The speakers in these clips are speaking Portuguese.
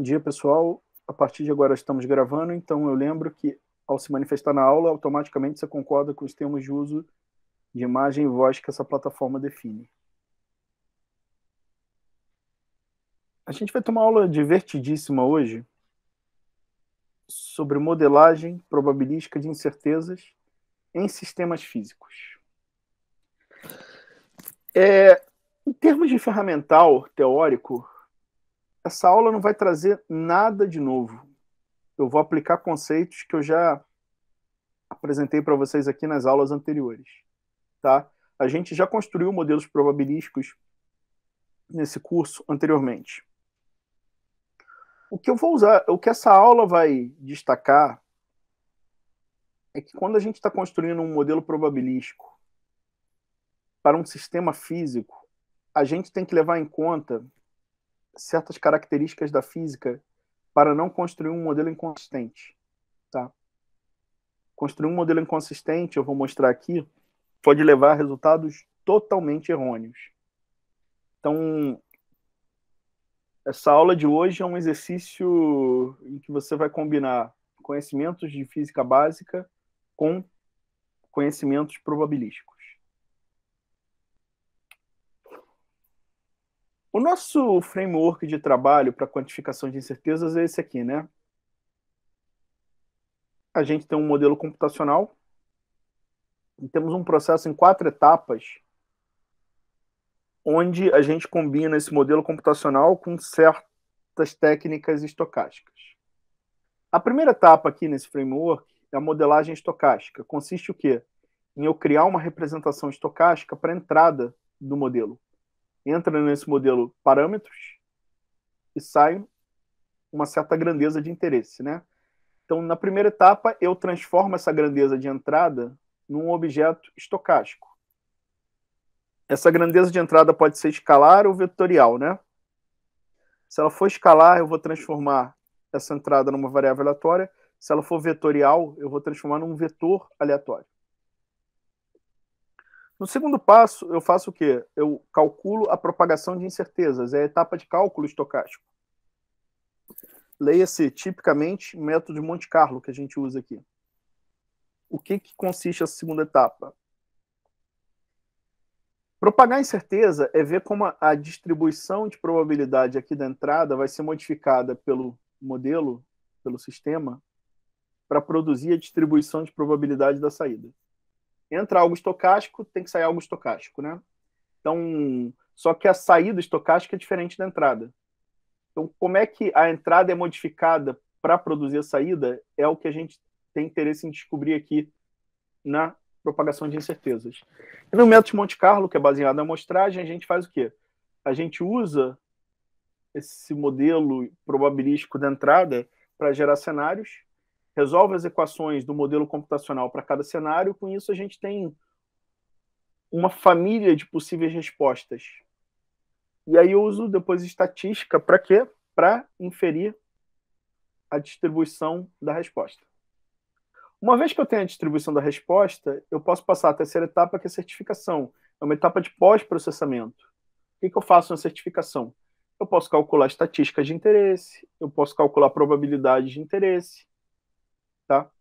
dia, pessoal. A partir de agora estamos gravando, então eu lembro que, ao se manifestar na aula, automaticamente você concorda com os termos de uso de imagem e voz que essa plataforma define. A gente vai ter uma aula divertidíssima hoje sobre modelagem probabilística de incertezas em sistemas físicos. Em termos de ferramental teórico, essa aula não vai trazer nada de novo. Eu vou aplicar conceitos que eu já apresentei para vocês aqui nas aulas anteriores. Tá? A gente já construiu modelos probabilísticos nesse curso anteriormente. O que eu vou usar, o que essa aula vai destacar é que quando a gente está construindo um modelo probabilístico para um sistema físico, a gente tem que levar em conta certas características da física para não construir um modelo inconsistente. Tá? Construir um modelo inconsistente, eu vou mostrar aqui, pode levar a resultados totalmente errôneos. Então, essa aula de hoje é um exercício em que você vai combinar conhecimentos de física básica com conhecimentos probabilísticos. O nosso framework de trabalho para quantificação de incertezas é esse aqui, né? A gente tem um modelo computacional e temos um processo em 4 etapas, onde a gente combina esse modelo computacional com certas técnicas estocásticas. A primeira etapa aqui nesse framework é a modelagem estocástica. Consiste o quê? Em eu criar uma representação estocástica para a entrada do modelo. Entra nesse modelo parâmetros e sai uma certa grandeza de interesse, né? Então, na primeira etapa, eu transformo essa grandeza de entrada num objeto estocástico. Essa grandeza de entrada pode ser escalar ou vetorial, né? Se ela for escalar, eu vou transformar essa entrada numa variável aleatória. Se ela for vetorial, eu vou transformar num vetor aleatório. No segundo passo, eu faço o quê? Eu calculo a propagação de incertezas. É a etapa de cálculo estocástico. Leia-se, tipicamente, método de Monte Carlo, que a gente usa aqui. O que consiste essa segunda etapa? Propagar incerteza é ver como a distribuição de probabilidade aqui da entrada vai ser modificada pelo modelo, pelo sistema, para produzir a distribuição de probabilidade da saída. Entra algo estocástico, tem que sair algo estocástico, né? Então, só que a saída estocástica é diferente da entrada. Então, como é que a entrada é modificada para produzir a saída é o que a gente tem interesse em descobrir aqui na propagação de incertezas. E no método de Monte Carlo, que é baseado na amostragem, a gente faz o quê? A gente usa esse modelo probabilístico da entrada para gerar cenários, resolve as equações do modelo computacional para cada cenário, com isso a gente tem uma família de possíveis respostas. E aí eu uso depois estatística para quê? Para inferir a distribuição da resposta. Uma vez que eu tenho a distribuição da resposta, eu posso passar à terceira etapa, que é a certificação. É uma etapa de pós-processamento. O que eu faço na certificação? Eu posso calcular estatísticas de interesse, eu posso calcular probabilidades de interesse, tá?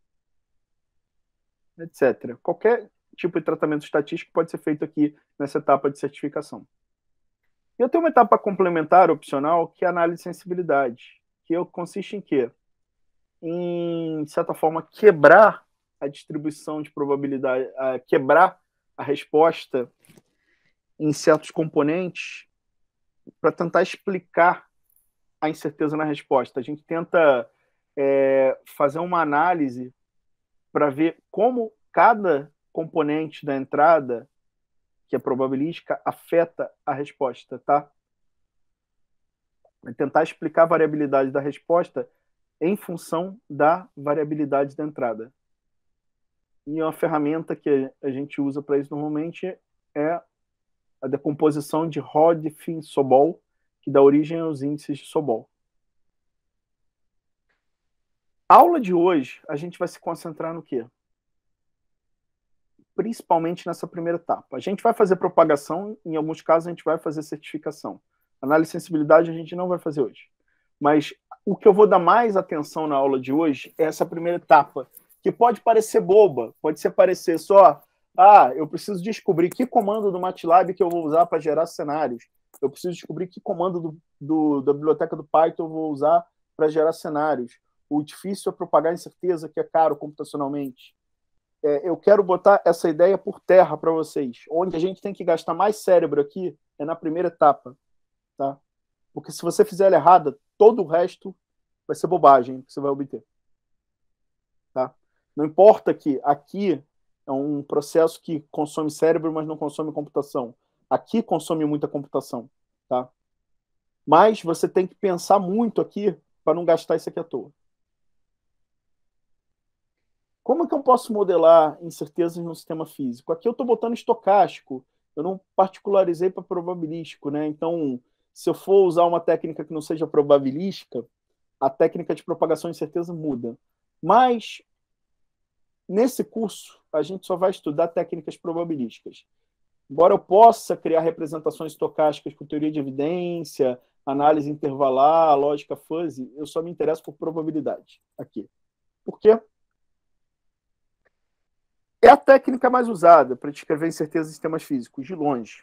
Etc. Qualquer tipo de tratamento estatístico pode ser feito aqui nessa etapa de certificação. E eu tenho uma etapa complementar, opcional, que é a análise de sensibilidade, que consiste em quê? Em, de certa forma, quebrar a distribuição de probabilidade, quebrar a resposta em certos componentes para tentar explicar a incerteza na resposta. A gente tenta fazer uma análise para ver como cada componente da entrada, que é probabilística, afeta a resposta, tá? Tentar explicar a variabilidade da resposta em função da variabilidade da entrada. E uma ferramenta que a gente usa para isso normalmente é a decomposição de Hodgkin-Sobol, que dá origem aos índices de Sobol. A aula de hoje, a gente vai se concentrar no quê? Principalmente nessa primeira etapa. A gente vai fazer propagação, em alguns casos a gente vai fazer certificação. Análise de sensibilidade a gente não vai fazer hoje. Mas o que eu vou dar mais atenção na aula de hoje é essa primeira etapa, que pode parecer boba, pode parecer só, eu preciso descobrir que comando do MATLAB que eu vou usar para gerar cenários, eu preciso descobrir que comando da biblioteca do Python eu vou usar para gerar cenários. O difícil é propagar incerteza, que é caro computacionalmente. Eu quero botar essa ideia por terra para vocês. Onde a gente tem que gastar mais cérebro aqui é na primeira etapa. Tá? Porque se você fizer ela errada, todo o resto vai ser bobagem que você vai obter. Tá? Não importa que aqui é um processo que consome cérebro, mas não consome computação. Aqui consome muita computação. Tá? Mas você tem que pensar muito aqui para não gastar isso aqui à toa. Como é que eu posso modelar incertezas no sistema físico? Aqui eu estou botando estocástico, eu não particularizei para probabilístico, né? Então, se eu for usar uma técnica que não seja probabilística, a técnica de propagação de incerteza muda. Mas, nesse curso, a gente só vai estudar técnicas probabilísticas. Embora eu possa criar representações estocásticas com teoria de evidência, análise intervalar, lógica fuzzy, eu só me interesso por probabilidade aqui. Por quê? É a técnica mais usada para descrever incertezas em sistemas físicos, de longe.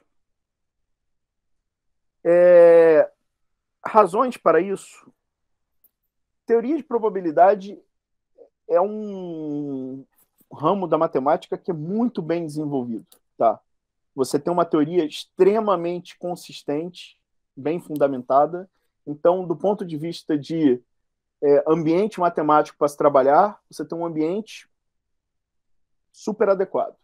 Razões para isso. Teoria de probabilidade é um ramo da matemática que é muito bem desenvolvido. Tá? Você tem uma teoria extremamente consistente, bem fundamentada. Então, do ponto de vista de ambiente matemático para se trabalhar, você tem um ambiente super adequado.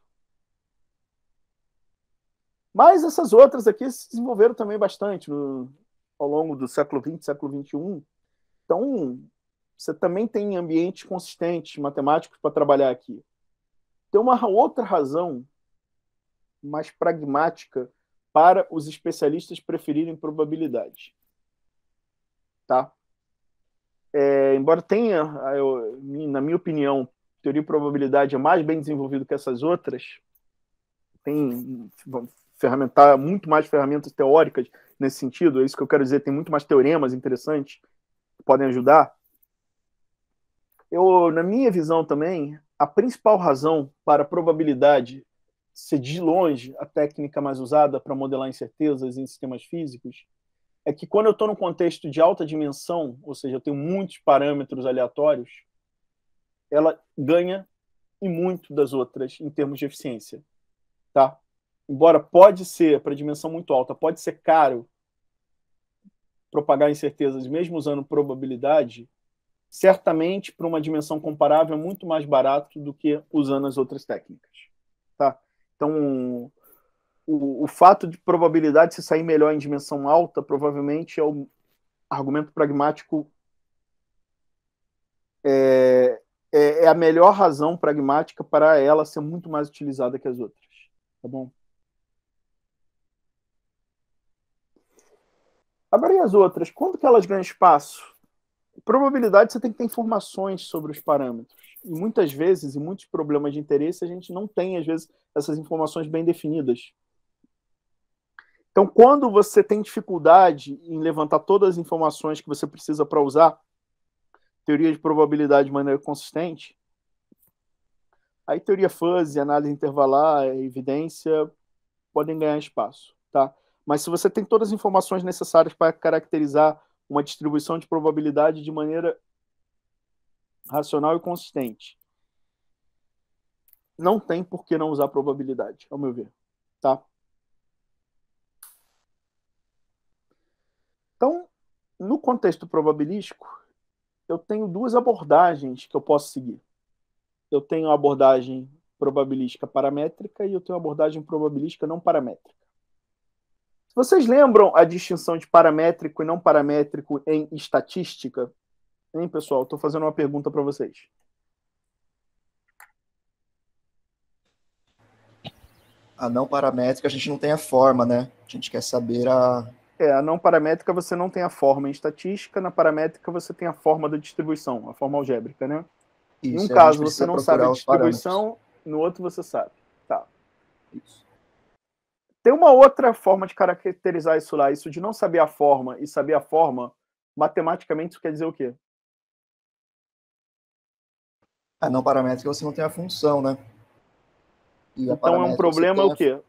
Mas essas outras aqui se desenvolveram também bastante ao longo do século XX, século XXI. Então, você também tem ambientes consistentes matemáticos para trabalhar aqui. Tem uma outra razão mais pragmática para os especialistas preferirem probabilidade. Tá? Embora tenha, na minha opinião, teoria de probabilidade é mais bem desenvolvida que essas outras, tem muito mais ferramentas teóricas nesse sentido, é isso que eu quero dizer, tem muito mais teoremas interessantes que podem ajudar. Na minha visão também, a principal razão para a probabilidade ser de longe a técnica mais usada para modelar incertezas em sistemas físicos é que quando eu estou num contexto de alta dimensão, ou seja, eu tenho muitos parâmetros aleatórios, ela ganha e muito das outras em termos de eficiência. Tá? Embora pode ser, para dimensão muito alta, pode ser caro propagar incertezas mesmo usando probabilidade, certamente para uma dimensão comparável é muito mais barato do que usando as outras técnicas. Tá? Então, o fato de probabilidade se sair melhor em dimensão alta provavelmente é o argumento pragmático, é a melhor razão pragmática para ela ser muito mais utilizada que as outras. Tá bom? Agora, e as outras? Quando que elas ganham espaço? Probabilidade, você tem que ter informações sobre os parâmetros. E muitas vezes, em muitos problemas de interesse, a gente não tem, às vezes, essas informações bem definidas. Então, quando você tem dificuldade em levantar todas as informações que você precisa para usar teoria de probabilidade de maneira consistente, aí teoria fuzzy, análise intervalar, evidência podem ganhar espaço. Tá? Mas se você tem todas as informações necessárias para caracterizar uma distribuição de probabilidade de maneira racional e consistente, não tem por que não usar probabilidade, ao meu ver. Tá? Então, no contexto probabilístico, eu tenho duas abordagens que eu posso seguir. Eu tenho a abordagem probabilística paramétrica e eu tenho a abordagem probabilística não paramétrica. Vocês lembram a distinção de paramétrico e não paramétrico em estatística? Hein, pessoal? Estou fazendo uma pergunta para vocês. A não paramétrica a gente não tem a forma, né? A gente quer saber a não paramétrica você não tem a forma em estatística, na paramétrica você tem a forma da distribuição, a forma algébrica, né? Isso, em um caso a você não sabe a distribuição, no outro você sabe. Tá. Isso. Tem uma outra forma de caracterizar isso lá, isso de não saber a forma e saber a forma Matematicamente, isso quer dizer o quê? A não paramétrica você não tem a função, né? E a Então é um paramétrica você problema tem o quê?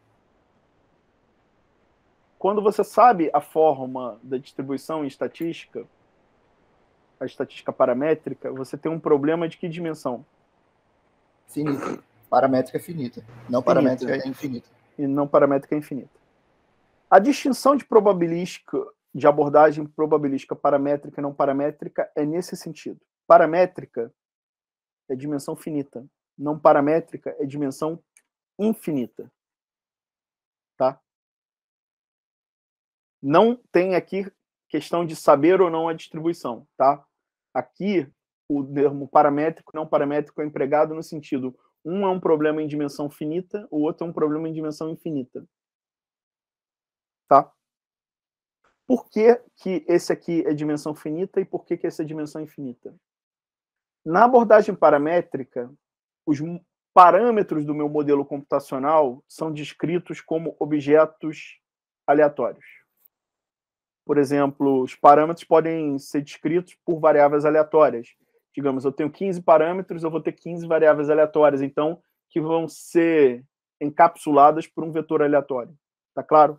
Quando você sabe a forma da distribuição em estatística, a estatística paramétrica, você tem um problema de que dimensão? finita. Paramétrica é finita. Não Finita. paramétrica é infinita. E não paramétrica infinita. A distinção de probabilística, de abordagem probabilística paramétrica e não paramétrica é nesse sentido. Paramétrica é dimensão finita. Não paramétrica é dimensão infinita. Tá? Não tem aqui questão de saber ou não a distribuição. Tá? Aqui, o termo paramétrico e não paramétrico é empregado no sentido: um é um problema em dimensão finita, o outro é um problema em dimensão infinita. Tá? Por que, que esse aqui é dimensão finita e por que, que esse é dimensão infinita? Na abordagem paramétrica, os parâmetros do meu modelo computacional são descritos como objetos aleatórios. Por exemplo, os parâmetros podem ser descritos por variáveis aleatórias. Digamos, eu tenho 15 parâmetros, eu vou ter 15 variáveis aleatórias, então, que vão ser encapsuladas por um vetor aleatório. Tá claro?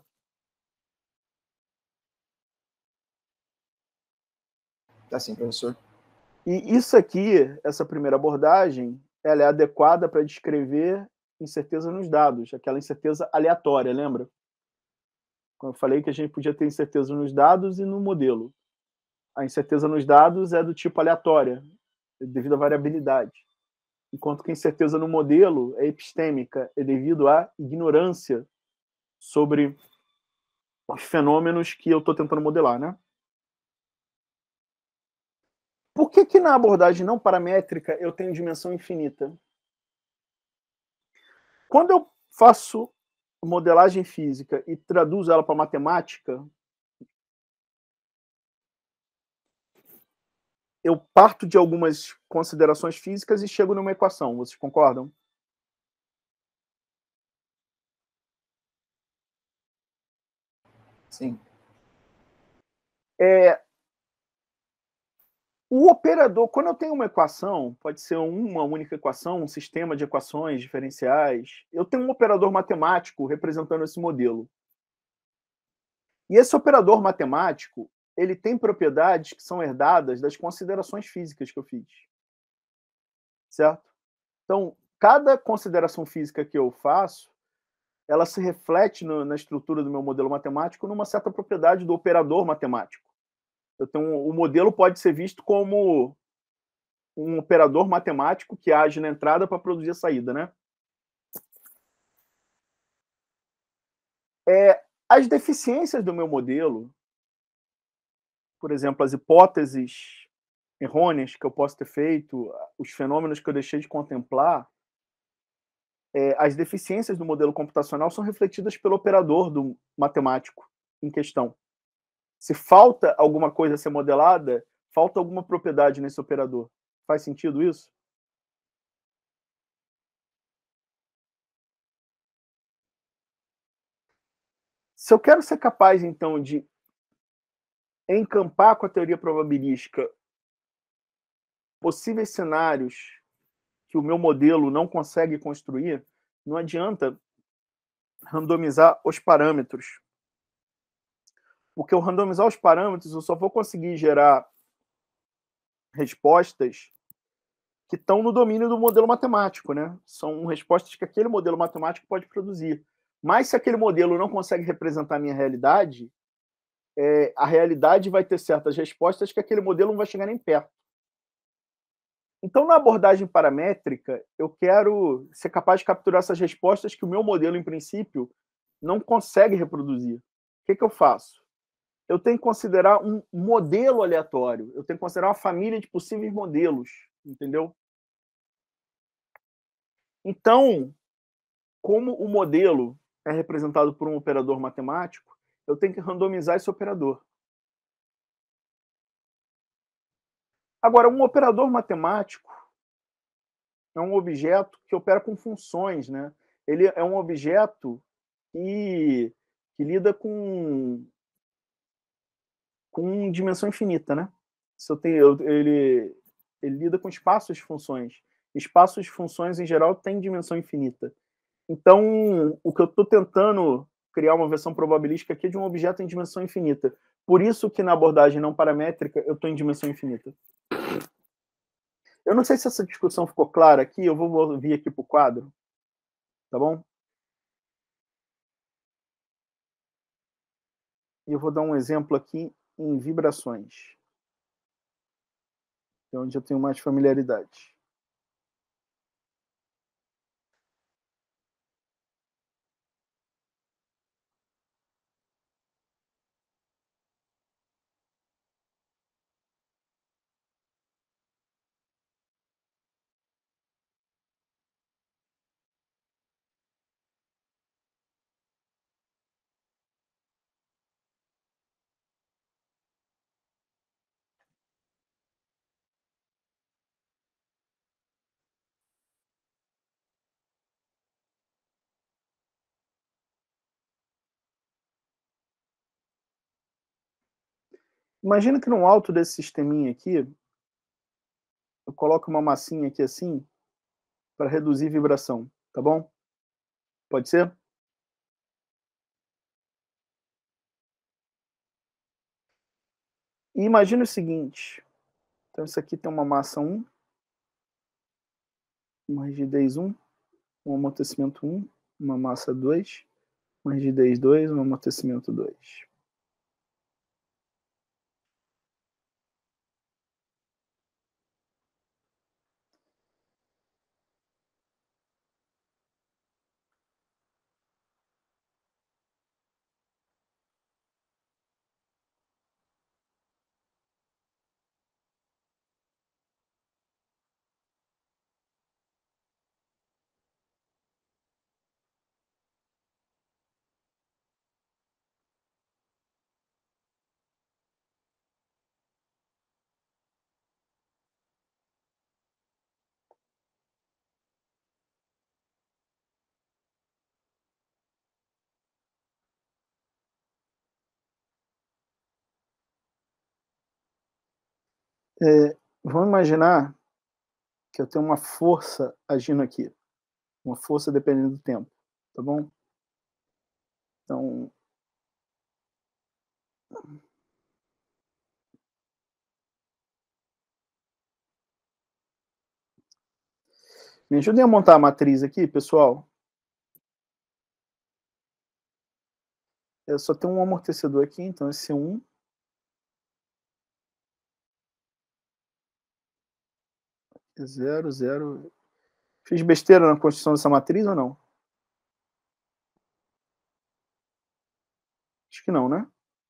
Tá sim, professor. E isso aqui, essa primeira abordagem, ela é adequada para descrever incerteza nos dados, aquela incerteza aleatória, lembra? Quando eu falei que a gente podia ter incerteza nos dados e no modelo. A incerteza nos dados é do tipo aleatória, devido à variabilidade. Enquanto que a incerteza no modelo é epistêmica, é devido à ignorância sobre os fenômenos que eu estou tentando modelar, né? Por que que na abordagem não paramétrica eu tenho dimensão infinita? Quando eu faço modelagem física e traduzo ela para matemática, eu parto de algumas considerações físicas e chego numa equação. Vocês concordam? Sim. O operador, quando eu tenho uma equação, pode ser uma única equação, um sistema de equações diferenciais, eu tenho um operador matemático representando esse modelo. E esse operador matemático, ele tem propriedades que são herdadas das considerações físicas que eu fiz. Certo? Então, cada consideração física que eu faço, ela se reflete na estrutura do meu modelo matemático numa certa propriedade do operador matemático. O modelo pode ser visto como um operador matemático que age na entrada para produzir a saída, né? As deficiências do meu modelo, por exemplo, as hipóteses errôneas que eu posso ter feito, os fenômenos que eu deixei de contemplar, as deficiências do modelo computacional são refletidas pelo operador do matemático em questão. Se falta alguma coisa a ser modelada, falta alguma propriedade nesse operador. Faz sentido isso? Se eu quero ser capaz, então, de encampar com a teoria probabilística possíveis cenários que o meu modelo não consegue construir, não adianta randomizar os parâmetros. Porque ao randomizar os parâmetros, eu só vou conseguir gerar respostas que estão no domínio do modelo matemático, né? São respostas que aquele modelo matemático pode produzir. Mas se aquele modelo não consegue representar a minha realidade, a realidade vai ter certas respostas que aquele modelo não vai chegar nem perto. Então, na abordagem paramétrica, eu quero ser capaz de capturar essas respostas que o meu modelo, em princípio, não consegue reproduzir. O que eu faço? Eu tenho que considerar um modelo aleatório, eu tenho que considerar uma família de possíveis modelos, entendeu? Então, como o modelo é representado por um operador matemático, eu tenho que randomizar esse operador. Agora, um operador matemático é um objeto que opera com funções, né? Ele é um objeto que lida com com dimensão infinita, né? Se eu tenho, ele lida com espaços de funções. Espaços de funções, em geral, têm dimensão infinita. Então, o que eu estou tentando criar uma versão probabilística aqui é de um objeto em dimensão infinita. Por isso que na abordagem não paramétrica eu estou em dimensão infinita. Eu não sei se essa discussão ficou clara aqui, eu vou vir aqui para o quadro, tá bom? E eu vou dar um exemplo aqui em vibrações, que é onde eu tenho mais familiaridade. Imagina que no alto desse sisteminha aqui, eu coloco uma massinha aqui assim, para reduzir vibração, tá bom? Pode ser? E imagina o seguinte, então isso aqui tem uma massa 1, uma rigidez 1, um amortecimento 1, uma massa 2, uma rigidez 2, um amortecimento 2. Vamos imaginar que eu tenho uma força agindo aqui, uma força dependendo do tempo, tá bom? Então, me ajudem a montar a matriz aqui, pessoal. Eu só tenho um amortecedor aqui, então esse 1. Zero, zero. Fiz besteira na construção dessa matriz ou não? Acho que não, né?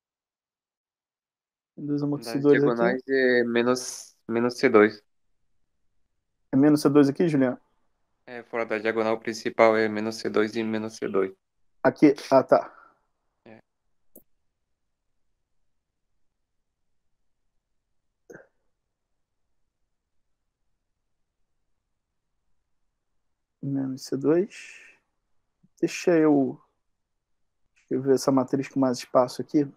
Dois Das amortecedores aqui. diagonais é menos C2. É menos C2 aqui, Juliano? É, fora da diagonal principal é menos C2 e menos C2. Aqui. Ah, tá. É. Menos C2. Deixa eu ver essa matriz com mais espaço aqui.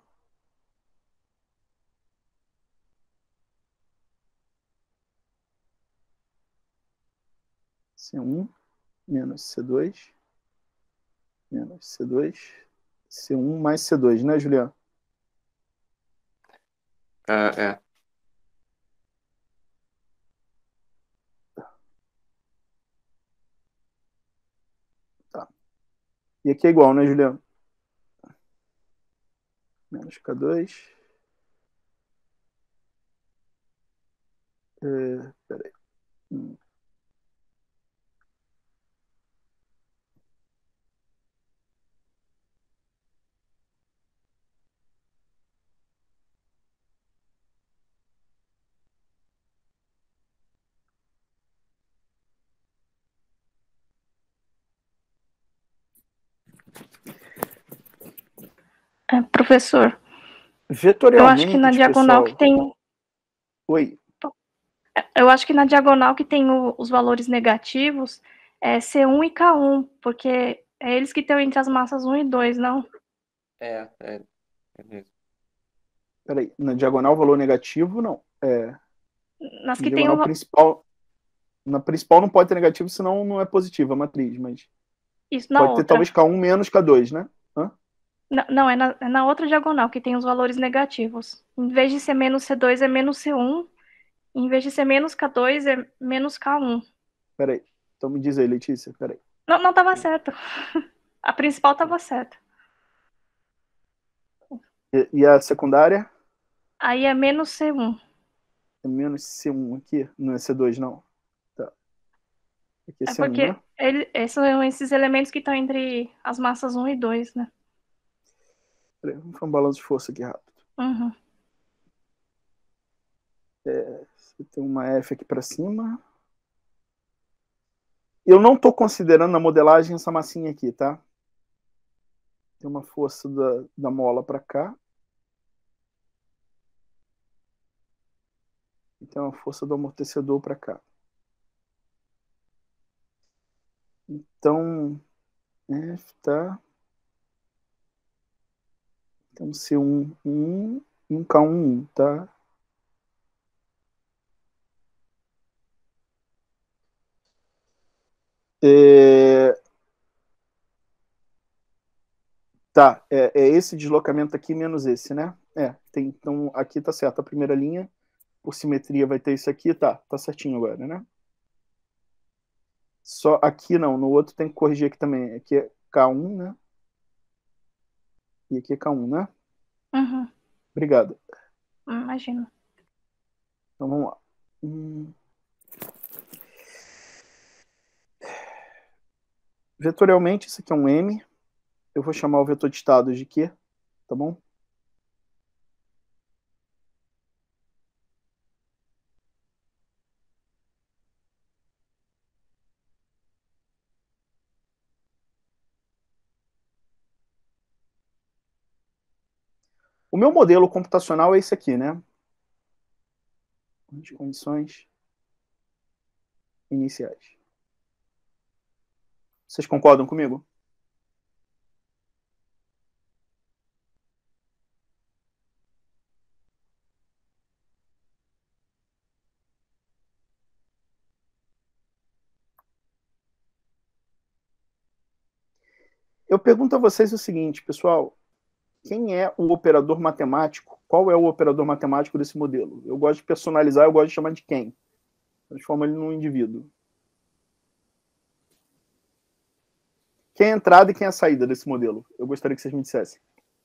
C1 menos C2 menos C2, C1 mais C2, né, Juliano? É. Tá. E aqui é igual, né, Juliano? Menos K2. Peraí. Professor, eu acho que na Vetorialmente, diagonal que pessoal. tem. Oi. Eu acho que na diagonal que tem os valores negativos é C1 e K1, porque é eles que estão entre as massas 1 e 2, não? É mesmo. Peraí, na diagonal valor negativo, não. Nas Na que tem diagonal principal, na principal não pode ter negativo, senão não é positiva a matriz, mas isso na pode ter outra. talvez K1 menos K2, né? Hã? Não, é na outra diagonal que tem os valores negativos. Em vez de ser menos C2, é menos C1. Em vez de ser menos K2, é menos K1. Peraí, então me diz aí, Letícia, peraí. Não estava certo. A principal estava certa. E a secundária? Aí é menos C1. É menos C1 aqui, não é C2, não. Tá. Aqui é É C1, porque né? são esses elementos que estão entre as massas 1 e 2, né? Peraí, vamos fazer um balanço de força aqui rápido. Uhum. Você tem uma F aqui para cima. Eu não estou considerando na modelagem essa massinha aqui, tá? Tem uma força da mola para cá. E tem uma força do amortecedor para cá. Então, F, tá? Então, C1, 1 e um K1, 1, tá? Tá, é esse deslocamento aqui menos esse, né? Então aqui tá certo. A primeira linha, por simetria, vai ter isso aqui, tá certinho agora, né? Só aqui não, no outro tem que corrigir aqui também. Aqui é K1, né? E aqui é K1, né? Uhum. Obrigado. Imagino. Então vamos lá. Vetorialmente, isso aqui é um M. Eu vou chamar o vetor de estados de Q, tá bom? O meu modelo computacional é esse aqui, né? As condições iniciais. Vocês concordam comigo? Eu pergunto a vocês o seguinte, pessoal. Quem é o operador matemático? Qual é o operador matemático desse modelo? Eu gosto de personalizar, eu gosto de chamar de quem? Transforma ele num indivíduo. Quem é a entrada e quem é a saída desse modelo? Eu gostaria que vocês me dissessem.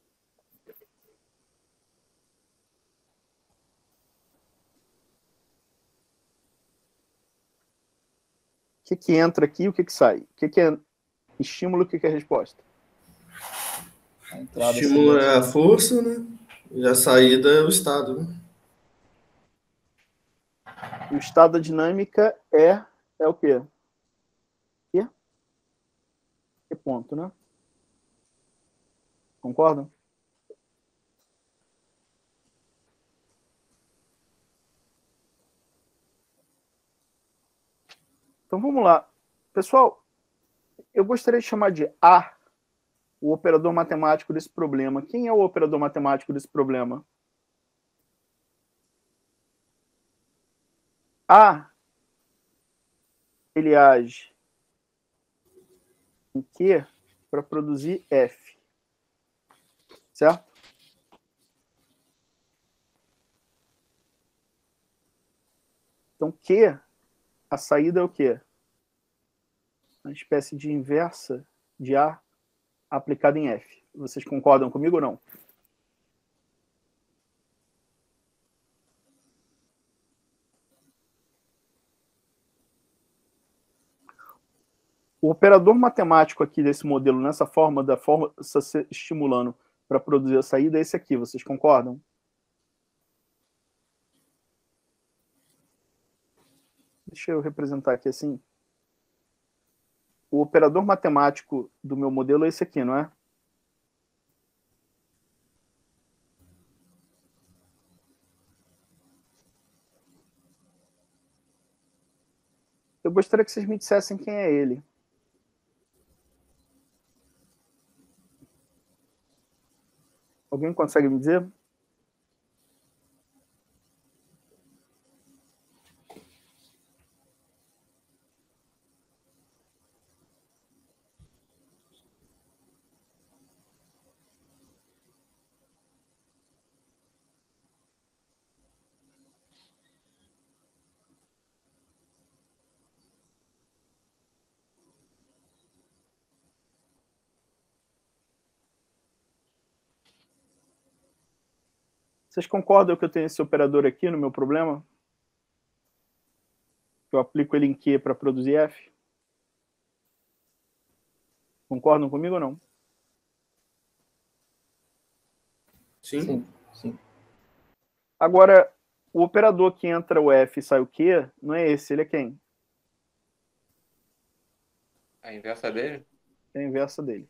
O que entra aqui e o que sai? O que é estímulo e o que é resposta? A entrada Estímulo seria é a força, né? E a saída é o estado, né? E o estado da dinâmica é o quê? Que ponto, né? Concordam? Então vamos lá. Pessoal, eu gostaria de chamar de A o operador matemático desse problema. Quem é o operador matemático desse problema? A, ele age em Q para produzir F. Certo? Então, Q, a saída é o quê? Uma espécie de inversa de A aplicada em F. Vocês concordam comigo ou não? O operador matemático aqui desse modelo, nessa forma, da força estimulando para produzir a saída, é esse aqui. Vocês concordam? Deixa eu representar aqui assim. O operador matemático do meu modelo é esse aqui, não é? Eu gostaria que vocês me dissessem quem é ele. Alguém consegue me dizer? Vocês concordam que eu tenho esse operador aqui no meu problema? Eu aplico ele em Q para produzir F? Concordam comigo ou não? Sim. Sim. Agora, o operador que entra o F e sai o Q, não é esse, ele é quem? A inversa dele? É a inversa dele.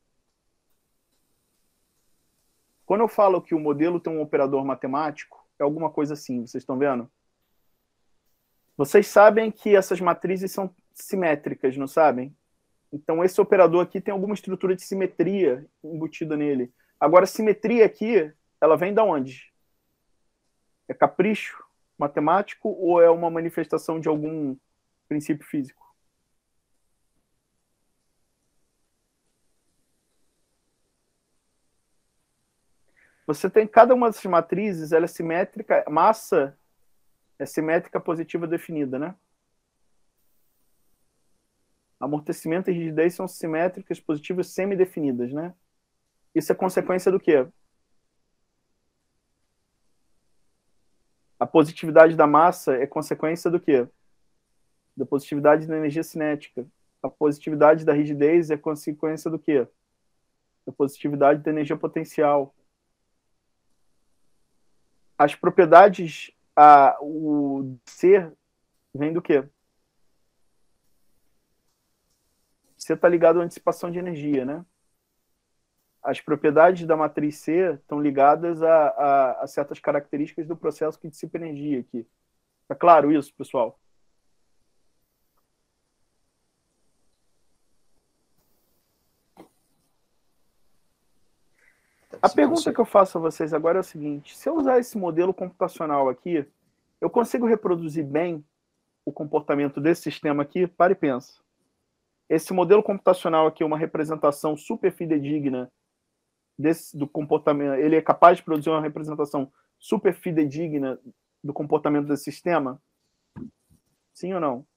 Quando eu falo que o modelo tem um operador matemático, é alguma coisa assim, vocês estão vendo? Vocês sabem que essas matrizes são simétricas, não sabem? Então, esse operador aqui tem alguma estrutura de simetria embutida nele. Agora, a simetria aqui, ela vem de onde? É capricho matemático ou é uma manifestação de algum princípio físico? Você tem cada uma dessas matrizes, ela é simétrica, massa é simétrica positiva definida, né? Amortecimento e rigidez são simétricas positivas semidefinidas, né? Isso é consequência do quê? A positividade da massa é consequência do quê? Da positividade da energia cinética. A positividade da rigidez é consequência do quê? Da positividade da energia potencial. As propriedades, o C vem do quê? C está ligado à antecipação de energia, né? As propriedades da matriz C estão ligadas a certas características do processo que dissipa energia aqui. Tá claro isso, pessoal? A pergunta que eu faço a vocês agora é o seguinte: se eu usar esse modelo computacional aqui, eu consigo reproduzir bem o comportamento desse sistema aqui? Para e pensa. Esse modelo computacional aqui é uma representação super fidedigna do comportamento. Ele é capaz de produzir uma representação super fidedigna do comportamento desse sistema? Sim ou não?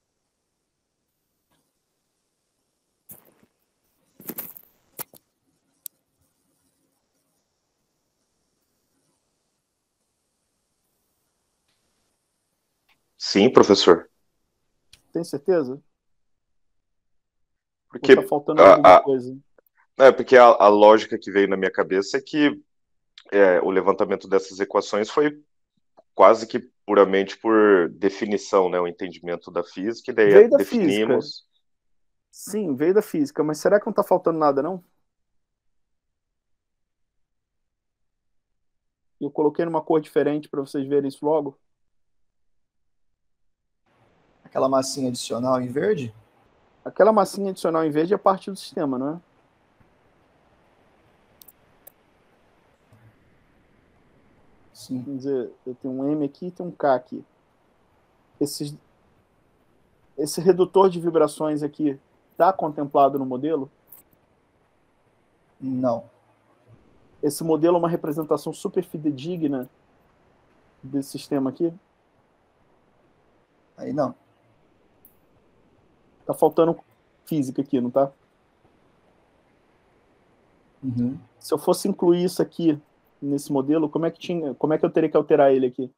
Sim, professor. Tem certeza? Porque, ou tá faltando alguma coisa? Porque a lógica que veio na minha cabeça é que o levantamento dessas equações foi quase que puramente por definição, né? O entendimento da física, e daí Veio da definimos. física. Sim, veio da física, mas será que não tá faltando nada, não? Eu coloquei numa cor diferente para vocês verem isso logo. Aquela massinha adicional em verde? Aquela massinha adicional em verde é parte do sistema, não é? Sim. Quer dizer, eu tenho um M aqui e tenho um K aqui. Esse redutor de vibrações aqui está contemplado no modelo? Não. Esse modelo é uma representação super fidedigna desse sistema aqui? Aí não. Tá faltando física aqui, não tá? Uhum. Se eu fosse incluir isso aqui nesse modelo, como é que eu teria que alterar ele aqui?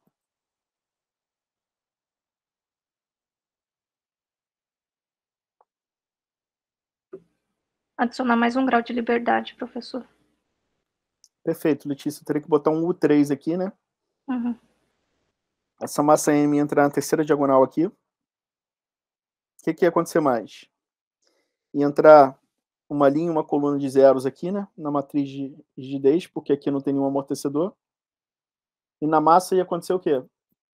Adicionar mais um grau de liberdade, professor. Perfeito, Letícia. Eu teria que botar um U3 aqui, né? Uhum. Essa massa M entra na terceira diagonal aqui. O que ia acontecer mais? Ia entrar uma linha e uma coluna de zeros aqui, né? Na matriz de rigidez, porque aqui não tem nenhum amortecedor. E na massa ia acontecer o quê?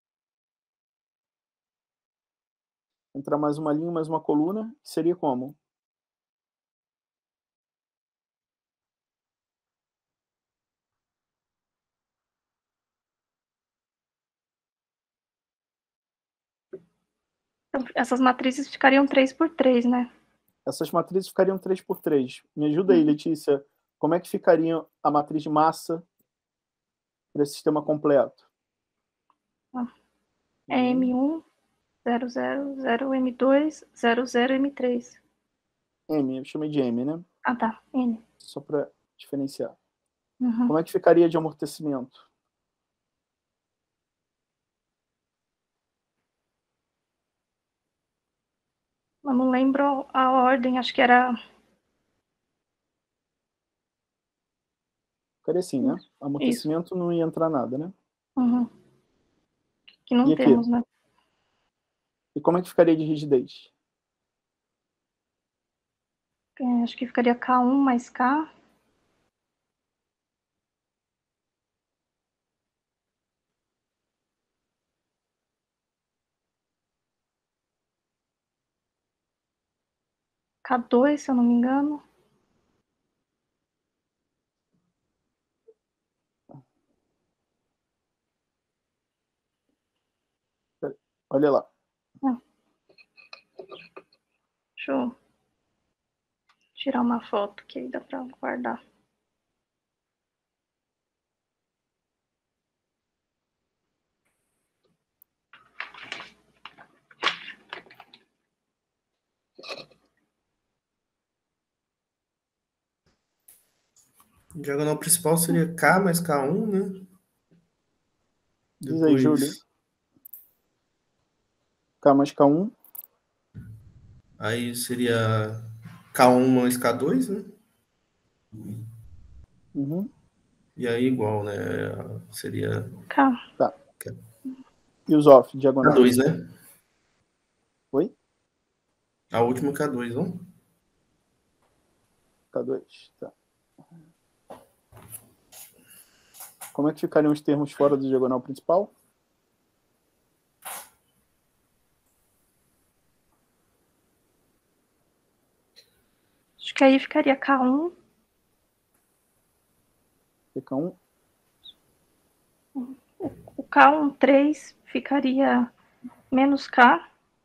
Entrar mais uma linha, mais uma coluna, que seria como? Então, essas matrizes ficariam 3×3, né? Essas matrizes ficariam 3×3. Me ajuda aí, Letícia. Como é que ficaria a matriz de massa para esse sistema completo? É M1, 0, 0, 0, M2, 0, 0, M3. M, eu chamei de M, né? Ah, tá. N. Só para diferenciar. Uhum. Como é que ficaria de amortecimento? Eu não lembro a ordem, acho que era... Ficaria assim, né? Amortecimento não ia entrar nada, né? Uhum. Que não E aqui? temos, né? E como é que ficaria de rigidez? Acho que ficaria K1 mais K. K2, se eu não me engano. Olha lá. Deixa eu tirar uma foto que aí dá para guardar. Diagonal principal seria K mais K1, né? Diz aí, Júlio. K mais K1. Aí seria K1 mais K2, né? Uhum. E aí igual, né? Seria K. Tá. E os off, diagonal? K2, né? Oi? A última K2, não? K2, tá. Como é que ficariam os termos fora do diagonal principal? Acho que aí ficaria K1. K1. O K1, 3 ficaria menos K.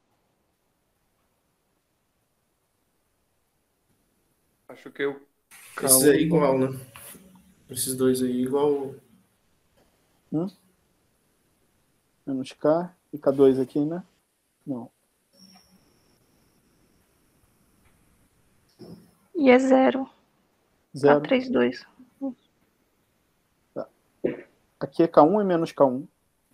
Acho que eu. Esses aí igual, né? Esses dois aí igual. Menos K. E K2 aqui, né? Não. E é 0. Zero. K3, 2. Tá. Aqui é K1 e menos K1.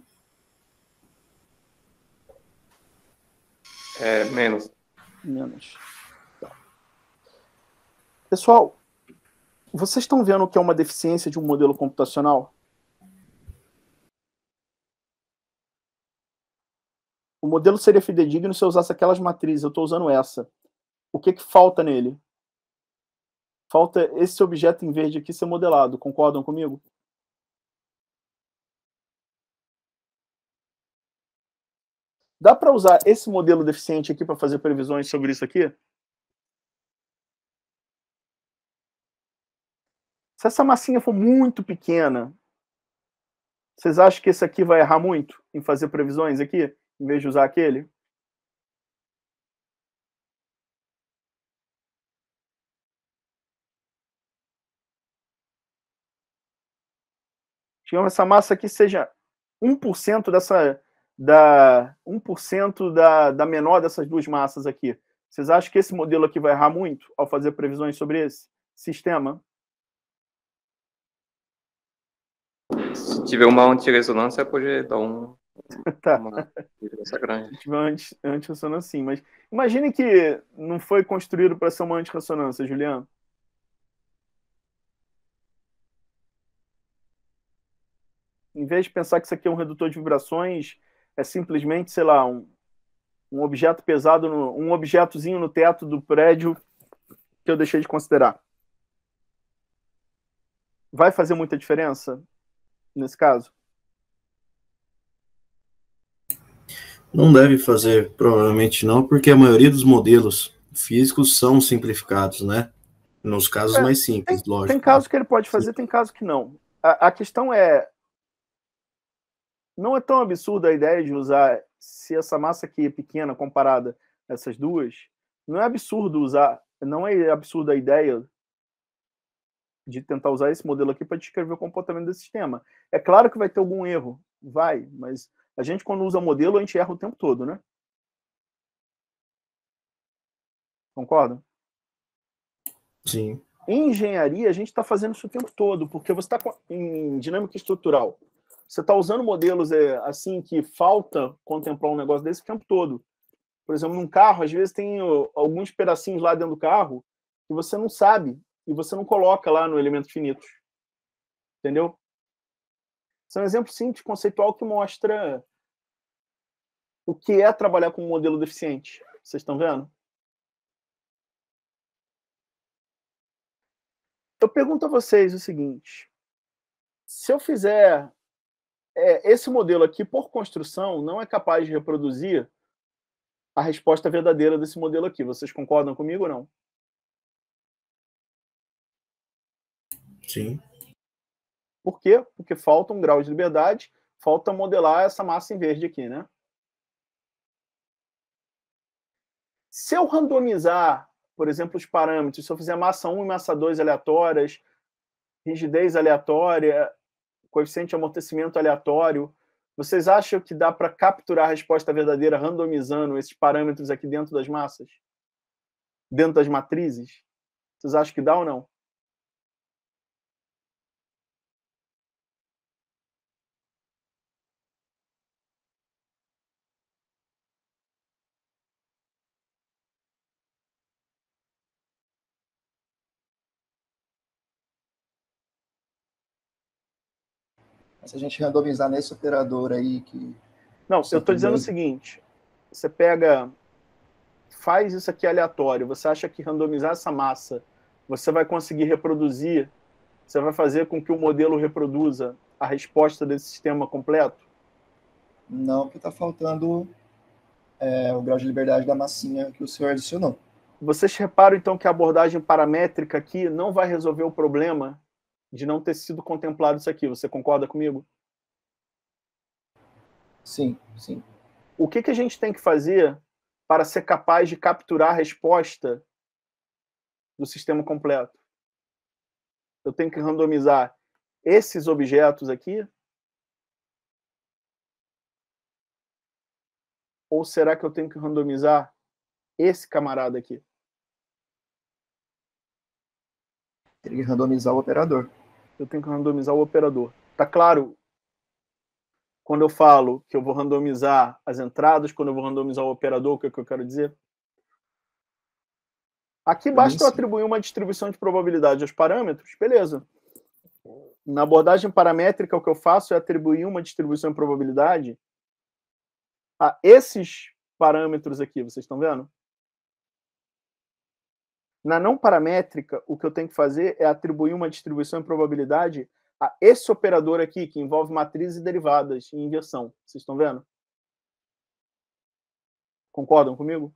É, menos. Menos. Tá. Pessoal, vocês estão vendo o que é uma deficiência de um modelo computacional? O modelo seria fidedigno se eu usasse aquelas matrizes. Eu estou usando essa. O que falta nele? Falta esse objeto em verde aqui ser modelado. Concordam comigo? Dá para usar esse modelo deficiente aqui para fazer previsões sobre isso aqui? Se essa massinha for muito pequena, vocês acham que esse aqui vai errar muito em fazer previsões aqui, em vez de usar aquele? Digamos, essa massa aqui seja 1% da 1% da menor dessas duas massas aqui. Vocês acham que esse modelo aqui vai errar muito ao fazer previsões sobre esse sistema? Se tiver uma antirressonância, pode dar Tá. uma diferença grande. Se tiver uma antirressonância, sim. Mas imagine que não foi construído para ser uma antirressonância, Juliano. Em vez de pensar que isso aqui é um redutor de vibrações, é simplesmente, sei lá, um objeto pesado, um objetozinho no teto do prédio que eu deixei de considerar. Vai fazer muita diferença nesse caso? Não deve fazer, provavelmente não, porque a maioria dos modelos físicos são simplificados, né? Nos casos mais simples, lógico. Tem casos que ele pode fazer, tem casos que não. A questão é, não é tão absurda a ideia de usar, se essa massa aqui é pequena comparada a essas duas, não é absurdo usar, não é absurda a ideia de tentar usar esse modelo aqui para descrever o comportamento desse sistema. É claro que vai ter algum erro, vai, mas a gente quando usa modelo, a gente erra o tempo todo, né? Concorda? Sim. Em engenharia, a gente está fazendo isso o tempo todo, porque você está em dinâmica estrutural. Você está usando modelos assim que falta contemplar um negócio desse o tempo todo. Por exemplo, num carro, às vezes tem alguns pedacinhos lá dentro do carro que você não sabe e você não coloca lá no elementos finitos. Entendeu? Esse é um exemplo simples, conceitual, que mostra o que é trabalhar com um modelo deficiente. Vocês estão vendo? Eu pergunto a vocês o seguinte: se eu fizer esse modelo aqui, por construção, não é capaz de reproduzir a resposta verdadeira desse modelo aqui. Vocês concordam comigo ou não? Sim. Por quê? Porque falta um grau de liberdade, falta modelar essa massa em verde aqui, né? Se eu randomizar, por exemplo, os parâmetros, se eu fizer massa 1 e massa 2 aleatórias, rigidez aleatória, coeficiente de amortecimento aleatório, vocês acham que dá para capturar a resposta verdadeira randomizando esses parâmetros aqui dentro das massas? Dentro das matrizes? Vocês acham que dá ou não? Se a gente randomizar nesse operador aí que... Não, eu estou dizendo o seguinte: você faz isso aqui aleatório, você acha que randomizar essa massa, você vai conseguir reproduzir, você vai fazer com que o modelo reproduza a resposta desse sistema completo? Não, porque está faltando o grau de liberdade da massinha que o senhor adicionou. Vocês reparam, então, que a abordagem paramétrica aqui não vai resolver o problema de não ter sido contemplado isso aqui. Você concorda comigo? Sim, sim. O que a gente tem que fazer para ser capaz de capturar a resposta do sistema completo? Eu tenho que randomizar esses objetos aqui? Ou será que eu tenho que randomizar esse camarada aqui? Teria que randomizar o operador. Eu tenho que randomizar o operador. Tá claro? Quando eu falo que eu vou randomizar as entradas, quando eu vou randomizar o operador, o que eu quero dizer? Aqui basta eu atribuir uma distribuição de probabilidade aos parâmetros, beleza. Na abordagem paramétrica, o que eu faço é atribuir uma distribuição de probabilidade a esses parâmetros aqui, vocês estão vendo? Na não paramétrica, o que eu tenho que fazer é atribuir uma distribuição de probabilidade a esse operador aqui, que envolve matrizes e derivadas em inversão. Vocês estão vendo? Concordam comigo?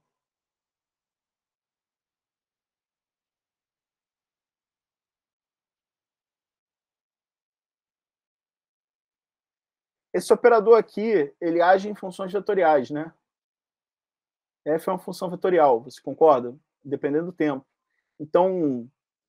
Esse operador aqui, ele age em funções vetoriais, né? F é uma função vetorial, você concorda? Dependendo do tempo. Então,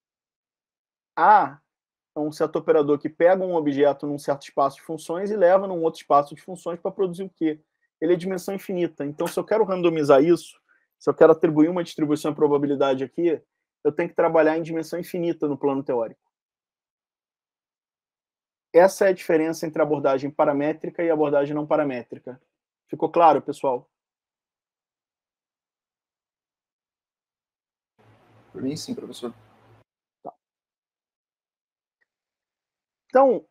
A é um certo operador que pega um objeto num certo espaço de funções e leva num outro espaço de funções para produzir o quê? Ele é dimensão infinita. Então, se eu quero randomizar isso, se eu quero atribuir uma distribuição de probabilidade aqui, eu tenho que trabalhar em dimensão infinita no plano teórico. Essa é a diferença entre a abordagem paramétrica e a abordagem não paramétrica. Ficou claro, pessoal? Por mim, sim, professor. Tá. Então,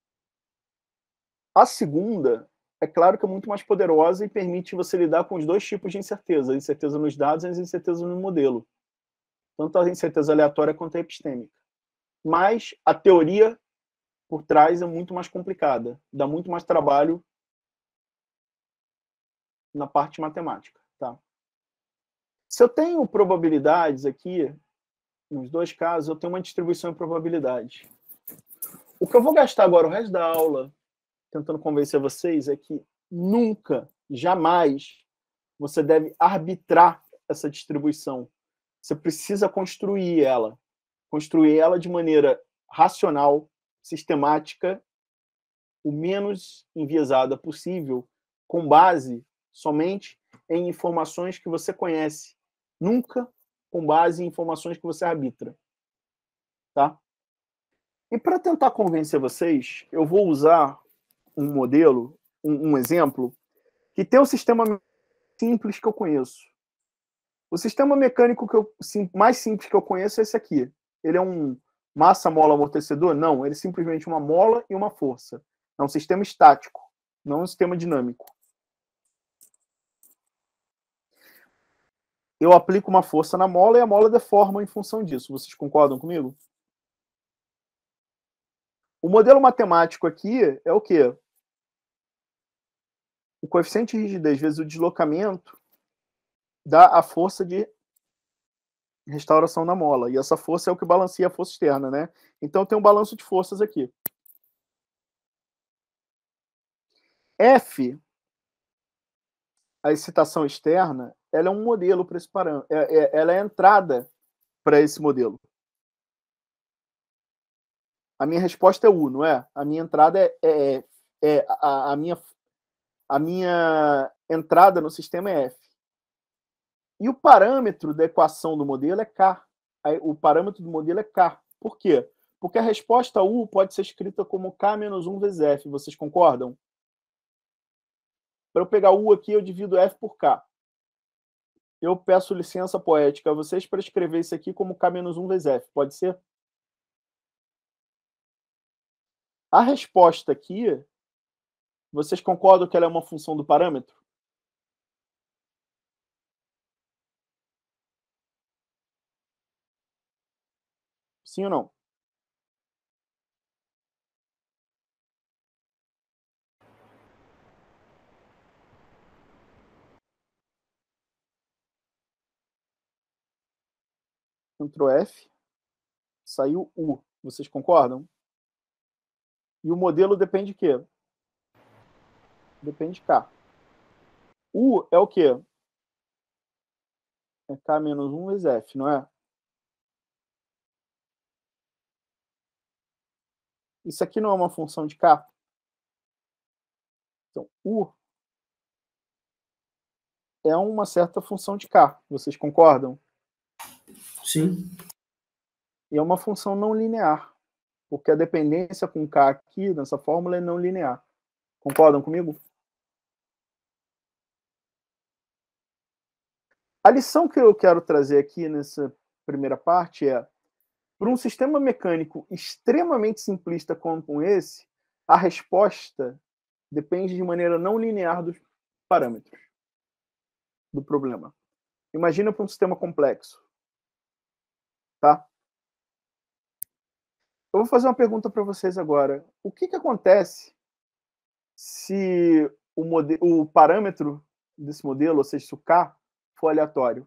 a segunda, é claro que é muito mais poderosa e permite você lidar com os dois tipos de incerteza, a incerteza nos dados e a incerteza no modelo. Tanto a incerteza aleatória quanto a epistêmica. Mas a teoria por trás é muito mais complicada, dá muito mais trabalho na parte matemática. Tá? Se eu tenho probabilidades aqui, nos dois casos, eu tenho uma distribuição de probabilidade. O que eu vou gastar agora o resto da aula tentando convencer vocês é que nunca, jamais, você deve arbitrar essa distribuição. Você precisa construir ela de maneira racional, sistemática, o menos enviesada possível, com base somente em informações que você conhece, nunca com base em informações que você arbitra. Tá? E para tentar convencer vocês, eu vou usar um modelo, um exemplo, que tem um sistema simples que eu conheço. O sistema mecânico mais simples que eu conheço é esse aqui. Ele é um massa, mola, amortecedor? Não, ele é simplesmente uma mola e uma força. É um sistema estático, não um sistema dinâmico. Eu aplico uma força na mola e a mola deforma em função disso. Vocês concordam comigo? O modelo matemático aqui é o quê? O coeficiente de rigidez vezes o deslocamento dá a força de restauração na mola. E essa força é o que balanceia a força externa, né? Então tem um balanço de forças aqui. F, a excitação externa, ela é um modelo para esse parâmetro. Ela é a entrada para esse modelo. A minha resposta é U, não é? A minha entrada a minha entrada no sistema é F. E o parâmetro da equação do modelo é K. O parâmetro do modelo é K. Por quê? Porque a resposta U pode ser escrita como K menos 1 vezes F. Vocês concordam? Para eu pegar U aqui, eu divido F por K. Eu peço licença poética a vocês para escrever isso aqui como K menos 1 vezes F. Pode ser? A resposta aqui, vocês concordam que ela é uma função do parâmetro? Sim ou não? Entrou F, saiu U. Vocês concordam? E o modelo depende de quê? Depende de K. U é o quê? É K menos 1 vezes F, não é? Isso aqui não é uma função de K? Então, U é uma certa função de K. Vocês concordam? Sim. E é uma função não linear, porque a dependência com K aqui, nessa fórmula, é não linear. Concordam comigo? A lição que eu quero trazer aqui nessa primeira parte é: para um sistema mecânico extremamente simplista como esse, a resposta depende de maneira não linear dos parâmetros do problema. Imagina para um sistema complexo. Tá? Eu vou fazer uma pergunta para vocês agora. O que acontece se o parâmetro desse modelo, ou seja, se o K, for aleatório?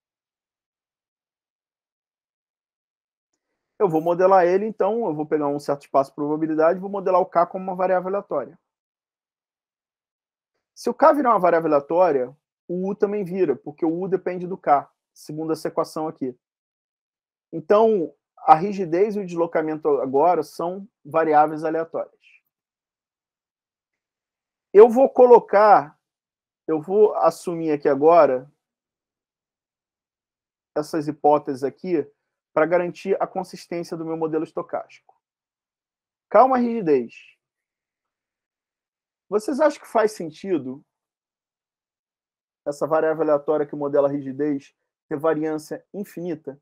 Eu vou modelar ele, então, eu vou pegar um certo espaço de probabilidade e vou modelar o K como uma variável aleatória. Se o K virar uma variável aleatória, o U também vira, porque o U depende do K, segundo essa equação aqui. Então, a rigidez e o deslocamento agora são variáveis aleatórias. Eu vou assumir aqui agora essas hipóteses aqui para garantir a consistência do meu modelo estocástico. K é uma rigidez. Vocês acham que faz sentido essa variável aleatória que modela a rigidez ter variância infinita?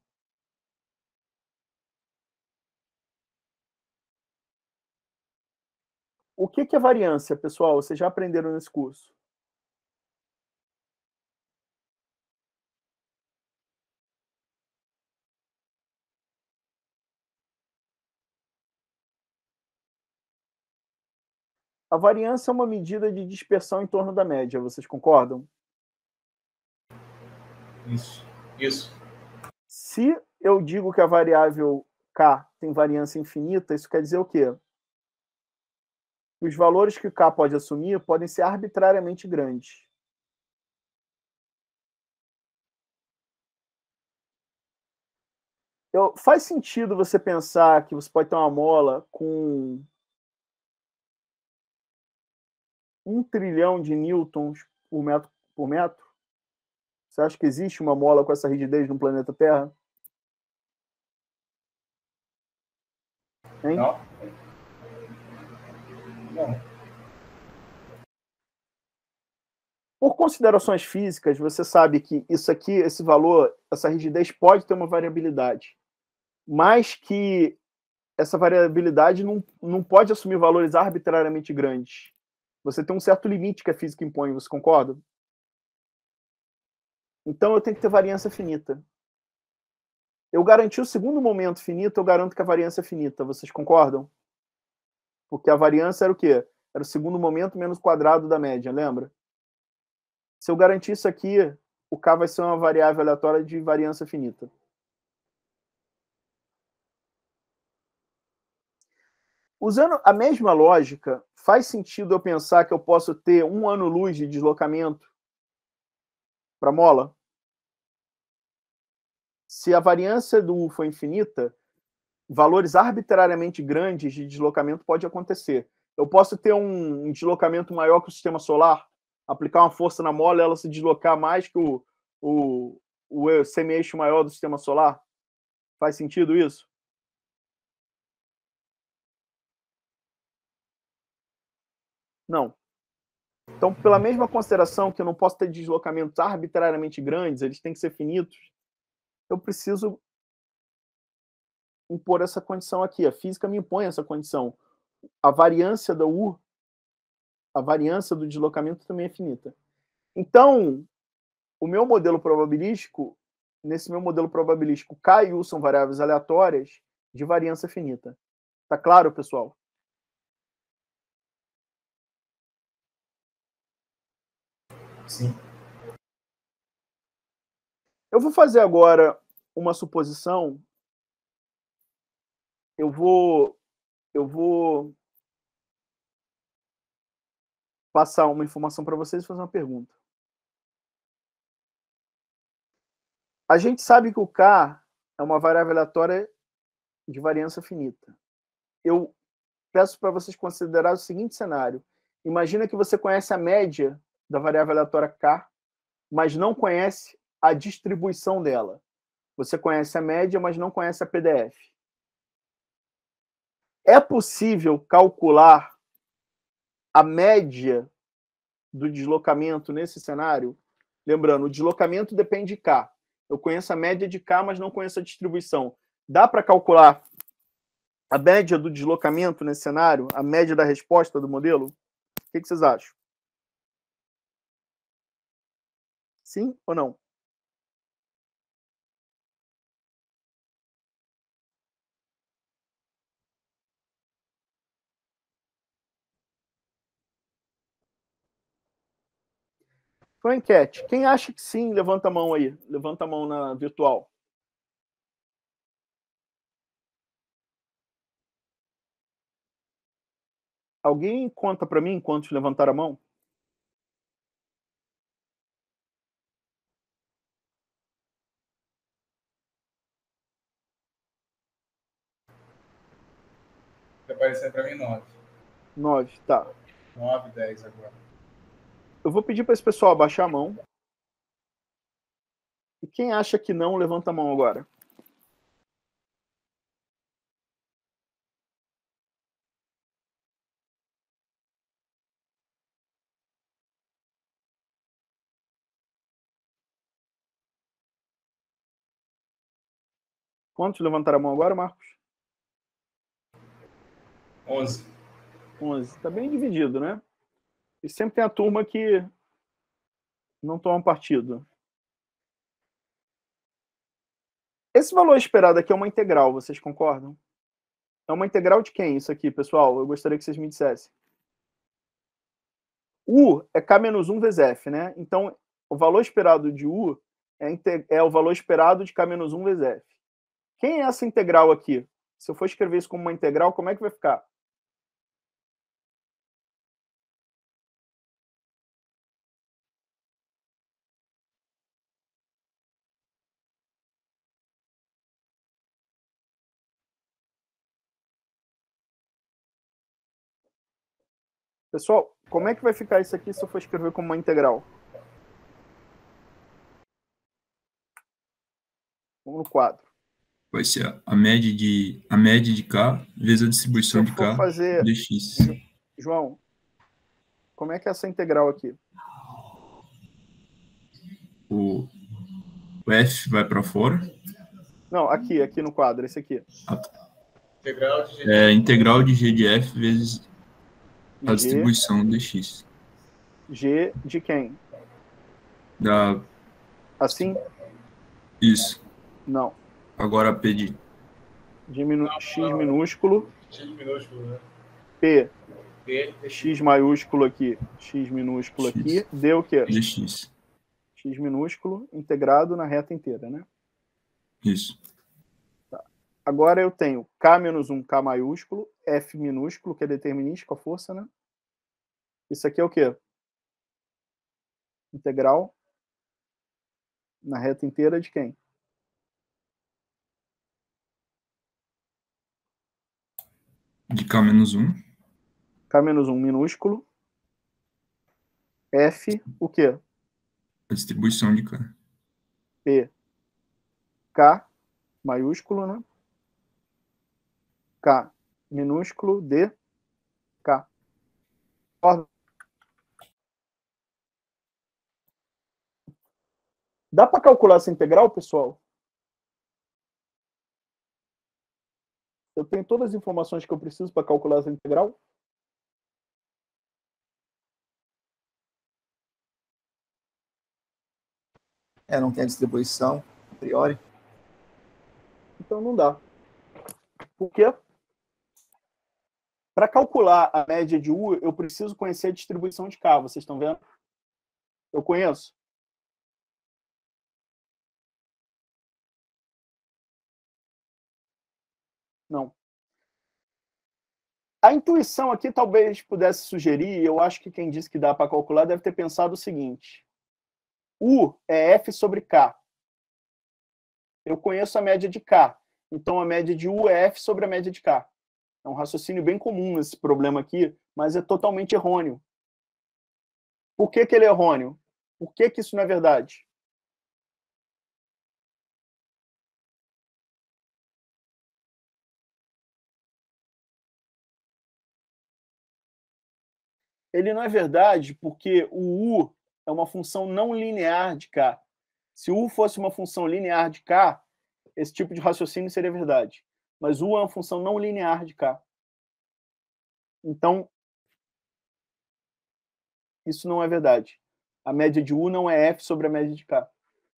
O que é variância, pessoal? Vocês já aprenderam nesse curso? A variância é uma medida de dispersão em torno da média. Vocês concordam? Isso. Se eu digo que a variável K tem variância infinita, isso quer dizer o quê? Os valores que o K pode assumir podem ser arbitrariamente grandes. Faz sentido você pensar que você pode ter uma mola com 1 trilhão de newtons por metro? Você acha que existe uma mola com essa rigidez no planeta Terra? Hein? Não. Não. Por considerações físicas, você sabe que isso aqui, esse valor, essa rigidez pode ter uma variabilidade, mas que essa variabilidade não pode assumir valores arbitrariamente grandes. Você tem um certo limite que a física impõe, você concorda? Então eu tenho que ter variância finita. Eu garanti o segundo momento finito, eu garanto que a variância é finita. Vocês concordam? Porque a variância era o quê? Era o segundo momento menos o quadrado da média, lembra? Se eu garantir isso aqui, o K vai ser uma variável aleatória de variância finita. Usando a mesma lógica, faz sentido eu pensar que eu posso ter 1 ano-luz de deslocamento para a mola? Se a variância do U for infinita, valores arbitrariamente grandes de deslocamento pode acontecer. Eu posso ter um deslocamento maior que o sistema solar, aplicar uma força na mola e ela se deslocar mais que o semi-eixo maior do sistema solar? Faz sentido isso? Não. Então, pela mesma consideração que eu não posso ter deslocamentos arbitrariamente grandes, eles têm que ser finitos, eu preciso impor essa condição aqui. A física me impõe essa condição. A variância da U, a variância do deslocamento também é finita. Então, o meu modelo probabilístico, nesse meu modelo probabilístico, K e U são variáveis aleatórias de variância finita. Tá claro, pessoal? Sim. Eu vou fazer agora uma suposição. Eu vou passar uma informação para vocês e fazer uma pergunta. A gente sabe que o K é uma variável aleatória de variância finita. Eu peço para vocês considerar o seguinte cenário. Imagina que você conhece a média da variável aleatória K, mas não conhece a distribuição dela. Você conhece a média, mas não conhece a PDF. É possível calcular a média do deslocamento nesse cenário? Lembrando, o deslocamento depende de K. Eu conheço a média de K, mas não conheço a distribuição. Dá para calcular a média do deslocamento nesse cenário? A média da resposta do modelo? O que vocês acham? Sim ou não? Foi uma enquete. Quem acha que sim, levanta a mão aí. Levanta a mão na virtual. Alguém conta para mim quantos levantaram a mão? Vai aparecer para mim 9. 9, tá. 9, 10 agora. Eu vou pedir para esse pessoal abaixar a mão. E quem acha que não, levanta a mão agora. Quantos levantaram a mão agora, Marcos? 11. 11. Tá bem dividido, né? E sempre tem a turma que não toma partido. Esse valor esperado aqui é uma integral, vocês concordam? É uma integral de quem isso aqui, pessoal? Eu gostaria que vocês me dissessem. U é K-1 vezes F, né? Então, o valor esperado de U é o valor esperado de K-1 vezes F. Quem é essa integral aqui? Se eu for escrever isso como uma integral, como é que vai ficar? Pessoal, como é que vai ficar isso aqui se eu for escrever como uma integral? Vamos no quadro. Vai ser a média de K vezes a distribuição de K fazer... dx. João, como é que é essa integral aqui? o F vai para fora. Não, aqui no quadro, esse aqui. Integral de G. Integral de G de F vezes a G, distribuição dx. G de quem? Da... Assim? Isso. Não. Agora P de... X minúsculo. X minúsculo, né? P. P. X maiúsculo aqui. X minúsculo X. aqui. Deu o quê? dx. X minúsculo integrado na reta inteira, né? Isso. Agora eu tenho K menos 1, K maiúsculo, F minúsculo, que é determinístico, a força, né? Isso aqui é o quê? Integral na reta inteira de quem? De K menos 1. K menos 1 minúsculo. F, o quê? A distribuição de K. P. K maiúsculo, né? K minúsculo D. K. Dá para calcular essa integral, pessoal? Eu tenho todas as informações que eu preciso para calcular essa integral? Não tem a distribuição a priori. Então não dá. Por quê? Para calcular a média de U, eu preciso conhecer a distribuição de K. Vocês estão vendo? Eu conheço? Não. A intuição aqui talvez pudesse sugerir, eu acho que quem disse que dá para calcular deve ter pensado o seguinte. U é F sobre K. Eu conheço a média de K. Então, a média de U é F sobre a média de K. É um raciocínio bem comum esse problema aqui, mas é totalmente errôneo. Por que ele é errôneo? Por que isso não é verdade? Ele não é verdade porque o U é uma função não linear de K. Se U fosse uma função linear de K, esse tipo de raciocínio seria verdade. Mas U é uma função não linear de K. Então, isso não é verdade. A média de U não é F sobre a média de K.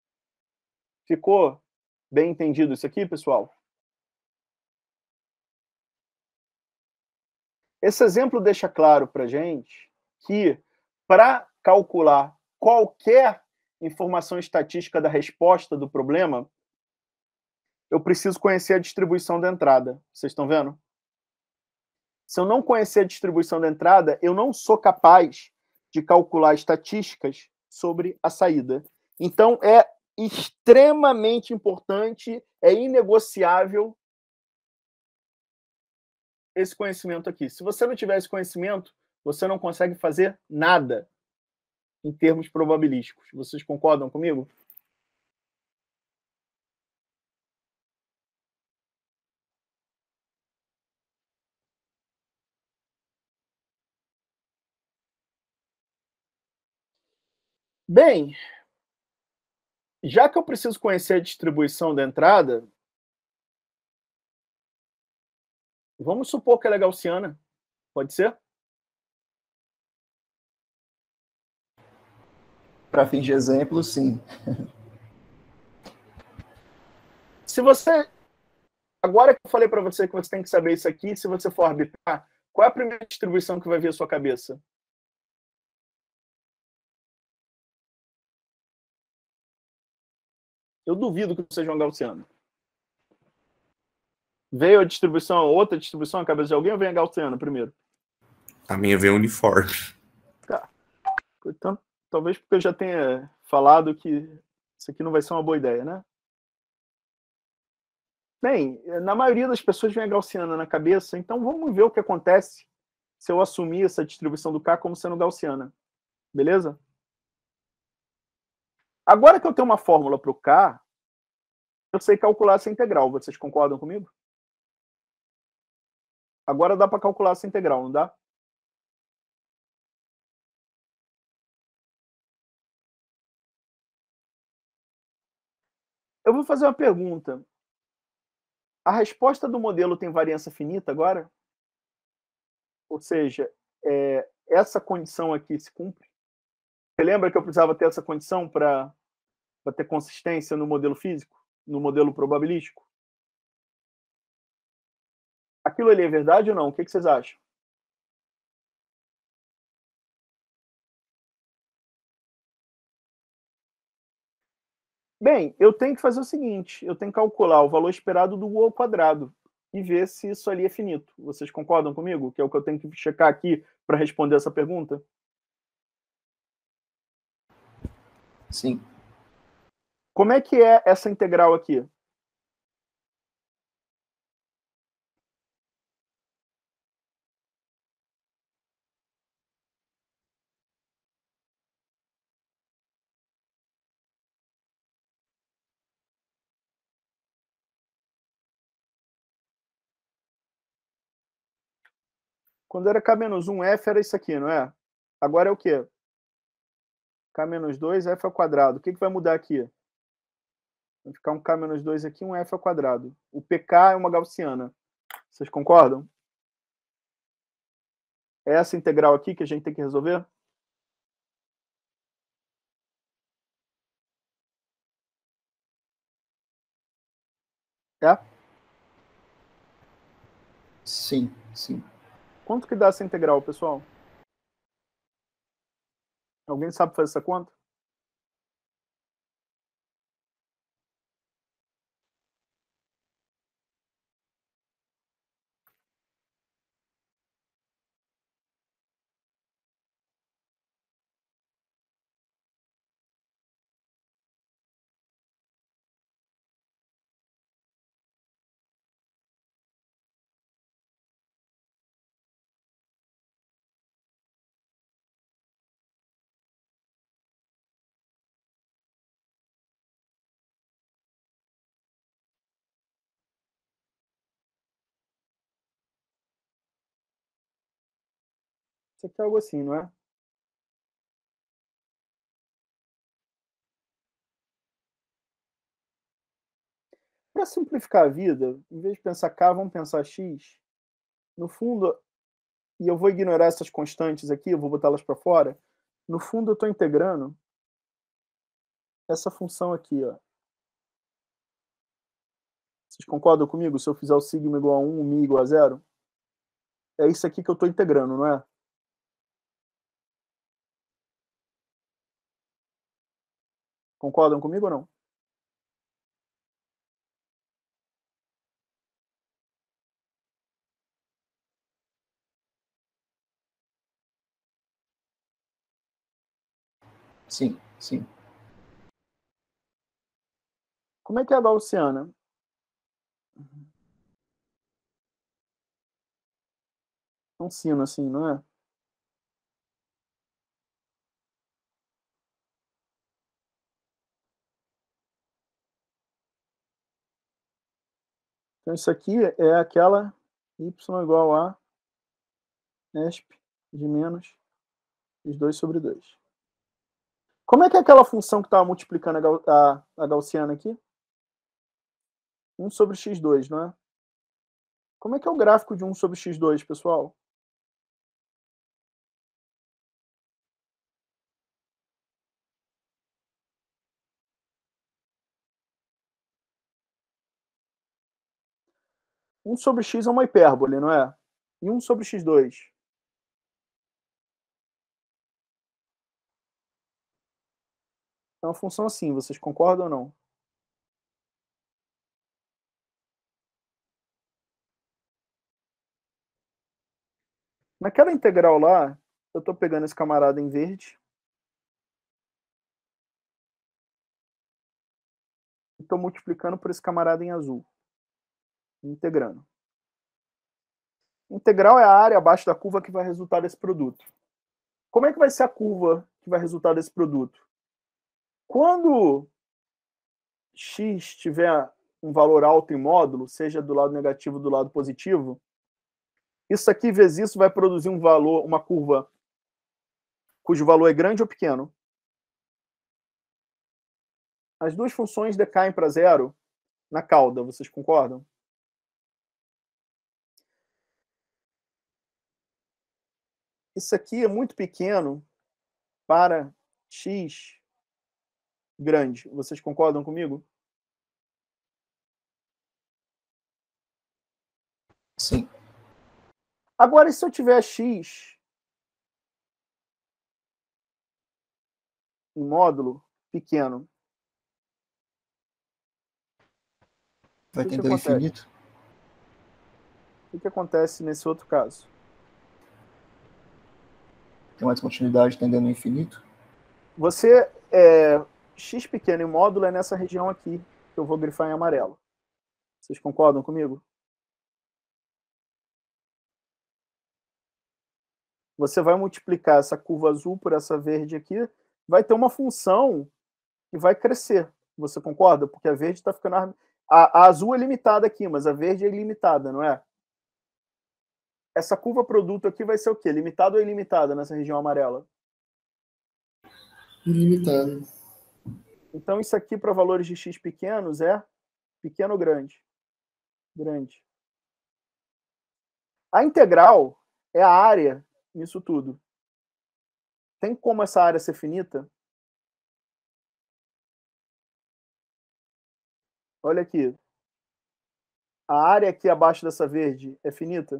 Ficou bem entendido isso aqui, pessoal? Esse exemplo deixa claro para a gente que, para calcular qualquer informação estatística da resposta do problema, eu preciso conhecer a distribuição da entrada. Vocês estão vendo? Se eu não conhecer a distribuição da entrada, eu não sou capaz de calcular estatísticas sobre a saída. Então, é extremamente importante, é inegociável esse conhecimento aqui. Se você não tiver esse conhecimento, você não consegue fazer nada em termos probabilísticos. Vocês concordam comigo? Bem, já que eu preciso conhecer a distribuição da entrada, vamos supor que ela é gaussiana. Pode ser? Para fins de exemplo, sim. Se você... Agora que eu falei para você que você tem que saber isso aqui, se você for arbitrar, qual é a primeira distribuição que vai vir à sua cabeça? Eu duvido que seja uma gaussiana. Veio a distribuição, outra distribuição na cabeça de alguém ou vem a gaussiana primeiro? A minha veio uniforme. Tá. Então, talvez porque eu já tenha falado que isso aqui não vai ser uma boa ideia, né? Bem, na maioria das pessoas vem a gaussiana na cabeça, então vamos ver o que acontece se eu assumir essa distribuição do K como sendo gaussiana. Beleza? Agora que eu tenho uma fórmula para o K, eu sei calcular essa integral. Vocês concordam comigo? Agora dá para calcular essa integral, não dá? Eu vou fazer uma pergunta. A resposta do modelo tem variância finita agora? Ou seja, essa condição aqui se cumpre? Você lembra que eu precisava ter essa condição para ter consistência no modelo físico, no modelo probabilístico? Aquilo ali é verdade ou não? O que vocês acham? Bem, eu tenho que fazer o seguinte, eu tenho que calcular o valor esperado do U ao quadrado e ver se isso ali é finito. Vocês concordam comigo? Que é o que eu tenho que checar aqui para responder essa pergunta? Sim. Como é que é essa integral aqui? Quando era K-1F era isso aqui, não é? Agora é o quê? K-2 F ao quadrado. O que vai mudar aqui? Vai ficar um K-2 aqui, um F ao quadrado. O PK é uma gaussiana. Vocês concordam? É essa integral aqui que a gente tem que resolver? É? Sim, sim. Quanto que dá essa integral, pessoal? Alguém sabe fazer essa conta? Isso aqui é algo assim, não é? Para simplificar a vida, em vez de pensar K, vamos pensar X. No fundo, e eu vou ignorar essas constantes aqui, eu vou botá-las para fora. No fundo, eu estou integrando essa função aqui, ó. Vocês concordam comigo? Se eu fizer o sigma igual a 1, o mi igual a 0? É isso aqui que eu estou integrando, não é? Concordam comigo ou não? Sim, sim. Como é que é a gaussiana? É um sino assim, não é? Então isso aqui é aquela y igual a esp de menos x2 sobre 2. Como é que é aquela função que estava multiplicando a gaussiana aqui? 1 sobre x2, não é? Como é que é o gráfico de 1 sobre x2, pessoal? Um sobre x é uma hipérbole, não é? E 1 sobre x2? É uma função assim, vocês concordam ou não? Naquela integral lá, eu estou pegando esse camarada em verde e estou multiplicando por esse camarada em azul. Integrando. Integral é a área abaixo da curva que vai resultar desse produto. Como é que vai ser a curva que vai resultar desse produto? Quando x tiver um valor alto em módulo, seja do lado negativo ou do lado positivo, isso aqui vezes isso vai produzir um valor, uma curva cujo valor é grande ou pequeno? As duas funções decaem para zero na cauda, vocês concordam? Isso aqui é muito pequeno para x grande. Vocês concordam comigo? Sim. Agora, e se eu tiver x em módulo pequeno? Vai O que tender ao acontece? infinito? O que acontece nesse outro caso? Tem uma descontinuidade tendendo ao infinito? Você, x pequeno em módulo é nessa região aqui, que eu vou grifar em amarelo. Vocês concordam comigo? Você vai multiplicar essa curva azul por essa verde aqui, vai ter uma função que vai crescer. Você concorda? Porque a verde está ficando... A azul é limitada aqui, mas a verde é ilimitada, não é? Essa curva produto aqui vai ser o quê? Limitada ou ilimitada nessa região amarela? Ilimitado. Então, isso aqui para valores de x pequenos é pequeno ou grande? Grande. A integral é a área nisso tudo. Tem como essa área ser finita? Olha aqui. A área aqui abaixo dessa verde é finita?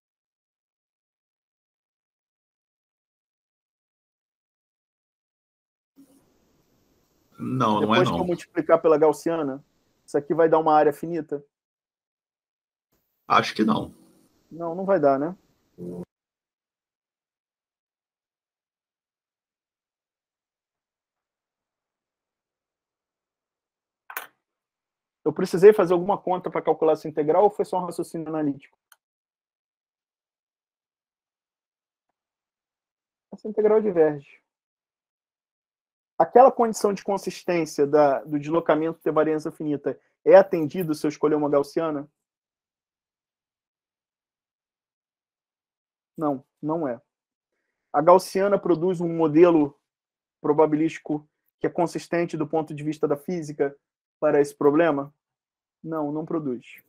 Não, não é Depois que eu não. multiplicar pela gaussiana, isso aqui vai dar uma área finita? Acho que não. Não, não vai dar, né? Eu precisei fazer alguma conta para calcular essa integral ou foi só um raciocínio analítico? Essa integral diverge. Aquela condição de consistência do deslocamento ter variância finita é atendida se eu escolher uma gaussiana? Não, não é. A gaussiana produz um modelo probabilístico que é consistente do ponto de vista da física para esse problema? Não, não produz.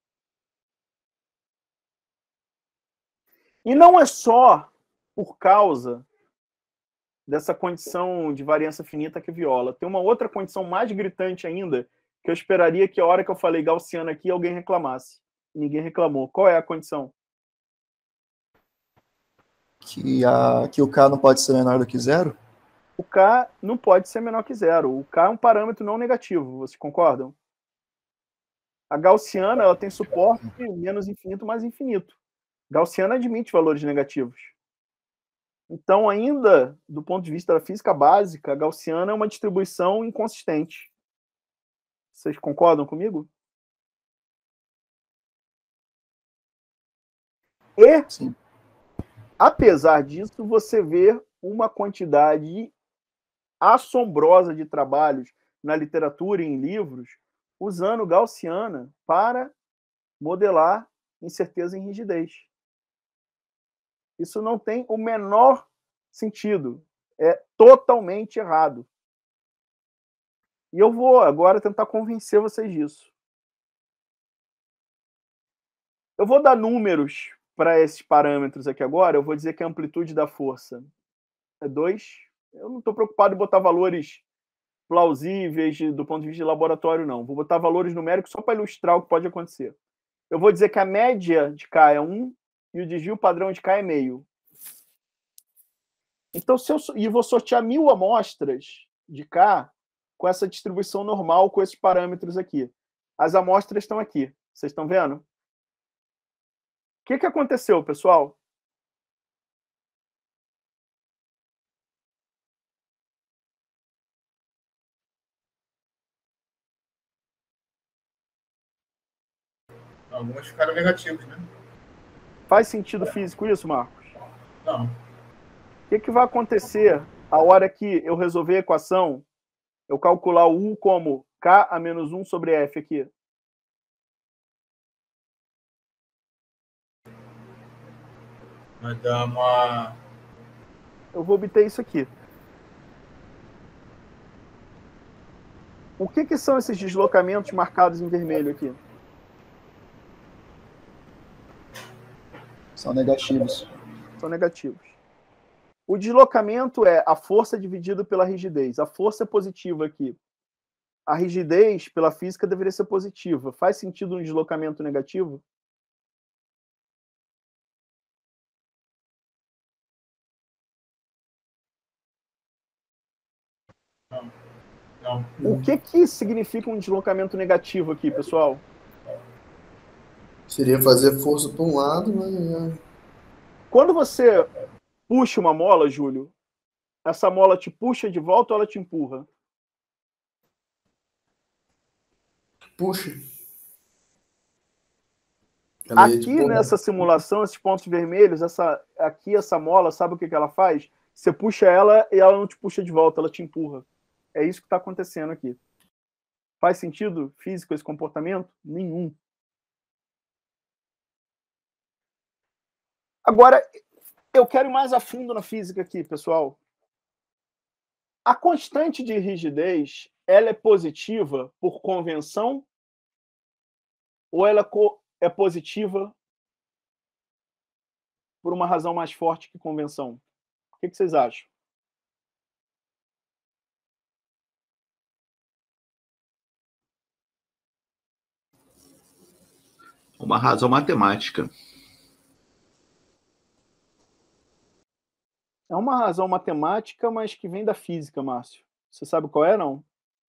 E não é só por causa dessa condição de variância finita que viola. Tem uma outra condição mais gritante ainda, que eu esperaria que a hora que eu falei gaussiana aqui, alguém reclamasse. Ninguém reclamou. Qual é a condição? Que o K não pode ser menor do que zero? O K não pode ser menor que zero. O K é um parâmetro não negativo, vocês concordam? A gaussiana ela tem suporte menos infinito mais infinito. Gaussiana admite valores negativos. Então, ainda do ponto de vista da física básica, a gaussiana é uma distribuição inconsistente. Vocês concordam comigo? E, Sim. apesar disso, você vê uma quantidade assombrosa de trabalhos na literatura e em livros usando gaussiana para modelar incerteza em rigidez. Isso não tem o menor sentido. É totalmente errado. E eu vou agora tentar convencer vocês disso. Eu vou dar números para esses parâmetros aqui agora. Eu vou dizer que a amplitude da força é 2. Eu não estou preocupado em botar valores plausíveis do ponto de vista de laboratório, não. Vou botar valores numéricos só para ilustrar o que pode acontecer. Eu vou dizer que a média de K é 1 e o desvio padrão de K é meio. Então, e vou sortear 1000 amostras de K com essa distribuição normal, com esses parâmetros aqui. As amostras estão aqui. Vocês estão vendo? O que aconteceu, pessoal? Algumas ficaram negativos, né? Faz sentido físico isso, Marcos? Não. O que vai acontecer a hora que eu resolver a equação, eu calcular o U como K a menos 1 sobre F aqui? Vai dar uma... Eu vou obter isso aqui. O que são esses deslocamentos marcados em vermelho aqui? São negativos. São negativos. O deslocamento é a força dividida pela rigidez. A força é positiva aqui. A rigidez, pela física, deveria ser positiva. Faz sentido um deslocamento negativo? Não. O que significa um deslocamento negativo aqui, pessoal? Seria fazer força para um lado, né? Quando você puxa uma mola, Júlio, essa mola te puxa de volta ou ela te empurra? Puxa. Aqui nessa simulação, esses pontos vermelhos, essa mola, sabe o que ela faz? Você puxa ela e ela não te puxa de volta, ela te empurra. É isso que está acontecendo aqui. Faz sentido físico esse comportamento? Nenhum. Agora, eu quero ir mais a fundo na física aqui, pessoal. A constante de rigidez, ela é positiva por convenção ou ela é positiva por uma razão mais forte que convenção? O que vocês acham? Uma razão matemática. É uma razão matemática, mas que vem da física, Márcio. Você sabe qual é, não?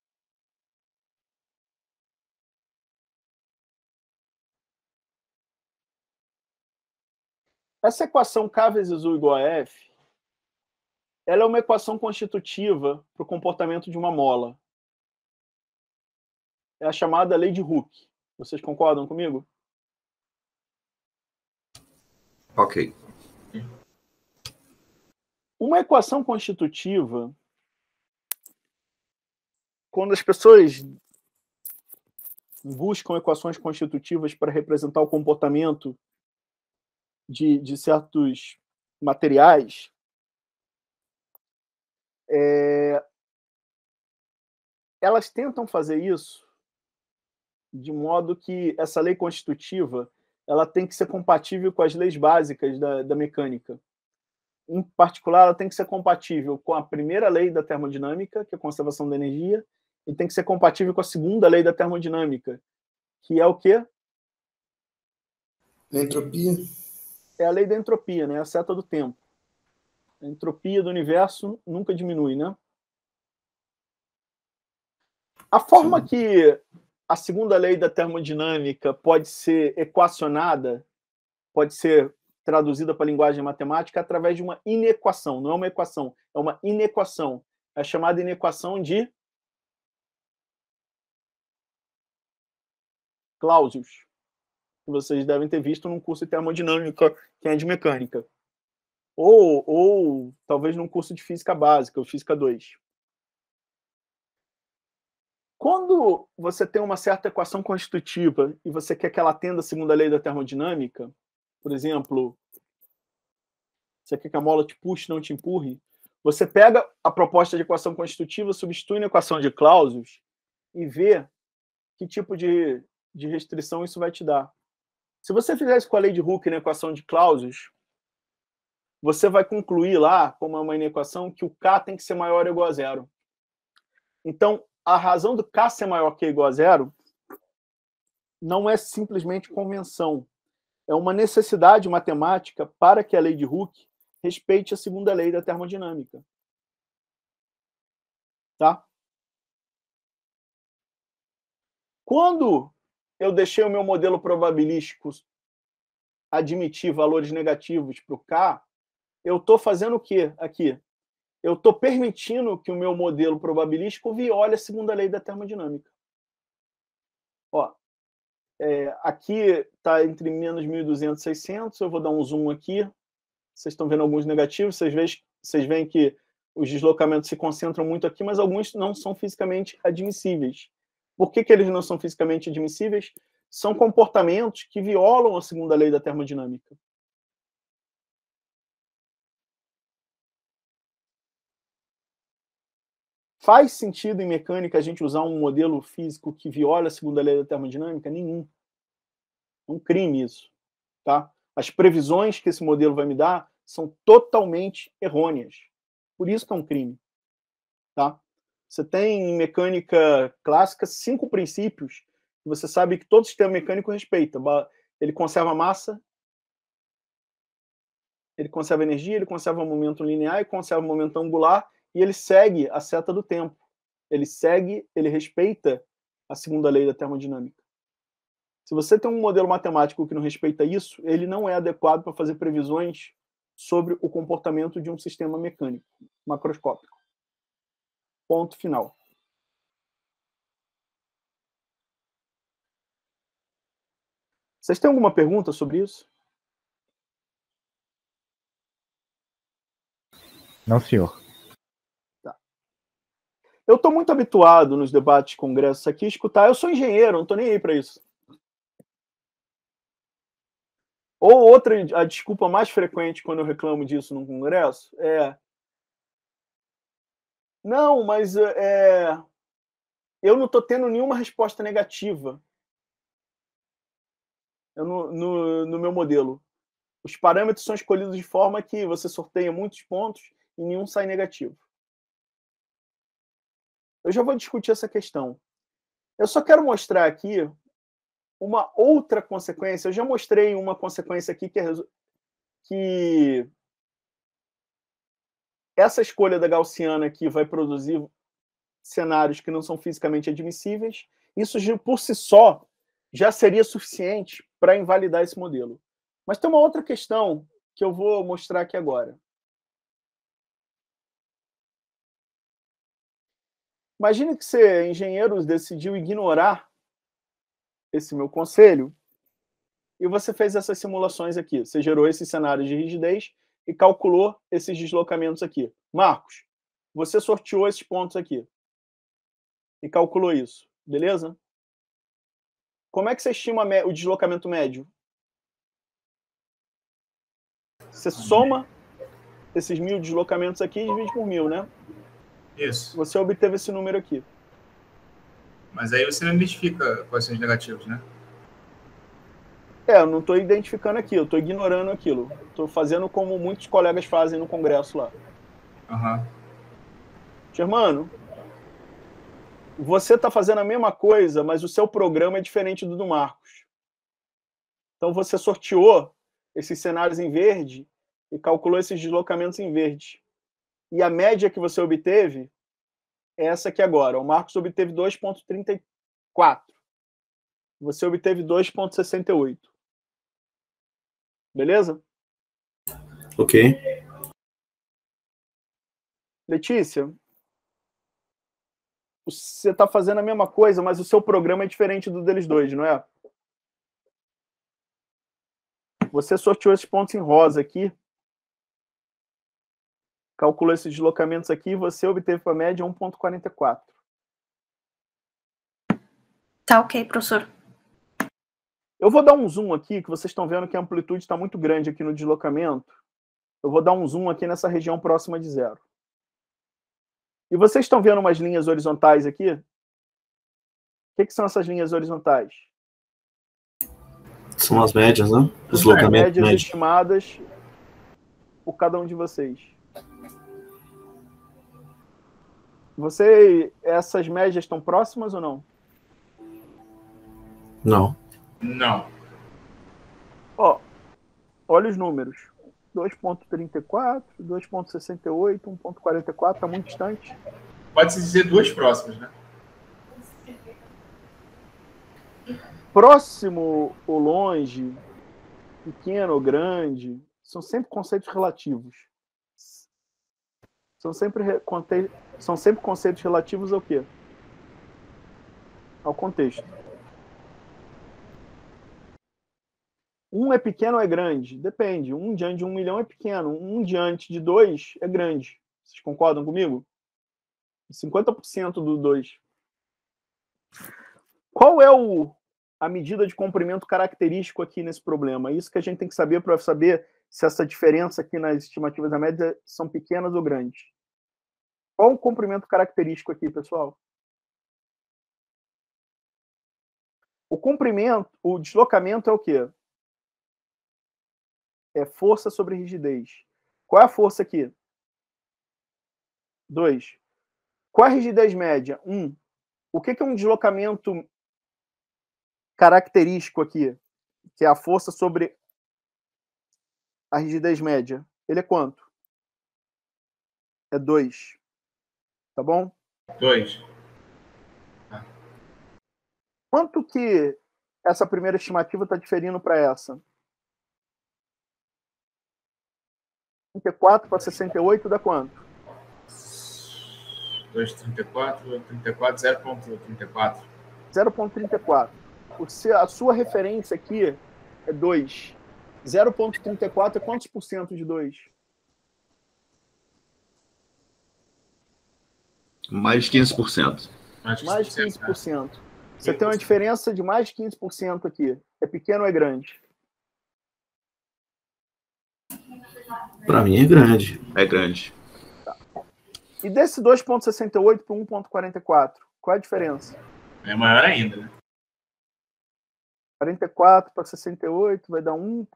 Essa equação K vezes U igual a F, ela é uma equação constitutiva para o comportamento de uma mola. É a chamada lei de Hooke. Vocês concordam comigo? Ok. Uma equação constitutiva, quando as pessoas buscam equações constitutivas para representar o comportamento de certos materiais, elas tentam fazer isso de modo que essa lei constitutiva ela tem que ser compatível com as leis básicas da mecânica. Em particular, ela tem que ser compatível com a primeira lei da termodinâmica, que é a conservação da energia, e tem que ser compatível com a segunda lei da termodinâmica, que é o quê? Entropia. É a lei da entropia, né? A seta do tempo. A entropia do universo nunca diminui, né? A forma que a segunda lei da termodinâmica pode ser equacionada, pode ser traduzida para a linguagem matemática através de uma inequação. Não é uma equação, é uma inequação. É chamada inequação de Clausius, que vocês devem ter visto num curso de termodinâmica, que é de mecânica. Ou talvez num curso de física básica, ou física 2. Quando você tem uma certa equação constitutiva e você quer que ela atenda a segunda lei da termodinâmica, por exemplo, você quer que a mola te puxe, não te empurre, você pega a proposta de equação constitutiva, substitui na equação de Clausius e vê que tipo de restrição isso vai te dar. Se você fizer isso com a lei de Hooke na equação de Clausius, você vai concluir lá, como é uma inequação, que o K tem que ser maior ou igual a zero. Então, a razão do K ser maior que ou igual a zero não é simplesmente convenção. É uma necessidade matemática para que a lei de Hooke respeite a segunda lei da termodinâmica. Tá? Quando eu deixei o meu modelo probabilístico admitir valores negativos para o K, eu estou fazendo o quê aqui? Eu estou permitindo que o meu modelo probabilístico viole a segunda lei da termodinâmica. Ó, aqui está entre menos 1.200 e 600, eu vou dar um zoom aqui. Vocês estão vendo alguns negativos, vocês veem que os deslocamentos se concentram muito aqui, mas alguns não são fisicamente admissíveis. Por que eles não são fisicamente admissíveis? São comportamentos que violam a segunda lei da termodinâmica. Faz sentido em mecânica a gente usar um modelo físico que viola a segunda lei da termodinâmica? Nenhum. É um crime isso. Tá? As previsões que esse modelo vai me dar são totalmente errôneas. Por isso que é um crime. Tá? Você tem em mecânica clássica 5 princípios que você sabe que todo sistema mecânico respeita. Ele conserva massa, ele conserva energia, ele conserva momento linear, ele conserva momento angular e ele segue a seta do tempo. Ele respeita a segunda lei da termodinâmica. Se você tem um modelo matemático que não respeita isso, ele não é adequado para fazer previsões sobre o comportamento de um sistema mecânico macroscópico. Ponto final. Vocês têm alguma pergunta sobre isso? Não, senhor. Tá. Eu estou muito habituado nos debates, congressos aqui, a escutar. Eu sou engenheiro, não estou nem aí para isso. Ou outra, a desculpa mais frequente quando eu reclamo disso num congresso é: não, mas eu não estou tendo nenhuma resposta negativa no meu modelo. Os parâmetros são escolhidos de forma que você sorteia muitos pontos e nenhum sai negativo. Eu já vou discutir essa questão. Eu só quero mostrar aqui uma outra consequência. Eu já mostrei uma consequência aqui que essa escolha da gaussiana aqui vai produzir cenários que não são fisicamente admissíveis. Isso, por si só, já seria suficiente para invalidar esse modelo. Mas tem uma outra questão que eu vou mostrar aqui agora. Imagine que você, engenheiro, decidiu ignorar esse meu conselho e você fez essas simulações aqui. Você gerou esses cenários de rigidez e calculou esses deslocamentos aqui. Marcos, você sorteou esses pontos aqui e calculou isso, beleza? Como é que você estima o deslocamento médio? Você soma esses 1000 deslocamentos aqui e divide por 1000, né? Isso. Você obteve esse número aqui. Mas aí você não identifica quais são os negativos, né? Eu não estou identificando aqui, eu estou ignorando aquilo. Estou fazendo como muitos colegas fazem no congresso lá. Germano, você está fazendo a mesma coisa, mas o seu programa é diferente do Marcos. Então você sorteou esses cenários em verde e calculou esses deslocamentos em verde. E a média que você obteve é essa aqui agora. O Marcos obteve 2,34. Você obteve 2,68. Beleza? Ok. Letícia, você está fazendo a mesma coisa, mas o seu programa é diferente do deles dois, não é? Você sorteou esses pontos em rosa aqui, calculou esses deslocamentos aqui e você obteve para a média 1,44. Tá ok, professor. Eu vou dar um zoom aqui, que vocês estão vendo que a amplitude está muito grande aqui no deslocamento. Eu vou dar um zoom aqui nessa região próxima de zero. E vocês estão vendo umas linhas horizontais aqui? O que são essas linhas horizontais? São as médias, né? Deslocamento médias médio. estimadas por cada um de vocês. Essas médias estão próximas ou não? Não. Não. Ó, olha os números. 2,34, 2,68, 1,44, está muito distante. Pode-se dizer duas próximas, né? Próximo ou longe, pequeno ou grande, são sempre conceitos relativos. São sempre conceitos relativos ao quê? Ao contexto. Um é pequeno ou é grande? Depende. Um diante de 1 milhão é pequeno. Um diante de 2 é grande. Vocês concordam comigo? 50% do 2. Qual é a medida de comprimento característico aqui nesse problema? É isso que a gente tem que saber para saber se essa diferença aqui nas estimativas da média são pequenas ou grandes. Qual o comprimento característico aqui, pessoal? O comprimento, o deslocamento é o quê? É força sobre rigidez. Qual é a força aqui? 2. Qual é a rigidez média? 1. O que é um deslocamento característico aqui? Que é a força sobre a rigidez média. Ele é quanto? É 2. Tá bom? 2. Quanto que essa primeira estimativa está diferindo para essa? 34 para 68 dá quanto? 2,34, 34, 0,34. 0,34. A sua referência aqui é 2. 0,34 é quantos por cento de 2? Mais de 15%. Mais de 15%. Você tem uma diferença de mais de 15% aqui. É pequeno ou é grande? Para mim é grande. É grande. Tá. E desse 2,68 para 1,44, qual é a diferença? É maior ainda, né? 44 para 68 vai dar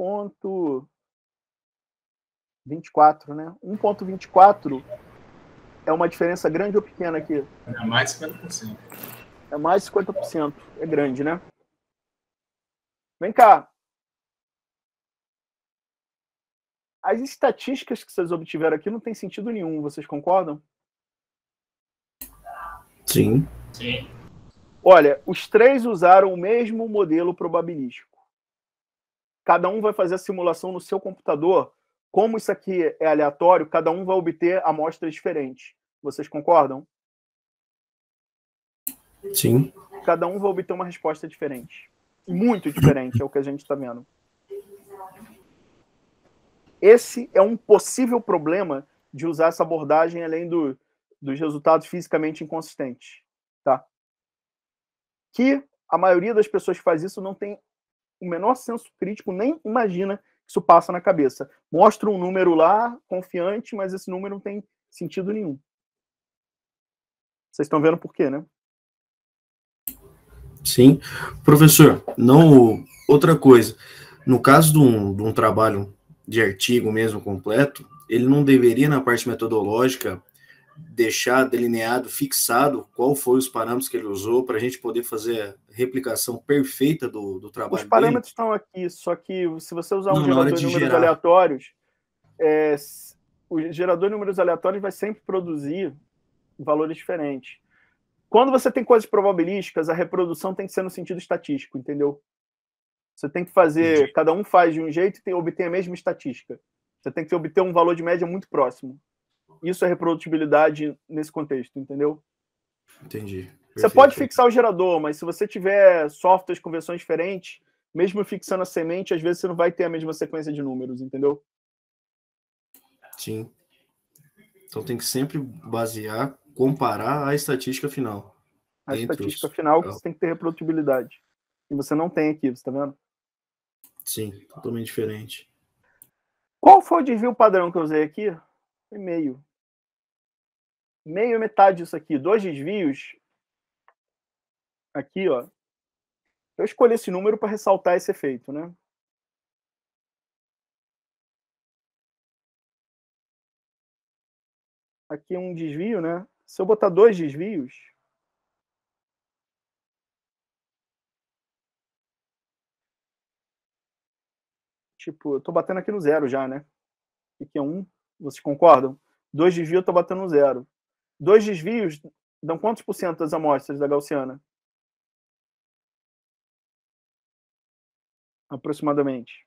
1,24, né? 1,24 é uma diferença grande ou pequena aqui? É mais de 50%. É mais de 50%. É grande, né? Vem cá. As estatísticas que vocês obtiveram aqui não tem sentido nenhum. Vocês concordam? Sim. Sim. Olha, os três usaram o mesmo modelo probabilístico. Cada um vai fazer a simulação no seu computador. Como isso aqui é aleatório, cada um vai obter amostras diferentes. Vocês concordam? Sim. Cada um vai obter uma resposta diferente. Muito diferente, é o que a gente está vendo. Esse é um possível problema de usar essa abordagem além dos resultados fisicamente inconsistentes. Tá? Que a maioria das pessoas que faz isso não tem o menor senso crítico, nem imagina que isso passa na cabeça. Mostra um número lá, confiante, mas esse número não tem sentido nenhum. Vocês estão vendo por quê, né? Sim. Professor, não, outra coisa. No caso de um trabalho de artigo mesmo completo, ele não deveria, na parte metodológica, deixar delineado, fixado, qual foi os parâmetros que ele usou para a gente poder fazer a replicação perfeita do trabalho Os parâmetros dele? estão aqui, só que se você usar um Não, na gerador hora de de números gerar. aleatórios, o gerador de números aleatórios vai sempre produzir valores diferentes. Quando você tem coisas probabilísticas, a reprodução tem que ser no sentido estatístico, entendeu? Você tem que fazer, cada um faz de um jeito e obtém a mesma estatística. Você tem que obter um valor de média muito próximo. Isso é reprodutibilidade nesse contexto, entendeu? Entendi. Você Perfeito. pode fixar o gerador, mas se você tiver softwares com versões diferentes, mesmo fixando a semente, às vezes você não vai ter a mesma sequência de números, entendeu? Sim. Então tem que sempre basear, comparar a estatística final. A estatística final que você tem que ter reprodutibilidade. E você não tem aqui, você está vendo? Sim, totalmente diferente. Qual foi o desvio padrão que eu usei aqui? Foi meio. Meio é metade disso aqui. 2 desvios. Aqui, ó. Eu escolhi esse número para ressaltar esse efeito, né? Aqui é um desvio, né? Se eu botar 2 desvios, tipo, eu tô batendo aqui no zero já, né? Aqui é 1, vocês concordam? 2 desvios eu tô batendo no zero. 2 desvios dão quantos por cento das amostras da gaussiana? Aproximadamente.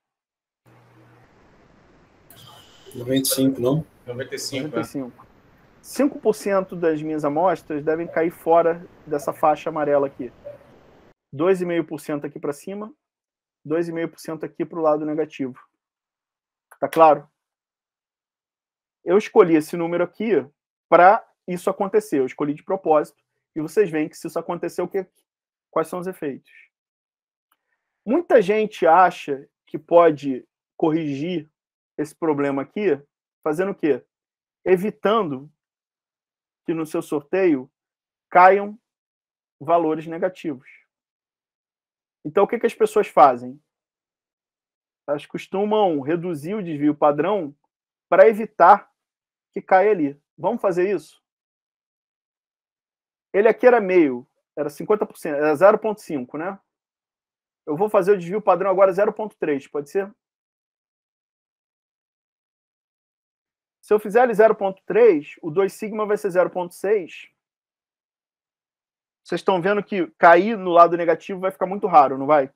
95, não? 95. 95. 5% das minhas amostras devem cair fora dessa faixa amarela aqui. 2,5% aqui para cima, 2,5% aqui para o lado negativo. Tá claro? Eu escolhi esse número aqui para isso acontecer. Eu escolhi de propósito. E vocês veem que se isso acontecer, quais são os efeitos? Muita gente acha que pode corrigir esse problema aqui fazendo o quê? Evitando que no seu sorteio caiam valores negativos. Então, o que as pessoas fazem? Elas costumam reduzir o desvio padrão para evitar que caia ali. Vamos fazer isso? Ele aqui era meio, era 50%, era 0,5, né? Eu vou fazer o desvio padrão agora 0,3, pode ser? Se eu fizer ele 0,3, o 2 sigma vai ser 0,6. Vocês estão vendo que cair no lado negativo vai ficar muito raro, não vai?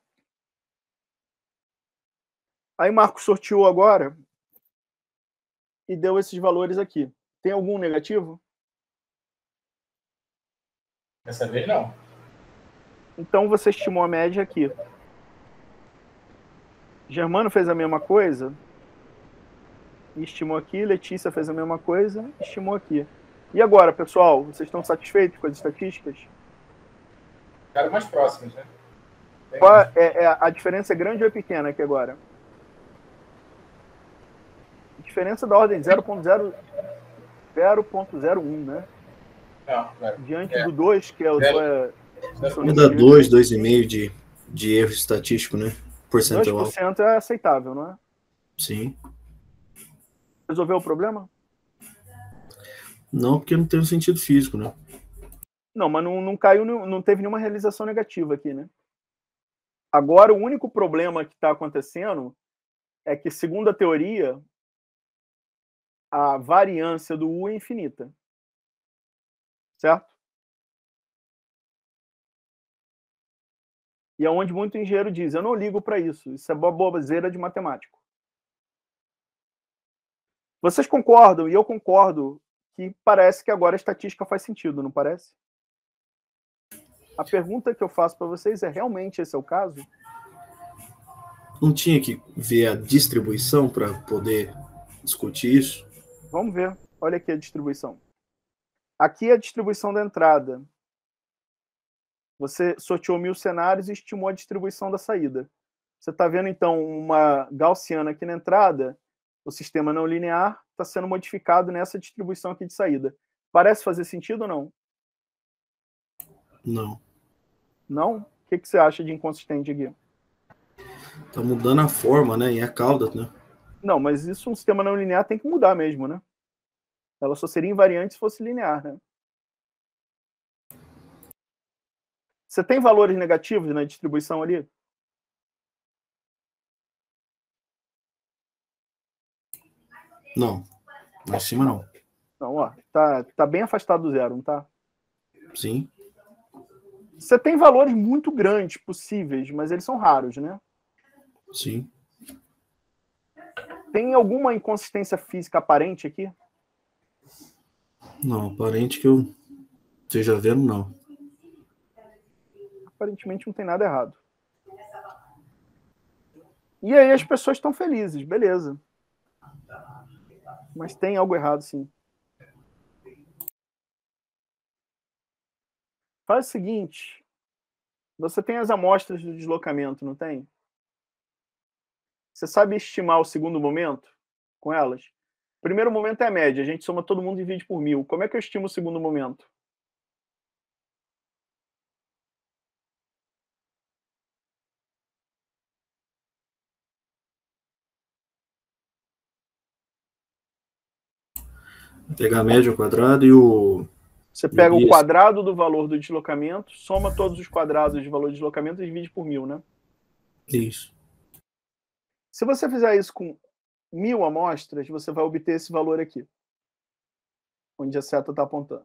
Aí Marco sorteou agora e deu esses valores aqui. Tem algum negativo? Dessa vez não. Então você estimou a média aqui. Germano fez a mesma coisa. E estimou aqui. Letícia fez a mesma coisa. Estimou aqui. E agora, pessoal? Vocês estão satisfeitos com as estatísticas? Ficaram mais próximos, né? A diferença é grande ou é pequena aqui agora? A diferença da ordem de 0,01, né? Não, diante do 2, que é o... Dá 2,5 de erro estatístico, né? Percentual. 2% é aceitável, não é? Sim. Resolveu o problema? Não, porque não tem um sentido físico, né? Não, mas não caiu, não teve nenhuma realização negativa aqui, né? Agora, o único problema que está acontecendo é que, segundo a teoria, a variância do U é infinita. Certo? E é onde muito engenheiro diz, eu não ligo para isso. Isso é bobazeira de matemático. Vocês concordam, e eu concordo, que parece que agora a estatística faz sentido, não parece? A pergunta que eu faço para vocês é, realmente esse é o caso? Não tinha que ver a distribuição para poder discutir isso? Vamos ver. Olha aqui a distribuição. Aqui é a distribuição da entrada. Você sorteou 1000 cenários e estimou a distribuição da saída. Você está vendo, então, uma gaussiana aqui na entrada. O sistema não linear está sendo modificado nessa distribuição aqui de saída. Parece fazer sentido ou não? Não. Não? O que você acha de inconsistente aqui? Está mudando a forma, né? E a cauda, né? Não, mas isso, um sistema não linear tem que mudar mesmo, né? Ela só seria invariante se fosse linear, né? Você tem valores negativos na distribuição ali? Não. Lá em cima, não. Não, ó. Tá bem afastado do zero, não tá? Sim. Você tem valores muito grandes possíveis, mas eles são raros, né? Sim. Tem alguma inconsistência física aparente aqui? Não, aparente que eu esteja vendo, não. Aparentemente não tem nada errado. E aí as pessoas estão felizes, beleza. Mas tem algo errado, sim. Faz o seguinte. Você tem as amostras do deslocamento, não tem? Você sabe estimar o segundo momento com elas? O primeiro momento é a média. A gente soma todo mundo e divide por 1000. Como é que eu estimo o segundo momento? Vou pegar a média ao quadrado e o... Você pega o quadrado do valor do deslocamento, soma todos os quadrados de valor de deslocamento e divide por 1000, né? Isso. Se você fizer isso com 1000 amostras, você vai obter esse valor aqui, onde a seta está apontando.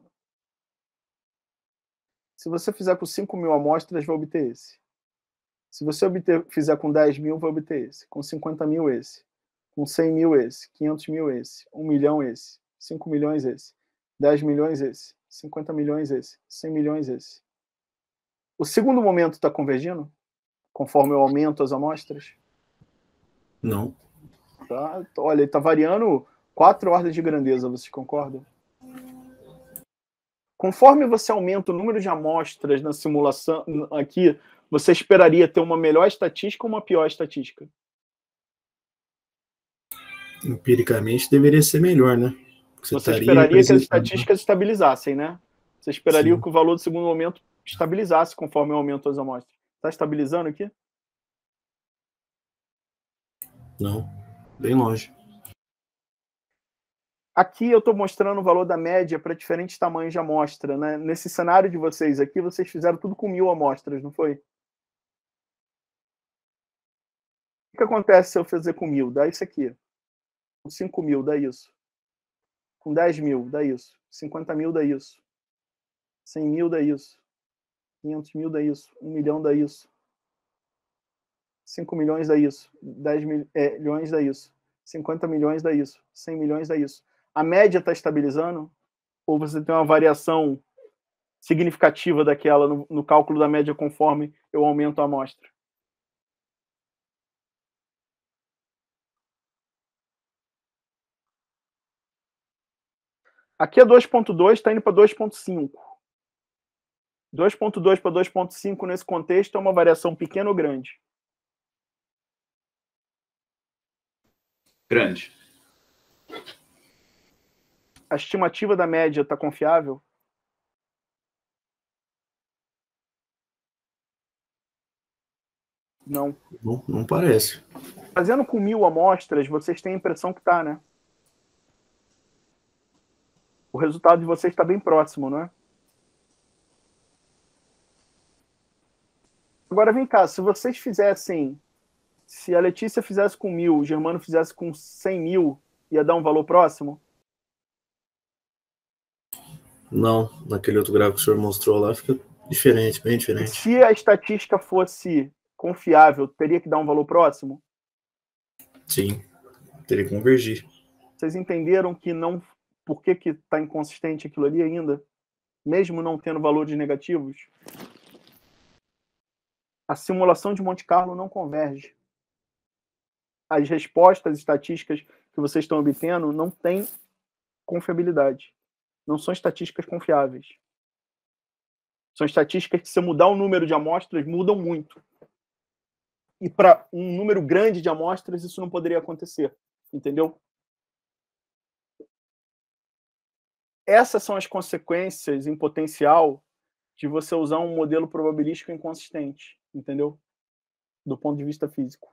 Se você fizer com 5.000 amostras, vai obter esse. Se você fizer com 10.000, vai obter esse. Com 50.000, esse. Com 100.000, esse. 500.000, esse. 1 milhão, esse. 5 milhões, esse. 10 milhões, esse. 50 milhões, esse. 100 milhões, esse. O segundo momento está convergindo? Conforme eu aumento as amostras? Não. Tá? Olha, ele está variando 4 ordens de grandeza, vocês concordam? Conforme você aumenta o número de amostras na simulação aqui, você esperaria ter uma melhor estatística ou uma pior estatística? Empiricamente deveria ser melhor, né? Você esperaria que as estatísticas estabilizassem, né? Você esperaria que o valor do segundo momento estabilizasse conforme o aumento das amostras. Está estabilizando aqui? Não, bem longe. Aqui eu estou mostrando o valor da média para diferentes tamanhos de amostra, né? Nesse cenário de vocês aqui, vocês fizeram tudo com 1000 amostras, não foi? O que acontece se eu fazer com 1000? Dá isso aqui. Com 5.000, dá isso. Com 10.000, dá isso. 50.000, dá isso. 100.000, dá isso. 500.000, dá isso. 1 milhão, dá isso. 5 milhões, dá isso. 10 milhões, dá isso. 50 milhões, dá isso. 100 milhões, dá isso. A média está estabilizando? Ou você tem uma variação significativa daquela no cálculo da média conforme eu aumento a amostra? Aqui é 2.2, está indo para 2.5. 2.2 para 2.5 nesse contexto é uma variação pequena ou grande? Grande. A estimativa da média está confiável? Não. Não parece. Fazendo com 1000 amostras, vocês têm a impressão que está, né? O resultado de vocês está bem próximo, não é? Agora vem cá, se vocês fizessem, se a Letícia fizesse com 1000, o Germano fizesse com 100.000, ia dar um valor próximo? Não, naquele outro gráfico que o senhor mostrou lá, fica diferente, bem diferente. E se a estatística fosse confiável, teria que dar um valor próximo? Sim, teria que convergir. Vocês entenderam que não... Por que está inconsistente aquilo ali ainda? Mesmo não tendo valores negativos? A simulação de Monte Carlo não converge. As respostas estatísticas que vocês estão obtendo não têm confiabilidade. Não são estatísticas confiáveis. São estatísticas que, se mudar o número de amostras, mudam muito. E para um número grande de amostras, isso não poderia acontecer. Entendeu? Essas são as consequências em potencial de você usar um modelo probabilístico inconsistente. Entendeu? Do ponto de vista físico.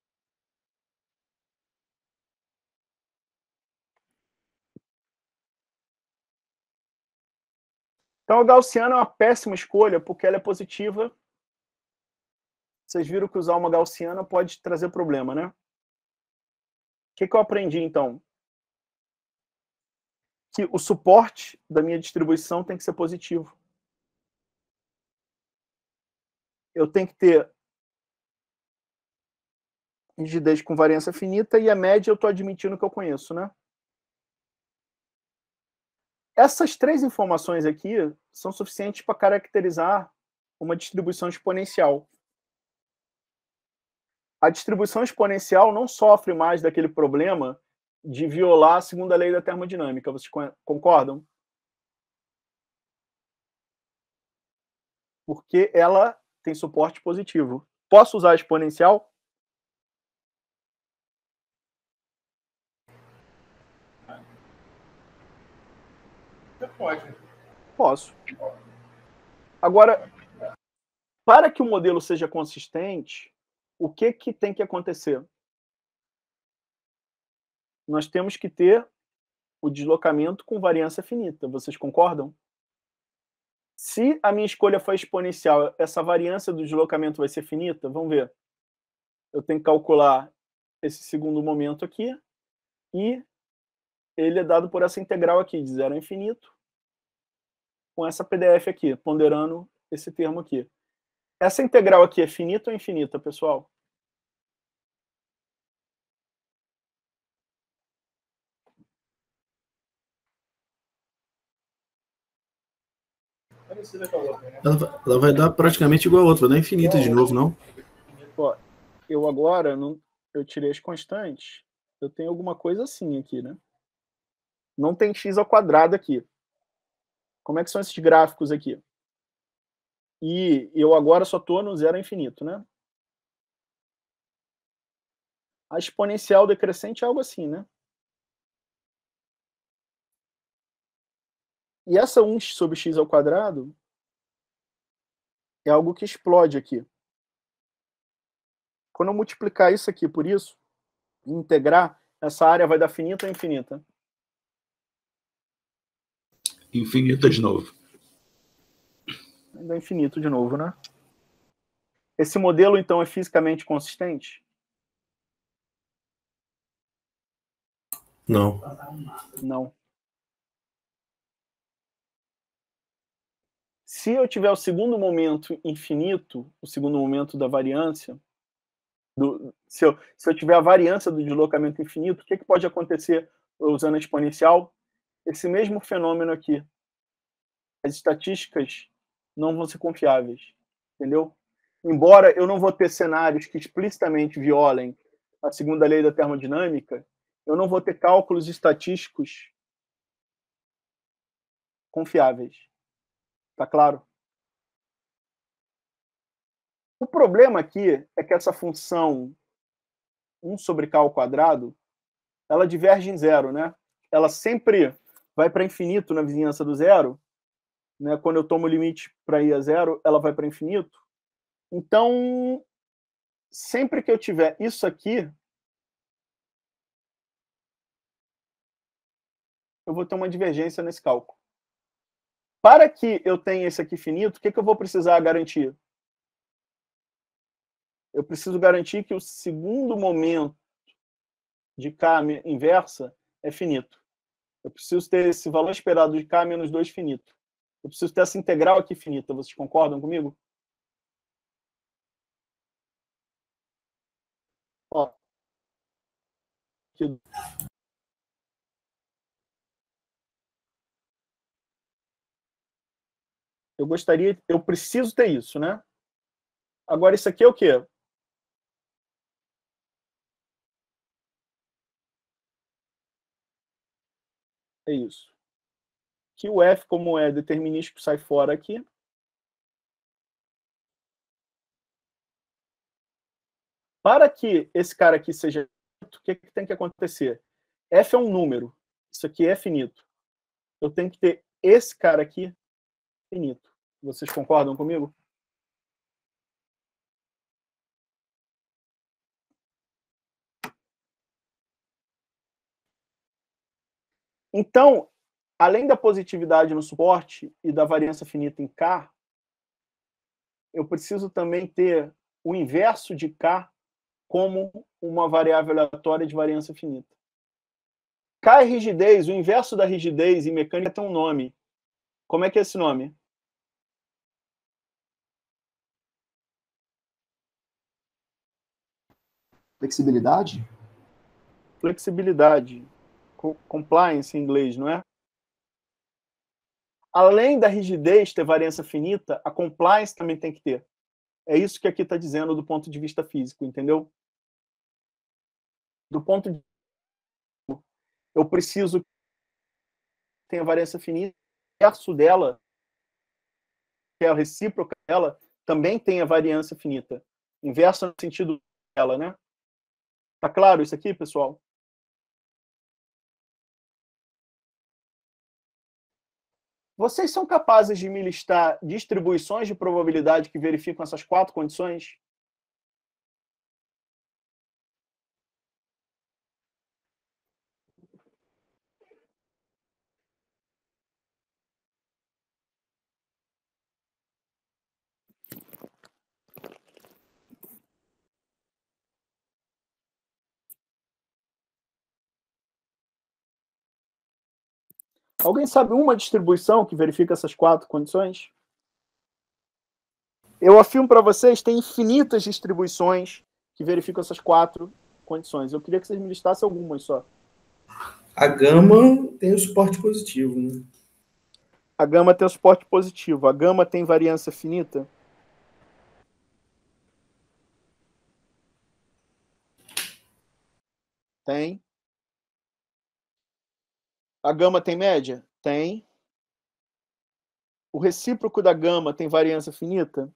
Então, a gaussiana é uma péssima escolha, porque ela é positiva. Vocês viram que usar uma gaussiana pode trazer problema, né? O que eu aprendi, então? Que o suporte da minha distribuição tem que ser positivo. Eu tenho que ter rigidez com variância finita e a média eu estou admitindo que eu conheço, né? Essas três informações aqui são suficientes para caracterizar uma distribuição exponencial. A distribuição exponencial não sofre mais daquele problema de violar a segunda lei da termodinâmica. Vocês concordam? Porque ela tem suporte positivo. Posso usar a exponencial? Você pode. Posso. Agora, para que o modelo seja consistente, o que tem que acontecer? Nós temos que ter o deslocamento com variância finita. Vocês concordam? Se a minha escolha for exponencial, essa variância do deslocamento vai ser finita? Vamos ver. Eu tenho que calcular esse segundo momento aqui e ele é dado por essa integral aqui, de 0 a infinito, com essa PDF aqui, ponderando esse termo aqui. Essa integral aqui é finita ou infinita, pessoal? Parecida com a outra, né? Ela vai dar praticamente igual a outra, vai dar infinita de novo, não? Ó, eu agora, eu tirei as constantes, eu tenho alguma coisa assim aqui, né? Não tem x ao quadrado aqui. Como é que são esses gráficos aqui? E eu agora só estou no 0 a infinito, né? A exponencial decrescente é algo assim, né? E essa 1 sobre x ao quadrado é algo que explode aqui. Quando eu multiplicar isso aqui por isso, e integrar, essa área vai dar finita ou infinita? Infinita de novo. Ainda é infinito de novo, né? Esse modelo, então, é fisicamente consistente? Não. Não. Se eu tiver o segundo momento infinito, o segundo momento da variância, se eu tiver a variância do deslocamento infinito, o que pode acontecer usando a exponencial? Esse mesmo fenômeno aqui. As estatísticas não vão ser confiáveis, entendeu? Embora eu não vou ter cenários que explicitamente violem a segunda lei da termodinâmica, eu não vou ter cálculos estatísticos confiáveis. Tá claro? O problema aqui é que essa função 1 sobre k ao quadrado, ela diverge em zero, né? Ela sempre vai para infinito na vizinhança do zero, né? Quando eu tomo o limite para ir a zero, ela vai para infinito. Então, sempre que eu tiver isso aqui, eu vou ter uma divergência nesse cálculo. Para que eu tenha esse aqui finito, o que eu vou precisar garantir? Eu preciso garantir que o segundo momento de k inversa é finito. Eu preciso ter esse valor esperado de k menos 2 finito. Eu preciso ter essa integral aqui finita. Vocês concordam comigo? Ó. Aqui. Eu preciso ter isso, né? Agora, isso aqui é o quê? É isso. Que o f, como é determinístico, sai fora aqui. Para que esse cara aqui seja finito, o que tem que acontecer? F é um número. Isso aqui é finito. Eu tenho que ter esse cara aqui finito. Vocês concordam comigo? Então, além da positividade no suporte e da variância finita em K, eu preciso também ter o inverso de K como uma variável aleatória de variância finita. K é rigidez, o inverso da rigidez em mecânica tem um nome. Como é que é esse nome? Flexibilidade? Flexibilidade. Compliance em inglês, não é? Além da rigidez ter variância finita, a compliance também tem que ter. É isso que aqui está dizendo do ponto de vista físico, entendeu? Do ponto de eu preciso que tenha variância finita, o inverso dela, que é a recíproca dela, também tem a variância finita. Inverso no sentido dela, né? Tá claro isso aqui, pessoal? Vocês são capazes de me listar distribuições de probabilidade que verificam essas 4 condições? Alguém sabe uma distribuição que verifica essas 4 condições? Eu afirmo para vocês, tem infinitas distribuições que verificam essas 4 condições. Eu queria que vocês me listassem algumas só. A gama tem o suporte positivo, né? A gama tem o suporte positivo. A gama tem variância finita? Tem. A gama tem média? Tem. O recíproco da gama tem variância finita?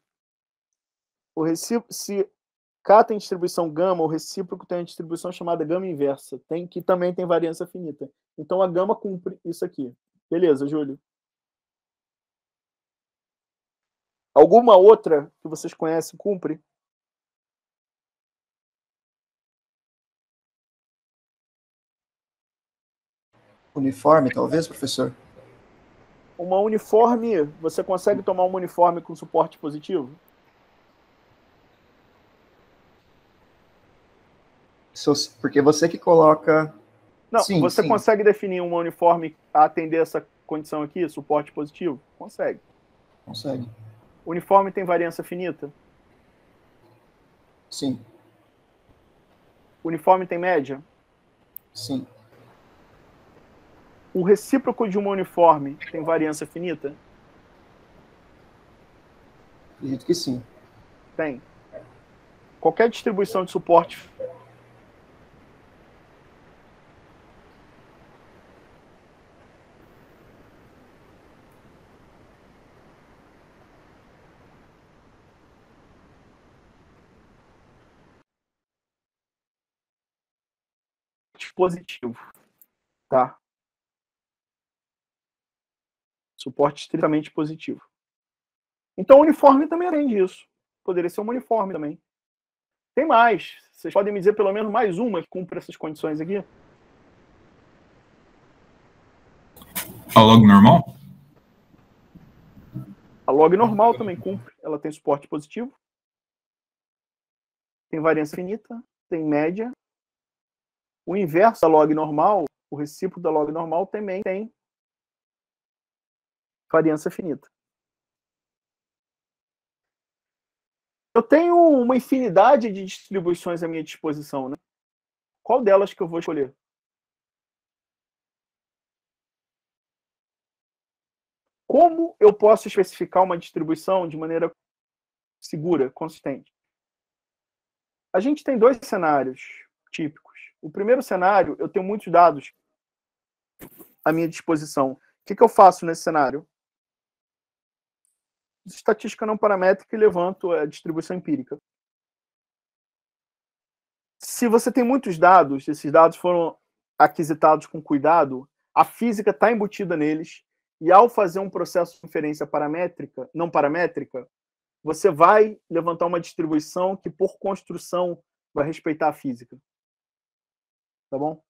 Se K tem distribuição gama, o recíproco tem uma distribuição chamada gama inversa, que também tem variância finita. Então a gama cumpre isso aqui. Beleza, Júlio? Alguma outra que vocês conhecem cumpre? Uniforme, talvez, professor? Uma uniforme, você consegue tomar uma uniforme com suporte positivo? Porque você que coloca... Não, sim, você sim. consegue definir uma uniforme a atender essa condição aqui, suporte positivo? Consegue. Consegue. Uniforme tem variância finita? Sim. Uniforme tem média? Sim. O recíproco de uma uniforme tem variância finita? Acredito que sim. Tem. Qualquer distribuição de suporte positivo, tá? Suporte estritamente positivo. Então, o uniforme também atende isso. Poderia ser um uniforme também. Tem mais. Vocês podem me dizer pelo menos mais uma que cumpre essas condições aqui? A log normal? A log normal também cumpre. Ela tem suporte positivo. Tem variância finita. Tem média. O inverso da log normal, o recíproco da log normal, também tem variância finita. Eu tenho uma infinidade de distribuições à minha disposição, né? Qual delas que eu vou escolher? Como eu posso especificar uma distribuição de maneira segura, consistente? A gente tem dois cenários típicos. O primeiro cenário, eu tenho muitos dados à minha disposição. O que eu faço nesse cenário? Estatística não paramétrica e levanto a distribuição empírica. Se você tem muitos dados, esses dados foram aquisitados com cuidado, a física está embutida neles, e ao fazer um processo de inferência paramétrica, não paramétrica, você vai levantar uma distribuição que, por construção, vai respeitar a física. Tá bom?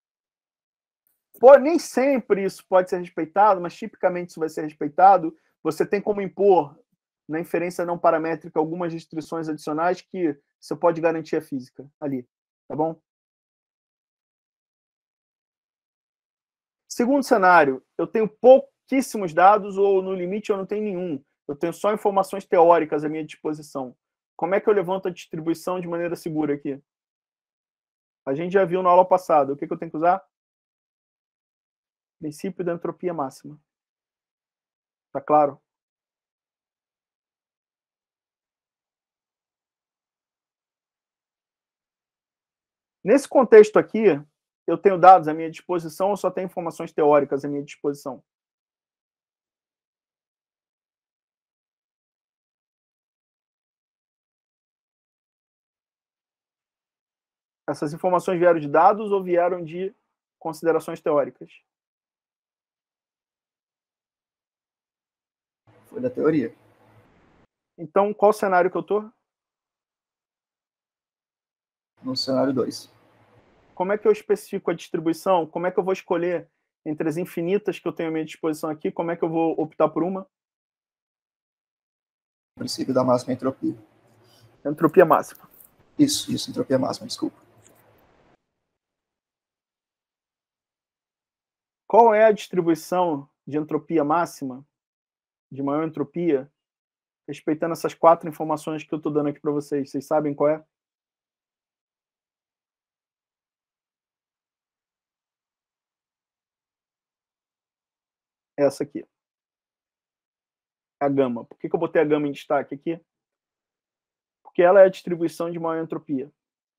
Nem sempre isso pode ser respeitado, mas tipicamente isso vai ser respeitado. Você tem como impor, na inferência não paramétrica, algumas restrições adicionais que você pode garantir a física ali. Tá bom? Segundo cenário, eu tenho pouquíssimos dados, ou no limite eu não tenho nenhum. Eu tenho só informações teóricas à minha disposição. Como é que eu levanto a distribuição de maneira segura aqui? A gente já viu na aula passada. O que eu tenho que usar? Princípio da entropia máxima. Tá claro? Nesse contexto aqui, eu tenho dados à minha disposição, eu só tenho informações teóricas à minha disposição. Essas informações vieram de dados ou vieram de considerações teóricas? Foi da teoria. Então, qual cenário que eu estou? No cenário 2. Como é que eu especifico a distribuição? Como é que eu vou escolher entre as infinitas que eu tenho à minha disposição aqui? Como é que eu vou optar por uma? O princípio da máxima entropia. Entropia máxima. Isso, entropia máxima, desculpa. Qual é a distribuição de entropia máxima, de maior entropia, respeitando essas 4 informações que eu estou dando aqui para vocês? Vocês sabem qual é? Essa aqui. A gama. Por que eu botei a gama em destaque aqui? Porque ela é a distribuição de maior entropia.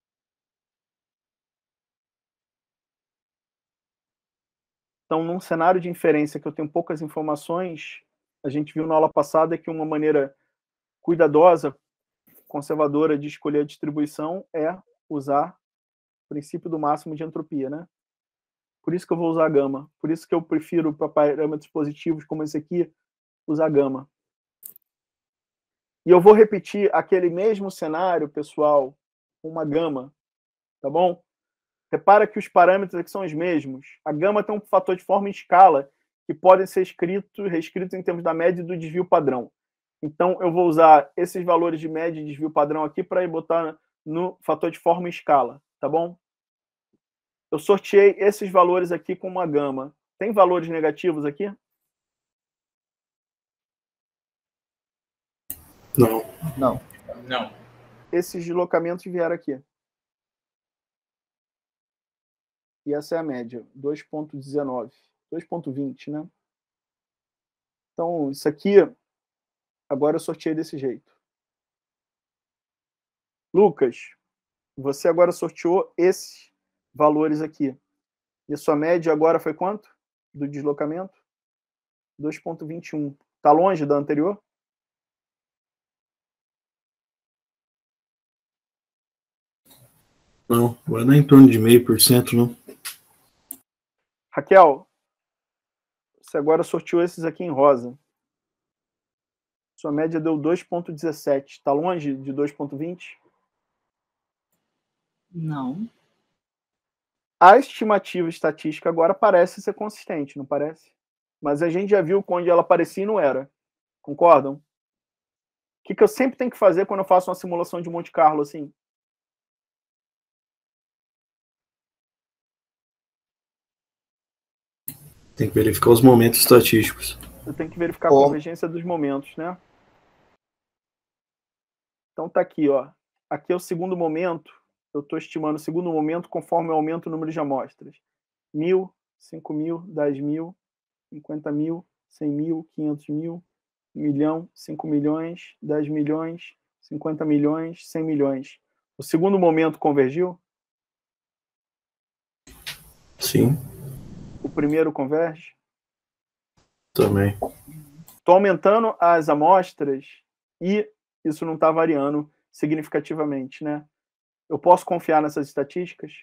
Então, num cenário de inferência que eu tenho poucas informações, a gente viu na aula passada que uma maneira cuidadosa, conservadora de escolher a distribuição é usar o princípio do máximo de entropia, né? Por isso que eu vou usar gama. Por isso que eu prefiro, para parâmetros positivos como esse aqui, usar gama. E eu vou repetir aquele mesmo cenário, pessoal, com uma gama, tá bom? Repara que os parâmetros aqui são os mesmos. A gama tem um fator de forma em escala que podem ser reescritos em termos da média e do desvio padrão. Então, eu vou usar esses valores de média e desvio padrão aqui para botar no fator de forma em escala, tá bom? Eu sorteei esses valores aqui com uma gama. Tem valores negativos aqui? Não. Não. Não. Esses deslocamentos vieram aqui. E essa é a média, 2,19. 2,20, né? Então, isso aqui, agora eu sorteei desse jeito. Lucas, você agora sorteou esses valores aqui. E a sua média agora foi quanto? Do deslocamento? 2,21. Está longe da anterior? Não, vai dar em torno de 0,5%, não? Raquel, você agora sorteou esses aqui em rosa. Sua média deu 2,17. Está longe de 2,20? Não. A estimativa estatística agora parece ser consistente, não parece? Mas a gente já viu onde ela parecia e não era. Concordam? O que eu sempre tenho que fazer quando eu faço uma simulação de Monte Carlo assim? Tem que verificar os momentos estatísticos. Eu tenho que verificar a convergência dos momentos, né? Então tá aqui, ó. Aqui é o segundo momento. Eu estou estimando o segundo momento conforme aumenta o número de amostras. 1.000, 5.000, 10.000, 50.000, 100.000, 500.000, 1 milhão, 5 milhões, 10 milhões, 50 milhões, 100 milhões. O segundo momento convergiu? Sim. O primeiro converge? Também. Estou aumentando as amostras e isso não está variando significativamente, né? Eu posso confiar nessas estatísticas?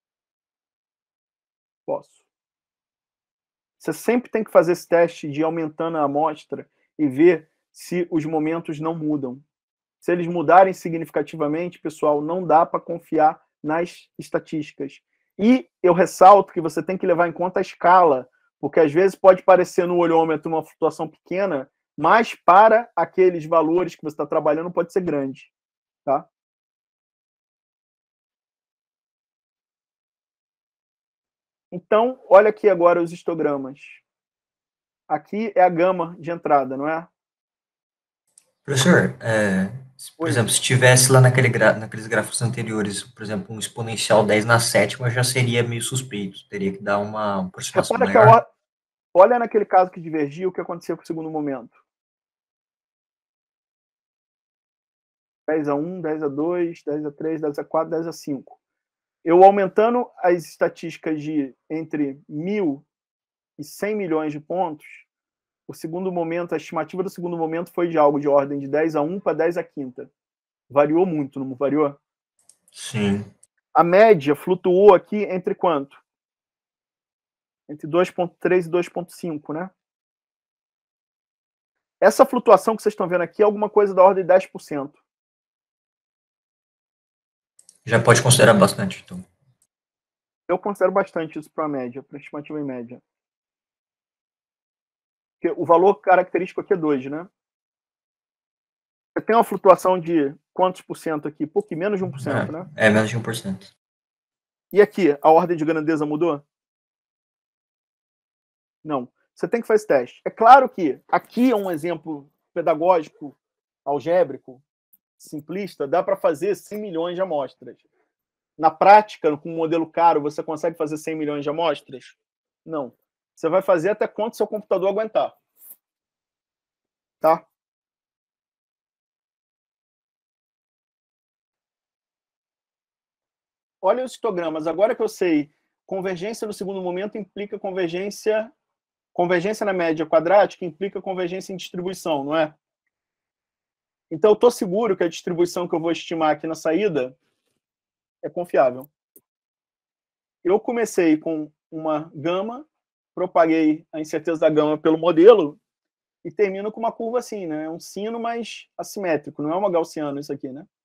Posso. Você sempre tem que fazer esse teste de ir aumentando a amostra e ver se os momentos não mudam. Se eles mudarem significativamente, pessoal, não dá para confiar nas estatísticas. E eu ressalto que você tem que levar em conta a escala, porque às vezes pode parecer no olhômetro uma flutuação pequena, mas para aqueles valores que você está trabalhando pode ser grande. Tá? Então, olha aqui agora os histogramas. Aqui é a gama de entrada, não é? Professor, por exemplo, se tivesse lá naqueles gráficos anteriores, por exemplo, um exponencial 10 na sétima, já seria meio suspeito. Teria que dar uma aproximação maior. Olha naquele caso que divergiu, o que aconteceu com o segundo momento. 10 a 1, 10 a 2, 10 a 3, 10 a 4, 10 a 5. Eu aumentando as estatísticas de entre 1.000 e 100 milhões de pontos, o segundo momento, a estimativa do segundo momento foi de algo de ordem de 10 a 1 para 10 a quinta. Variou muito, não variou? Sim. A média flutuou aqui entre quanto? Entre 2,3 e 2,5, né? Essa flutuação que vocês estão vendo aqui é alguma coisa da ordem de 10%. Já pode considerar bastante, então. Eu considero bastante isso para a média, para a estimativa em média. Porque o valor característico aqui é 2, né? Você tem uma flutuação de quantos por cento aqui? Pouco menos de 1%, né? É, menos de 1%. E aqui, a ordem de grandeza mudou? Não. Você tem que fazer esse teste. É claro que aqui é um exemplo pedagógico, algébrico, simplista, dá para fazer 100 milhões de amostras. Na prática, com um modelo caro, você consegue fazer 100 milhões de amostras? Não. Você vai fazer até quanto seu computador aguentar. Tá? Olha os histogramas. Agora que eu sei, convergência no segundo momento implica convergência na média quadrática implica convergência em distribuição, não é? Então, eu estou seguro que a distribuição que eu vou estimar aqui na saída é confiável. Eu comecei com uma gama, propaguei a incerteza da gama pelo modelo e termina com uma curva assim, né? É um sino, mas assimétrico, não é uma gaussiana isso aqui, né?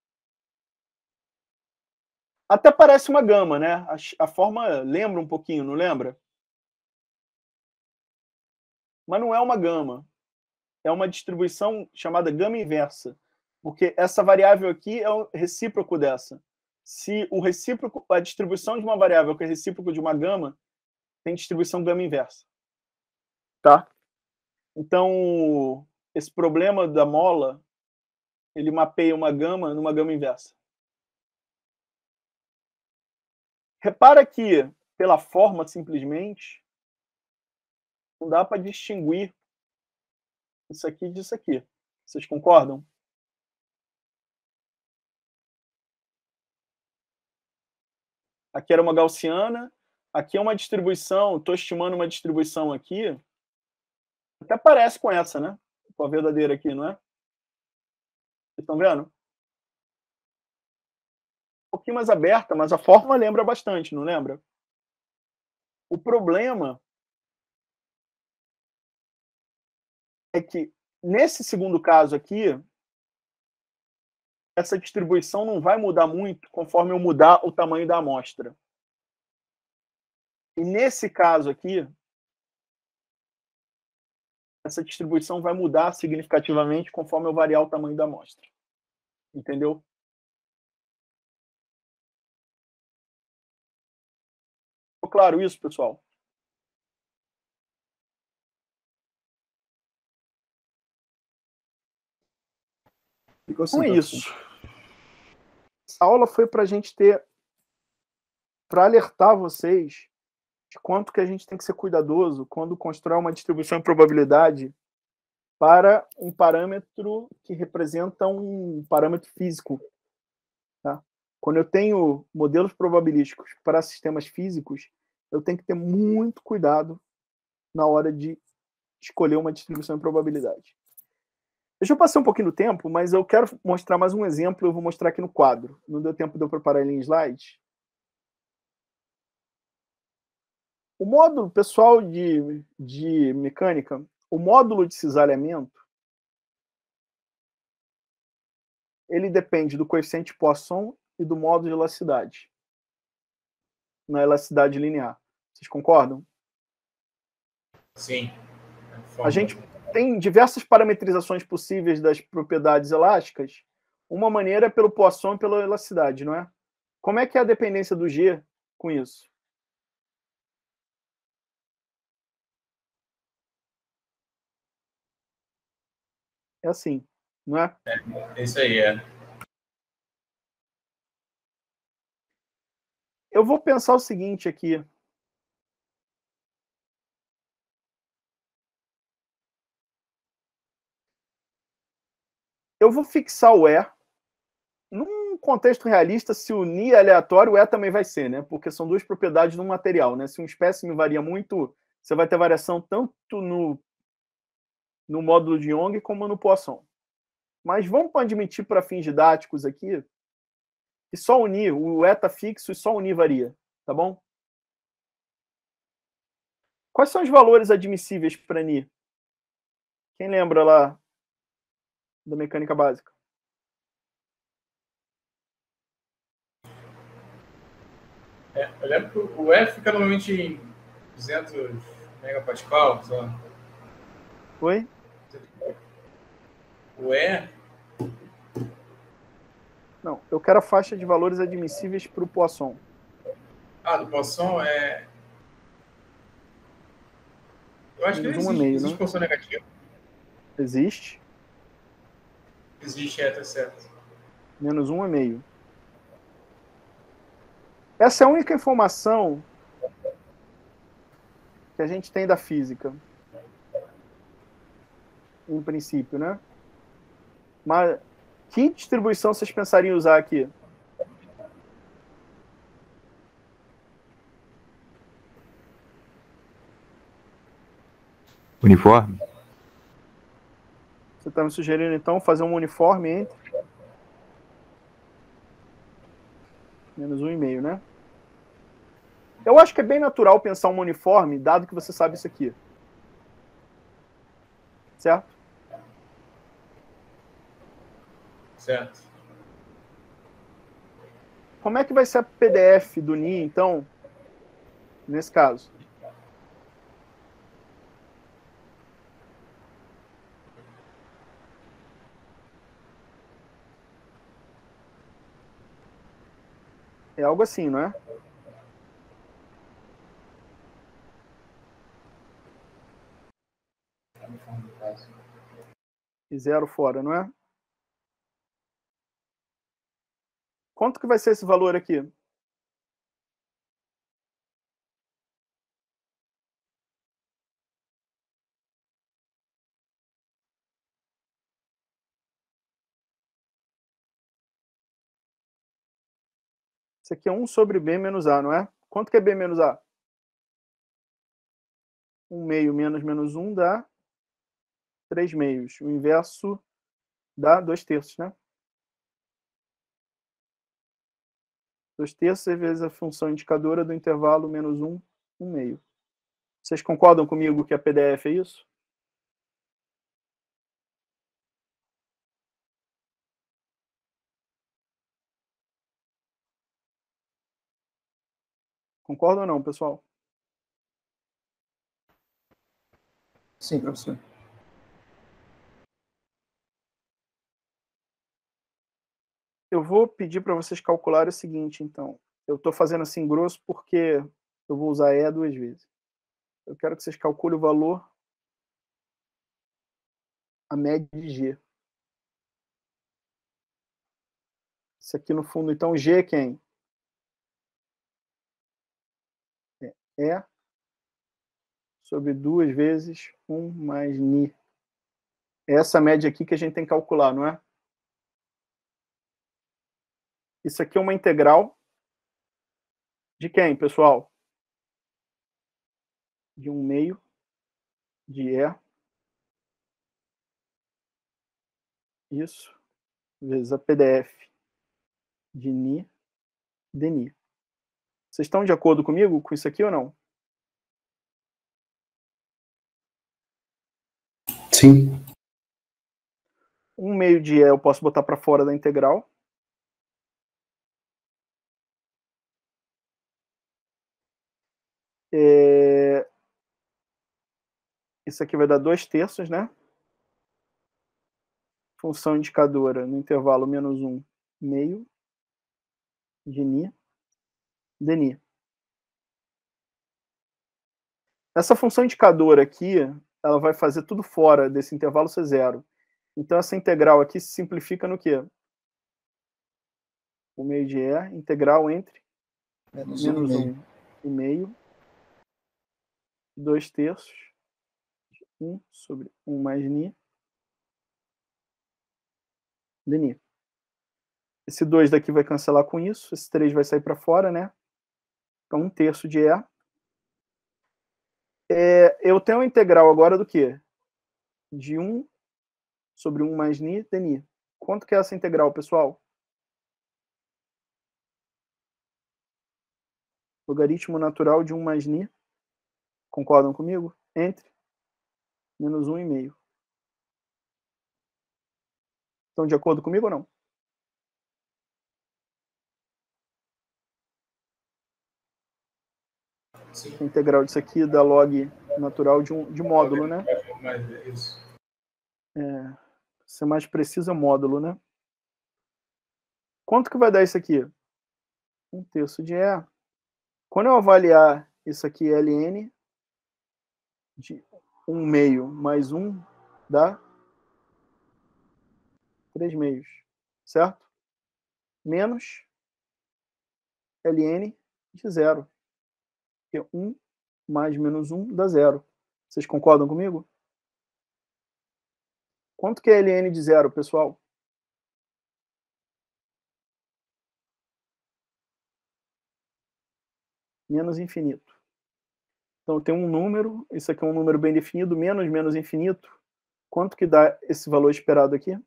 Até parece uma gama, né? A forma lembra um pouquinho, não lembra? Mas não é uma gama. É uma distribuição chamada gama inversa, porque essa variável aqui é o recíproco dessa. Se o recíproco, a distribuição de uma variável que é recíproco de uma gama, tem distribuição gama inversa. Tá? Então, esse problema da mola, ele mapeia uma gama numa gama inversa. Repara que, pela forma, simplesmente, não dá para distinguir isso aqui disso aqui. Vocês concordam? Aqui era uma gaussiana, aqui é uma distribuição, estou estimando uma distribuição aqui, até parece com essa, né? Com a verdadeira aqui, não é? Vocês estão vendo? Um pouquinho mais aberta, mas a forma lembra bastante, não lembra? O problema é que, nesse segundo caso aqui, essa distribuição não vai mudar muito conforme eu mudar o tamanho da amostra. E nesse caso aqui, essa distribuição vai mudar significativamente conforme eu variar o tamanho da amostra. Entendeu? Ficou claro isso, pessoal? Então é isso. Essa aula foi para a gente ter, para alertar vocês de quanto que a gente tem que ser cuidadoso quando constrói uma distribuição de probabilidade para um parâmetro que representa um parâmetro físico. Tá? Quando eu tenho modelos probabilísticos para sistemas físicos, eu tenho que ter muito cuidado na hora de escolher uma distribuição de probabilidade. Deixa eu passar um pouquinho do tempo, mas eu quero mostrar mais um exemplo, eu vou mostrar aqui no quadro. Não deu tempo de eu preparar ele em slide. O módulo, pessoal de mecânica, o módulo de cisalhamento, ele depende do coeficiente Poisson e do módulo de elasticidade. Na elasticidade linear. Vocês concordam? Sim. A gente tem diversas parametrizações possíveis das propriedades elásticas. Uma maneira é pelo Poisson e pela elasticidade, não é? Como é que é a dependência do G com isso? É assim, não é? É isso aí, é. Eu vou pensar o seguinte aqui. Eu vou fixar o E. Num contexto realista, se o Ni é aleatório, o E também vai ser, né? Porque são duas propriedades num material, né? Se um espécime varia muito, você vai ter variação tanto no módulo de Young como no Poisson. Mas vamos admitir para fins didáticos aqui que só o Ni, o E está fixo e só o Ni varia, tá bom? Quais são os valores admissíveis para Ni? Quem lembra lá da mecânica básica? Eu lembro que o E fica normalmente em 200 megapascal, só. Oi? O E? Não, eu quero a faixa de valores admissíveis para o Poisson. Ah, do Poisson é... Eu acho que não existe, né? Poisson negativo. Existe. Existe, tá certo. Menos 1,5. Essa é a única informação que a gente tem da física. Em princípio, né? Mas que distribuição vocês pensariam em usar aqui? Uniforme? Você está me sugerindo, então, fazer um uniforme entre menos 1,5, né? Eu acho que é bem natural pensar um uniforme, dado que você sabe isso aqui. certo? Certo. Como é que vai ser a PDF do NI, então, nesse caso? É algo assim, não é? E 0 fora, não é? Quanto que vai ser esse valor aqui? Isso aqui é 1 sobre B menos A, não é? Quanto que é B menos A? 1 meio menos 1 dá 3 meios. O inverso dá 2 terços, né? 2 terços vezes a função indicadora do intervalo menos 1, 1 meio. Vocês concordam comigo que a PDF é isso? Concordam ou não, pessoal? Sim, professor. Eu vou pedir para vocês calcularem o seguinte, então. Eu estou fazendo assim grosso porque eu vou usar E 2 vezes. Eu quero que vocês calculem o valor, a média de G. Isso aqui no fundo, então, G é quem? É sobre 2 vezes 1 mais Ni. É essa média aqui que a gente tem que calcular, não é? Isso aqui é uma integral de quem, pessoal? De 1 meio de E. Isso. Vezes a PDF de Ni, de Ni. Vocês estão de acordo comigo com isso aqui ou não? Sim. 1 meio de E eu posso botar para fora da integral. Isso aqui vai dar 2 terços, né? Função indicadora no intervalo menos 1 meio de Ni, de Ni. Essa função indicadora aqui, ela vai fazer tudo fora desse intervalo ser zero. Então, essa integral aqui se simplifica no quê? O meio de E, integral entre menos 1 e meio, 2 terços, 1 sobre 1 mais Ni, de Ni. Esse 2 daqui vai cancelar com isso, esse 3 vai sair para fora, né? Então, 1 terço de E. Eu tenho uma integral agora do quê? De 1 sobre 1 mais Ni, de Ni. Quanto que é essa integral, pessoal? Logaritmo natural de 1 mais Ni. Concordam comigo? Entre menos 1 e meio. Estão de acordo comigo ou não? Sim. A integral disso aqui dá log natural de módulo, né? Isso. Ser mais preciso é módulo, né? Quanto que vai dar isso aqui? 1 terço de E. Quando eu avaliar isso aqui, ln, de 1 meio mais 1, dá 3 meios, certo? Menos ln de 0. Porque 1 mais menos 1 dá 0. Vocês concordam comigo? Quanto que é ln de 0, pessoal? Menos infinito. Então, tem um número, isso aqui é um número bem definido, menos infinito. Quanto que dá esse valor esperado aqui?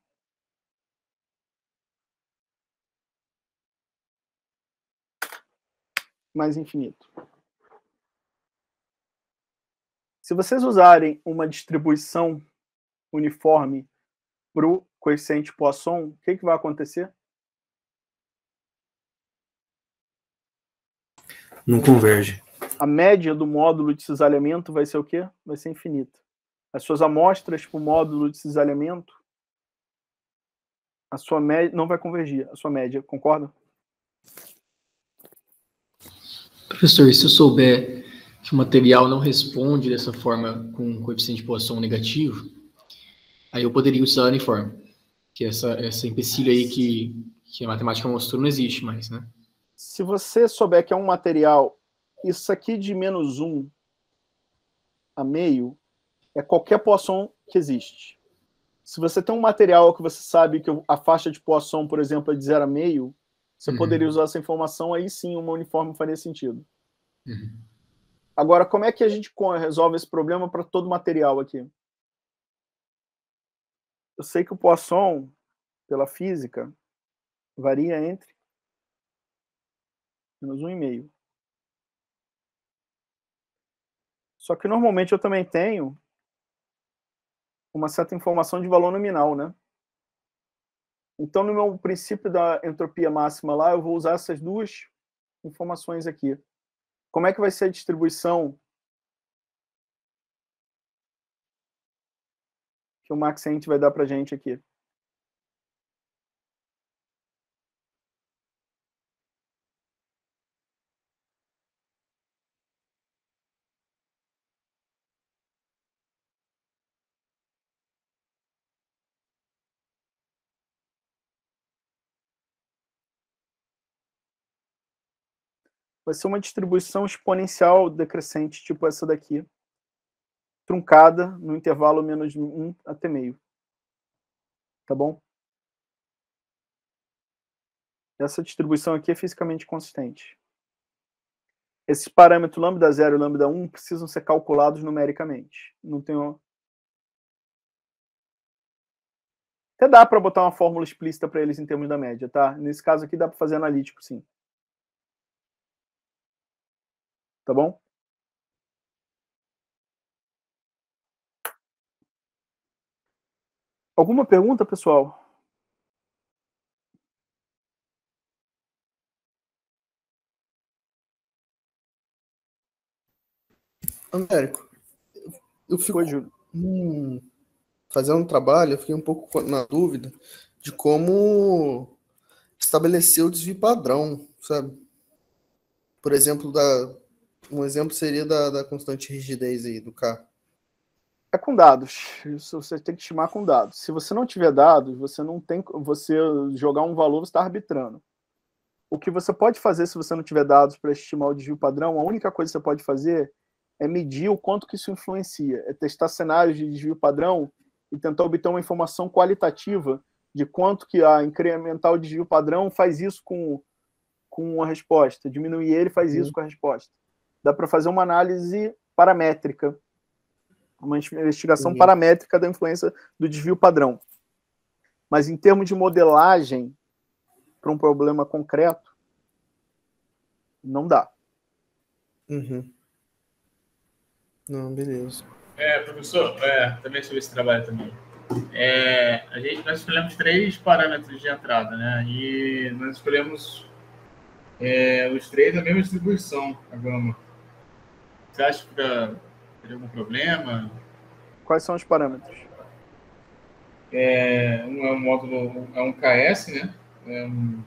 Mais infinito. Se vocês usarem uma distribuição uniforme para o coeficiente Poisson, o que vai acontecer? Não converge. A média do módulo de cisalhamento vai ser o quê? Vai ser infinita. As suas amostras para o módulo de cisalhamento, a sua média não vai convergir, a sua média, concorda? Professor, e se eu souber que o material não responde dessa forma com um coeficiente de Poisson negativo, aí eu poderia usar o uniforme. Que essa empecilho aí que a matemática mostrou não existe mais, né? Se você souber que é um material, isso aqui de -1 a meio é qualquer Poisson que existe. Se você tem um material que você sabe que a faixa de Poisson, por exemplo, é de 0 a meio, você poderia usar essa informação, aí sim uma uniforme faria sentido. Agora, como é que a gente resolve esse problema para todo material aqui? Eu sei que o Poisson, pela física, varia entre -1,5. Só que normalmente eu também tenho uma certa informação de valor nominal, né? Então, no meu princípio da entropia máxima lá, eu vou usar essas duas informações aqui. Como é que vai ser a distribuição que o Maxent vai dar para a gente aqui? Vai ser uma distribuição exponencial decrescente, tipo essa daqui, truncada no intervalo -1 até meio. Tá bom? Essa distribuição aqui é fisicamente consistente. Esses parâmetros λ0 e λ1 precisam ser calculados numericamente. Não tenho... Até dá para botar uma fórmula explícita para eles em termos da média, tá? Nesse caso aqui dá para fazer analítico, sim. Tá bom? Alguma pergunta, pessoal? Américo, eu fico fazendo um trabalho, eu fiquei um pouco na dúvida de como estabelecer o desvio padrão, sabe? Por exemplo, um exemplo seria da constante rigidez aí do K. É com dados. Isso você tem que estimar com dados. Se você não tiver dados, você não tem. Você jogar um valor, você está arbitrando. O que você pode fazer se você não tiver dados para estimar o desvio padrão, a única coisa que você pode fazer é medir o quanto que isso influencia. É testar cenários de desvio padrão e tentar obter uma informação qualitativa de quanto que a incrementar o desvio padrão faz isso com a resposta. Diminuir ele faz isso com a resposta. Dá para fazer uma análise paramétrica. Uma investigação paramétrica da influência do desvio padrão. Mas em termos de modelagem para um problema concreto, não dá. Não, beleza. Professor, também sobre esse trabalho também. Nós escolhemos 3 parâmetros de entrada, né? E nós escolhemos os 3 na mesma distribuição, a gama. Você acha que teria algum problema? Quais são os parâmetros? Um é um módulo, é um KS, né? É um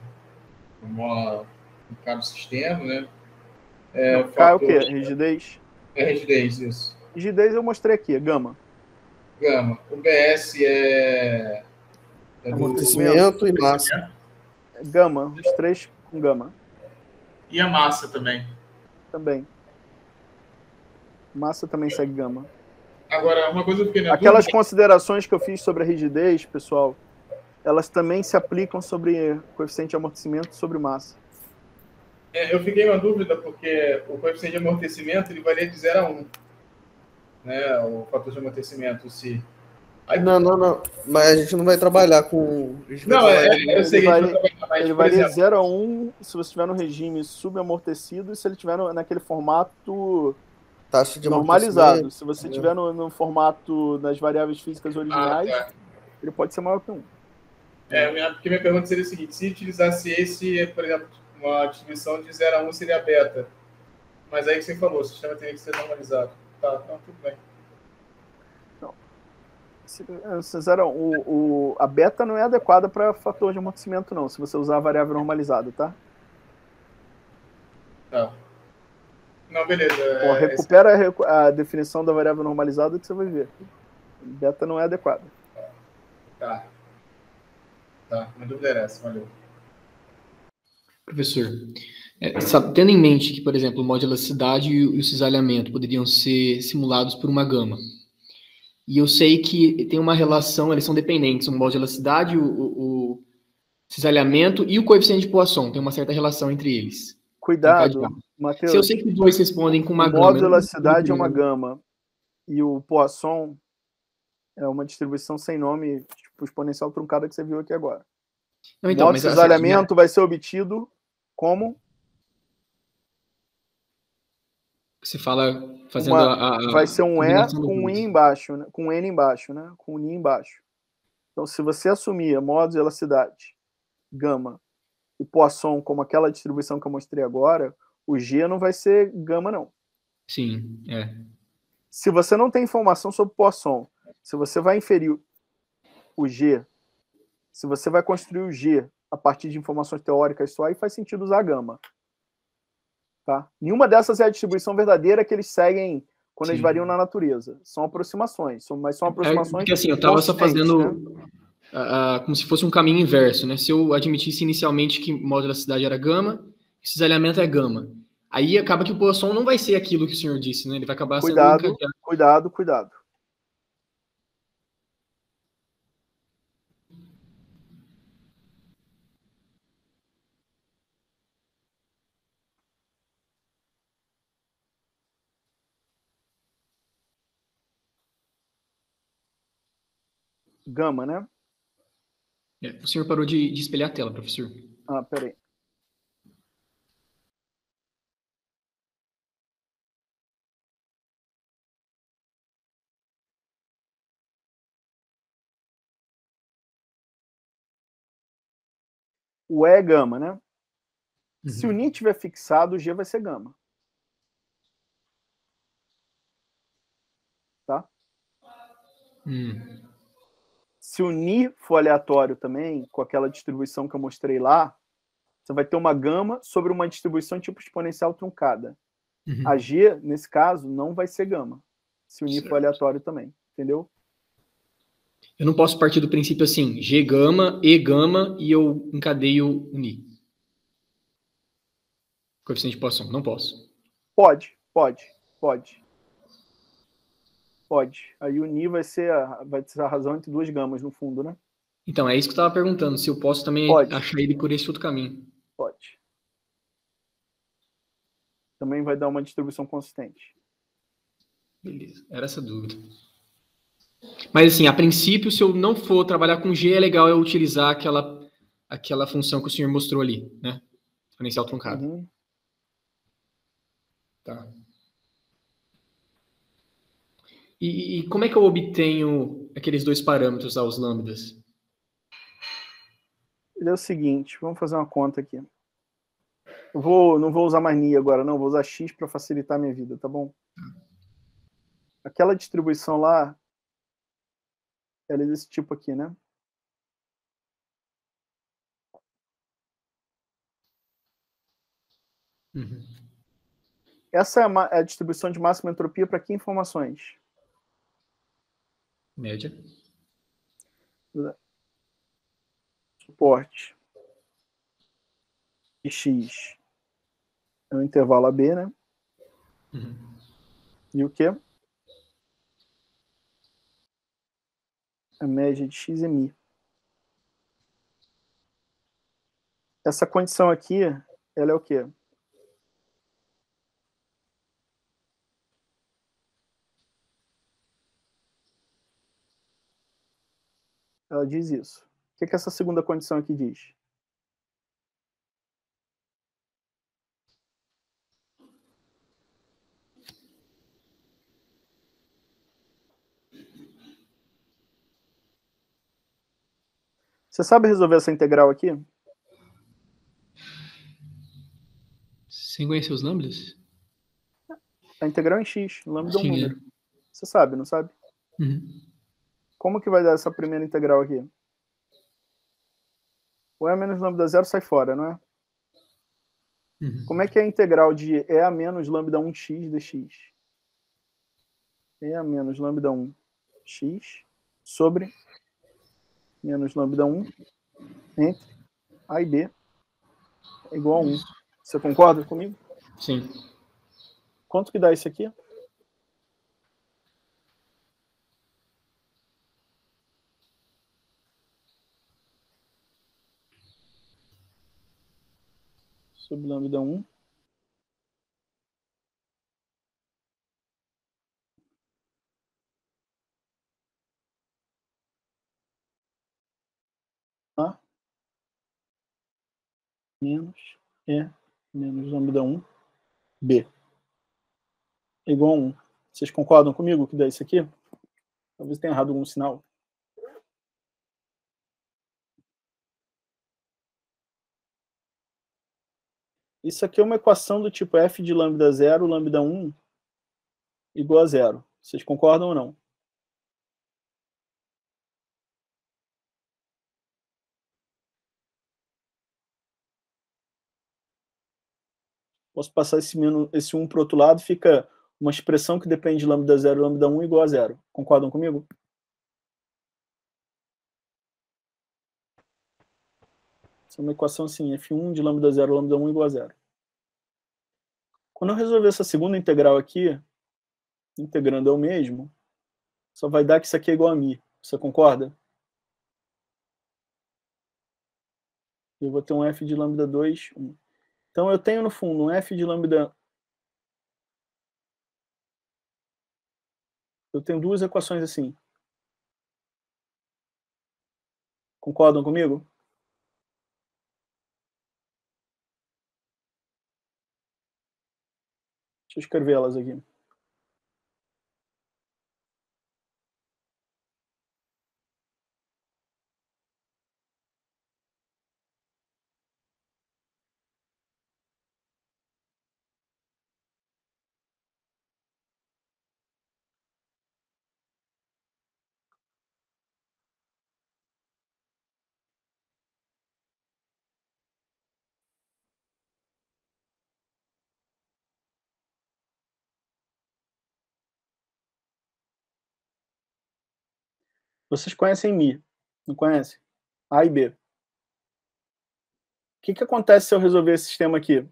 cabo sistema, né? K é o quê? Rigidez? É rigidez, isso. Rigidez eu mostrei aqui, gama. Gama. O BS é amortecimento e massa. Gama, os 3 com gama. E a massa também. Também. Massa também segue gama. Agora, uma coisa que eu aquelas considerações que eu fiz sobre a rigidez, pessoal, elas também se aplicam sobre coeficiente de amortecimento sobre massa. Eu fiquei na dúvida porque o coeficiente de amortecimento ele varia de 0 a 1. Né? O fator de amortecimento, se... Não. Mas a gente não vai trabalhar com... Eu sei que a gente vai trabalhar mais. Ele varia de 0 a 1 se você estiver no regime subamortecido e se ele estiver naquele formato taxa de normalizado. amortecimento. Se você tiver no formato das variáveis físicas originais, ele pode ser maior que 1. Porque minha pergunta seria o seguinte: se utilizasse esse, por exemplo, uma distribuição de 0 a 1 seria beta. Mas aí que você falou, o sistema teria que ser normalizado. Tá, então tudo bem. A beta não é adequada para fator de amortecimento, não, se você usar a variável normalizada, tá? Tá. Não, beleza. Bom, recupera a definição da variável normalizada que você vai ver. Beta não é adequada. Tá. Minha dúvida era essa, valeu. Professor, tendo em mente que, por exemplo, o modo de elasticidade e o cisalhamento poderiam ser simulados por uma gama, e eu sei que tem uma relação, eles são dependentes, o modo de elasticidade, o cisalhamento e o coeficiente de Poisson, tem uma certa relação entre eles. Cuidado, Matheus. Se eu sei que os dois respondem com uma gama... O modo de elasticidade é uma gama, e o Poisson é uma distribuição sem nome, tipo exponencial truncada que você viu aqui agora. Não, então, o modo de cisalhamento vai ser obtido como... Você fala fazendo vai ser um E com um I embaixo, né? Com um N embaixo, né? Com um N embaixo. Então, se você assumir a modo de elasticidade, gama, e Poisson como aquela distribuição que eu mostrei agora, o G não vai ser gama, não. Sim, Se você não tem informação sobre Poisson, se você vai inferir o G, se você vai construir o G a partir de informações teóricas só, aí faz sentido usar a gama. Tá? Nenhuma dessas é a distribuição verdadeira que eles seguem quando eles variam na natureza. São aproximações, mas são aproximações... Porque assim, eu estava só fazendo como se fosse um caminho inverso, né? Se eu admitisse inicialmente que o modo de elasticidade era gama, e cisalhamento é gama. Aí acaba que o Poisson não vai ser aquilo que o senhor disse, né? Ele vai acabar sendo... Cuidado. Gama, né? O senhor parou de espelhar a tela, professor. Peraí. O E é gama, né? Se o Ni estiver fixado, o G vai ser gama. Tá? Se o Ni for aleatório também, com aquela distribuição que eu mostrei lá, você vai ter uma gama sobre uma distribuição tipo exponencial truncada. A G, nesse caso, não vai ser gama. Se o Ni for aleatório também. Entendeu? Eu não posso partir do princípio assim, G gama, E gama, e eu encadeio o Ni. Coeficiente de Poisson. Não posso. Pode. Aí o Ni vai ser a razão entre duas gamas, no fundo, né? Então, é isso que eu estava perguntando, se eu posso também achar ele por esse outro caminho. Pode. Também vai dar uma distribuição consistente. Beleza, era essa dúvida. Mas assim, a princípio, se eu não for trabalhar com G, é legal eu utilizar aquela função que o senhor mostrou ali, né? Exponencial truncado. Tá. E como é que eu obtenho aqueles dois parâmetros aos lambdas? Ele é o seguinte, vamos fazer uma conta aqui. Não vou usar mais Ni agora, não. Vou usar X para facilitar a minha vida, tá bom? Aquela distribuição lá, ela é desse tipo aqui, né? Essa é a distribuição de máxima entropia para que informações? Média. Suporte. E X é um intervalo AB, né? E o quê? A média de X é Mi. Essa condição aqui, ela é o quê? Ela diz isso. O que essa segunda condição aqui diz? Você sabe resolver essa integral aqui? Sem conhecer os lambdas? A integral em x, lambda é um Sim, número. Você sabe, não sabe? Uhum. Como que vai dar essa primeira integral aqui? O e menos lambda 0 sai fora, não é? Uhum. Como é que é a integral de e a menos lambda 1x dx? E a menos lambda 1x sobre menos lambda 1 entre a e b é igual a 1. Você concorda comigo? Sim. Quanto que dá isso aqui? Sobre lambda 1. A menos E menos lambda 1 B é igual a 1. Vocês concordam comigo que dá isso aqui? Talvez tenha errado algum sinal. Isso aqui é uma equação do tipo f de lambda 0, lambda 1 igual a 0. Vocês concordam ou não? Posso passar esse 1 para o outro lado, fica uma expressão que depende de lambda 0 e lambda 1 igual a 0. Concordam comigo? Essa é uma equação assim, f1 de lambda 0, lambda 1 igual a 0. Quando eu resolver essa segunda integral aqui, integrando é o mesmo, só vai dar que isso aqui é igual a μ. Você concorda? Eu vou ter um f de lambda 2, 1. Então eu tenho no fundo um f de lambda... Eu tenho duas equações assim. Concordam comigo? Deixa eu escrever elas aqui. Vocês conhecem μ, não conhecem? A e B. O que acontece se eu resolver esse sistema aqui?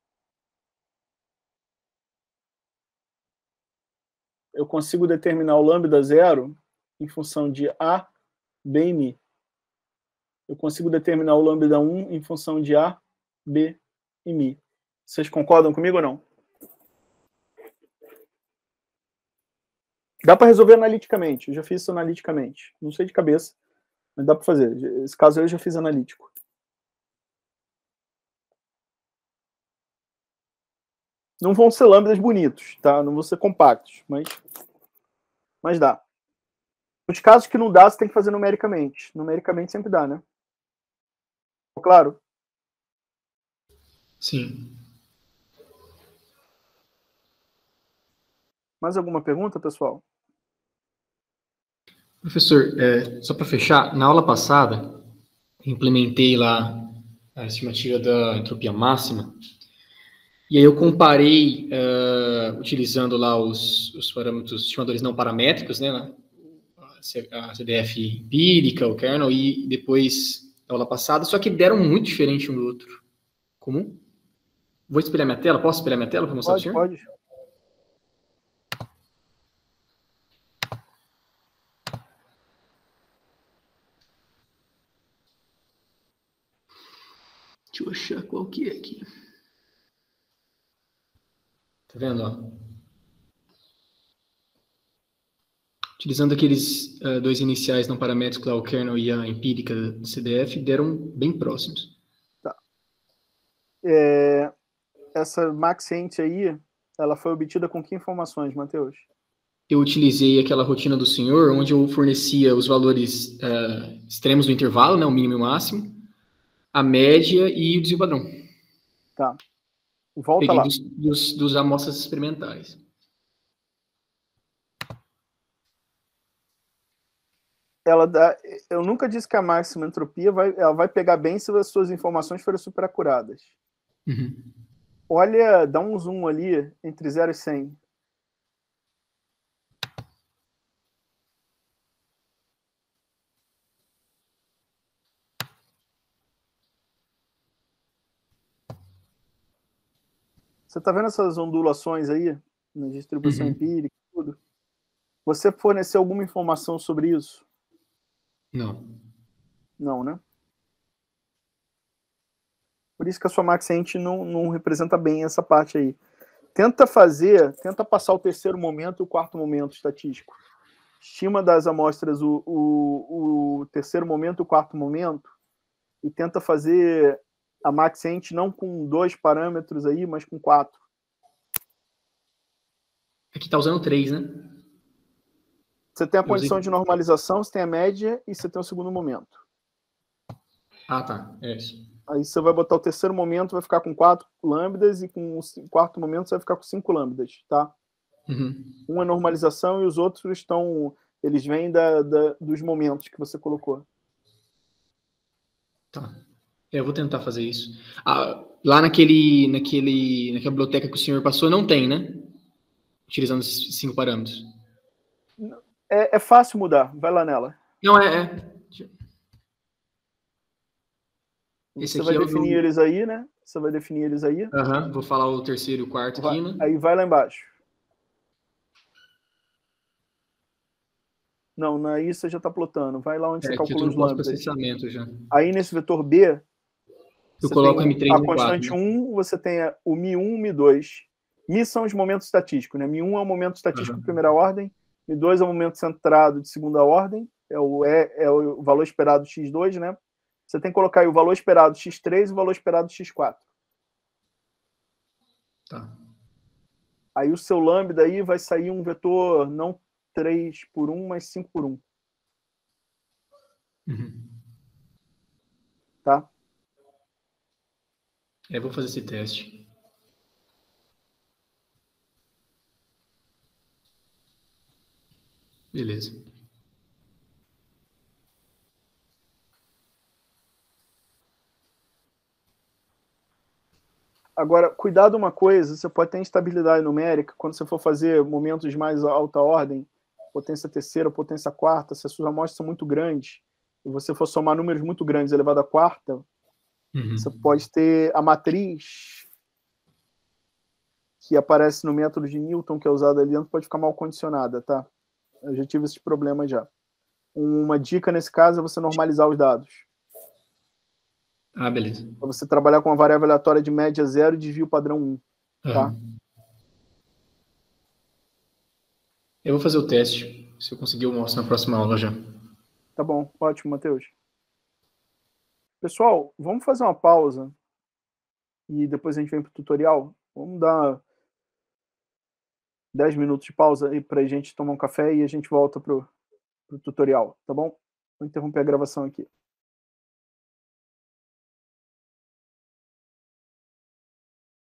Eu consigo determinar o lambda 0 em função de A, B e μ. Eu consigo determinar o lambda 1 em função de A, B e μ. Vocês concordam comigo ou não? Dá para resolver analiticamente. Eu já fiz isso analiticamente. Não sei de cabeça, mas dá para fazer. Esse caso eu já fiz analítico. Não vão ser lambdas bonitos, tá? Não vão ser compactos, mas dá. Nos casos que não dá, você tem que fazer numericamente. Numericamente sempre dá, né? Claro? Sim. Mais alguma pergunta, pessoal? Professor, só para fechar, na aula passada, implementei lá a estimativa da entropia máxima, e aí eu comparei, utilizando lá os parâmetros estimadores não paramétricos, né, a CDF empírica, o kernel, e depois a aula passada, só que deram muito diferente um do outro. Comum? Vou espelhar minha tela? Posso espelhar minha tela para mostrar para o senhor? Pode. Deixa eu achar qual que é aqui. Tá vendo, ó? Utilizando aqueles dois iniciais não paramétricos, lá, o kernel e a empírica do CDF, deram bem próximos. Tá. Essa maxente aí, ela foi obtida com que informações, Matheus? eu utilizei aquela rotina do senhor, onde eu fornecia os valores extremos do intervalo, né, o mínimo e o máximo, a média e o desvio padrão. Tá. Volta Peguei lá. dos amostras experimentais. Eu nunca disse que a máxima entropia ela vai pegar bem se as suas informações forem super acuradas. Uhum. Olha, dá um zoom ali entre 0 e 100. Você está vendo essas ondulações aí, na distribuição empírica e tudo? Você forneceu alguma informação sobre isso? Não. Não, né? Por isso que a sua Maxent não representa bem essa parte aí. Tenta passar o terceiro momento e o quarto momento estatístico. Estima das amostras o terceiro momento e o quarto momento e tenta fazer a Maxent não com 2 parâmetros aí, mas com 4. Aqui está usando 3, né? Você tem a condição de normalização, você tem a média e você tem o segundo momento. Ah, tá. É isso. Aí você vai botar o terceiro momento, vai ficar com 4 lambdas e com o quarto momento você vai ficar com 5 lambdas, tá? Uhum. Um é normalização e os outros eles vêm dos momentos que você colocou. Tá. Eu vou tentar fazer isso. Lá naquela biblioteca que o senhor passou, não tem, né? Utilizando esses 5 parâmetros. É fácil mudar. Vai lá nela. Não, Você vai definir eles aí, né? Você vai definir eles aí. Uhum. Vou falar o terceiro e o quarto aqui, né? Aí vai lá embaixo. Não, aí você já está plotando. Vai lá onde você calcula os lambdas. Já. Aí nesse vetor B, eu coloco tem M3 e M4. A constante 1, você tem o Mi1 e Mi2. Mi são os momentos estatísticos, né? Mi1 é o momento estatístico de primeira ordem, Mi2 é o momento centrado de segunda ordem, é o valor esperado x2, né? Você tem que colocar aí o valor esperado x3 e o valor esperado x4. Tá. Aí o seu lambda aí vai sair um vetor não 3 por 1, mas 5 por 1. Uhum. Tá? Eu vou fazer esse teste. Beleza. Agora, cuidado uma coisa, você pode ter instabilidade numérica quando você for fazer momentos de mais alta ordem, potência terceira, potência quarta, se as suas amostras são muito grandes, e você for somar números muito grandes elevado à quarta, você pode ter a matriz que aparece no método de Newton, que é usado ali dentro, pode ficar mal condicionada, tá? Eu já tive esses problemas já. Uma dica nesse caso é você normalizar os dados. Ah, beleza. Para você trabalhar com uma variável aleatória de média 0 e desvio padrão 1, tá? Eu vou fazer o teste. Se eu conseguir, eu mostro na próxima aula já. Tá bom, ótimo, Matheus. Pessoal, vamos fazer uma pausa e depois a gente vem para o tutorial. Vamos dar 10 minutos de pausa aí para a gente tomar um café e a gente volta para o tutorial, tá bom? Vou interromper a gravação aqui.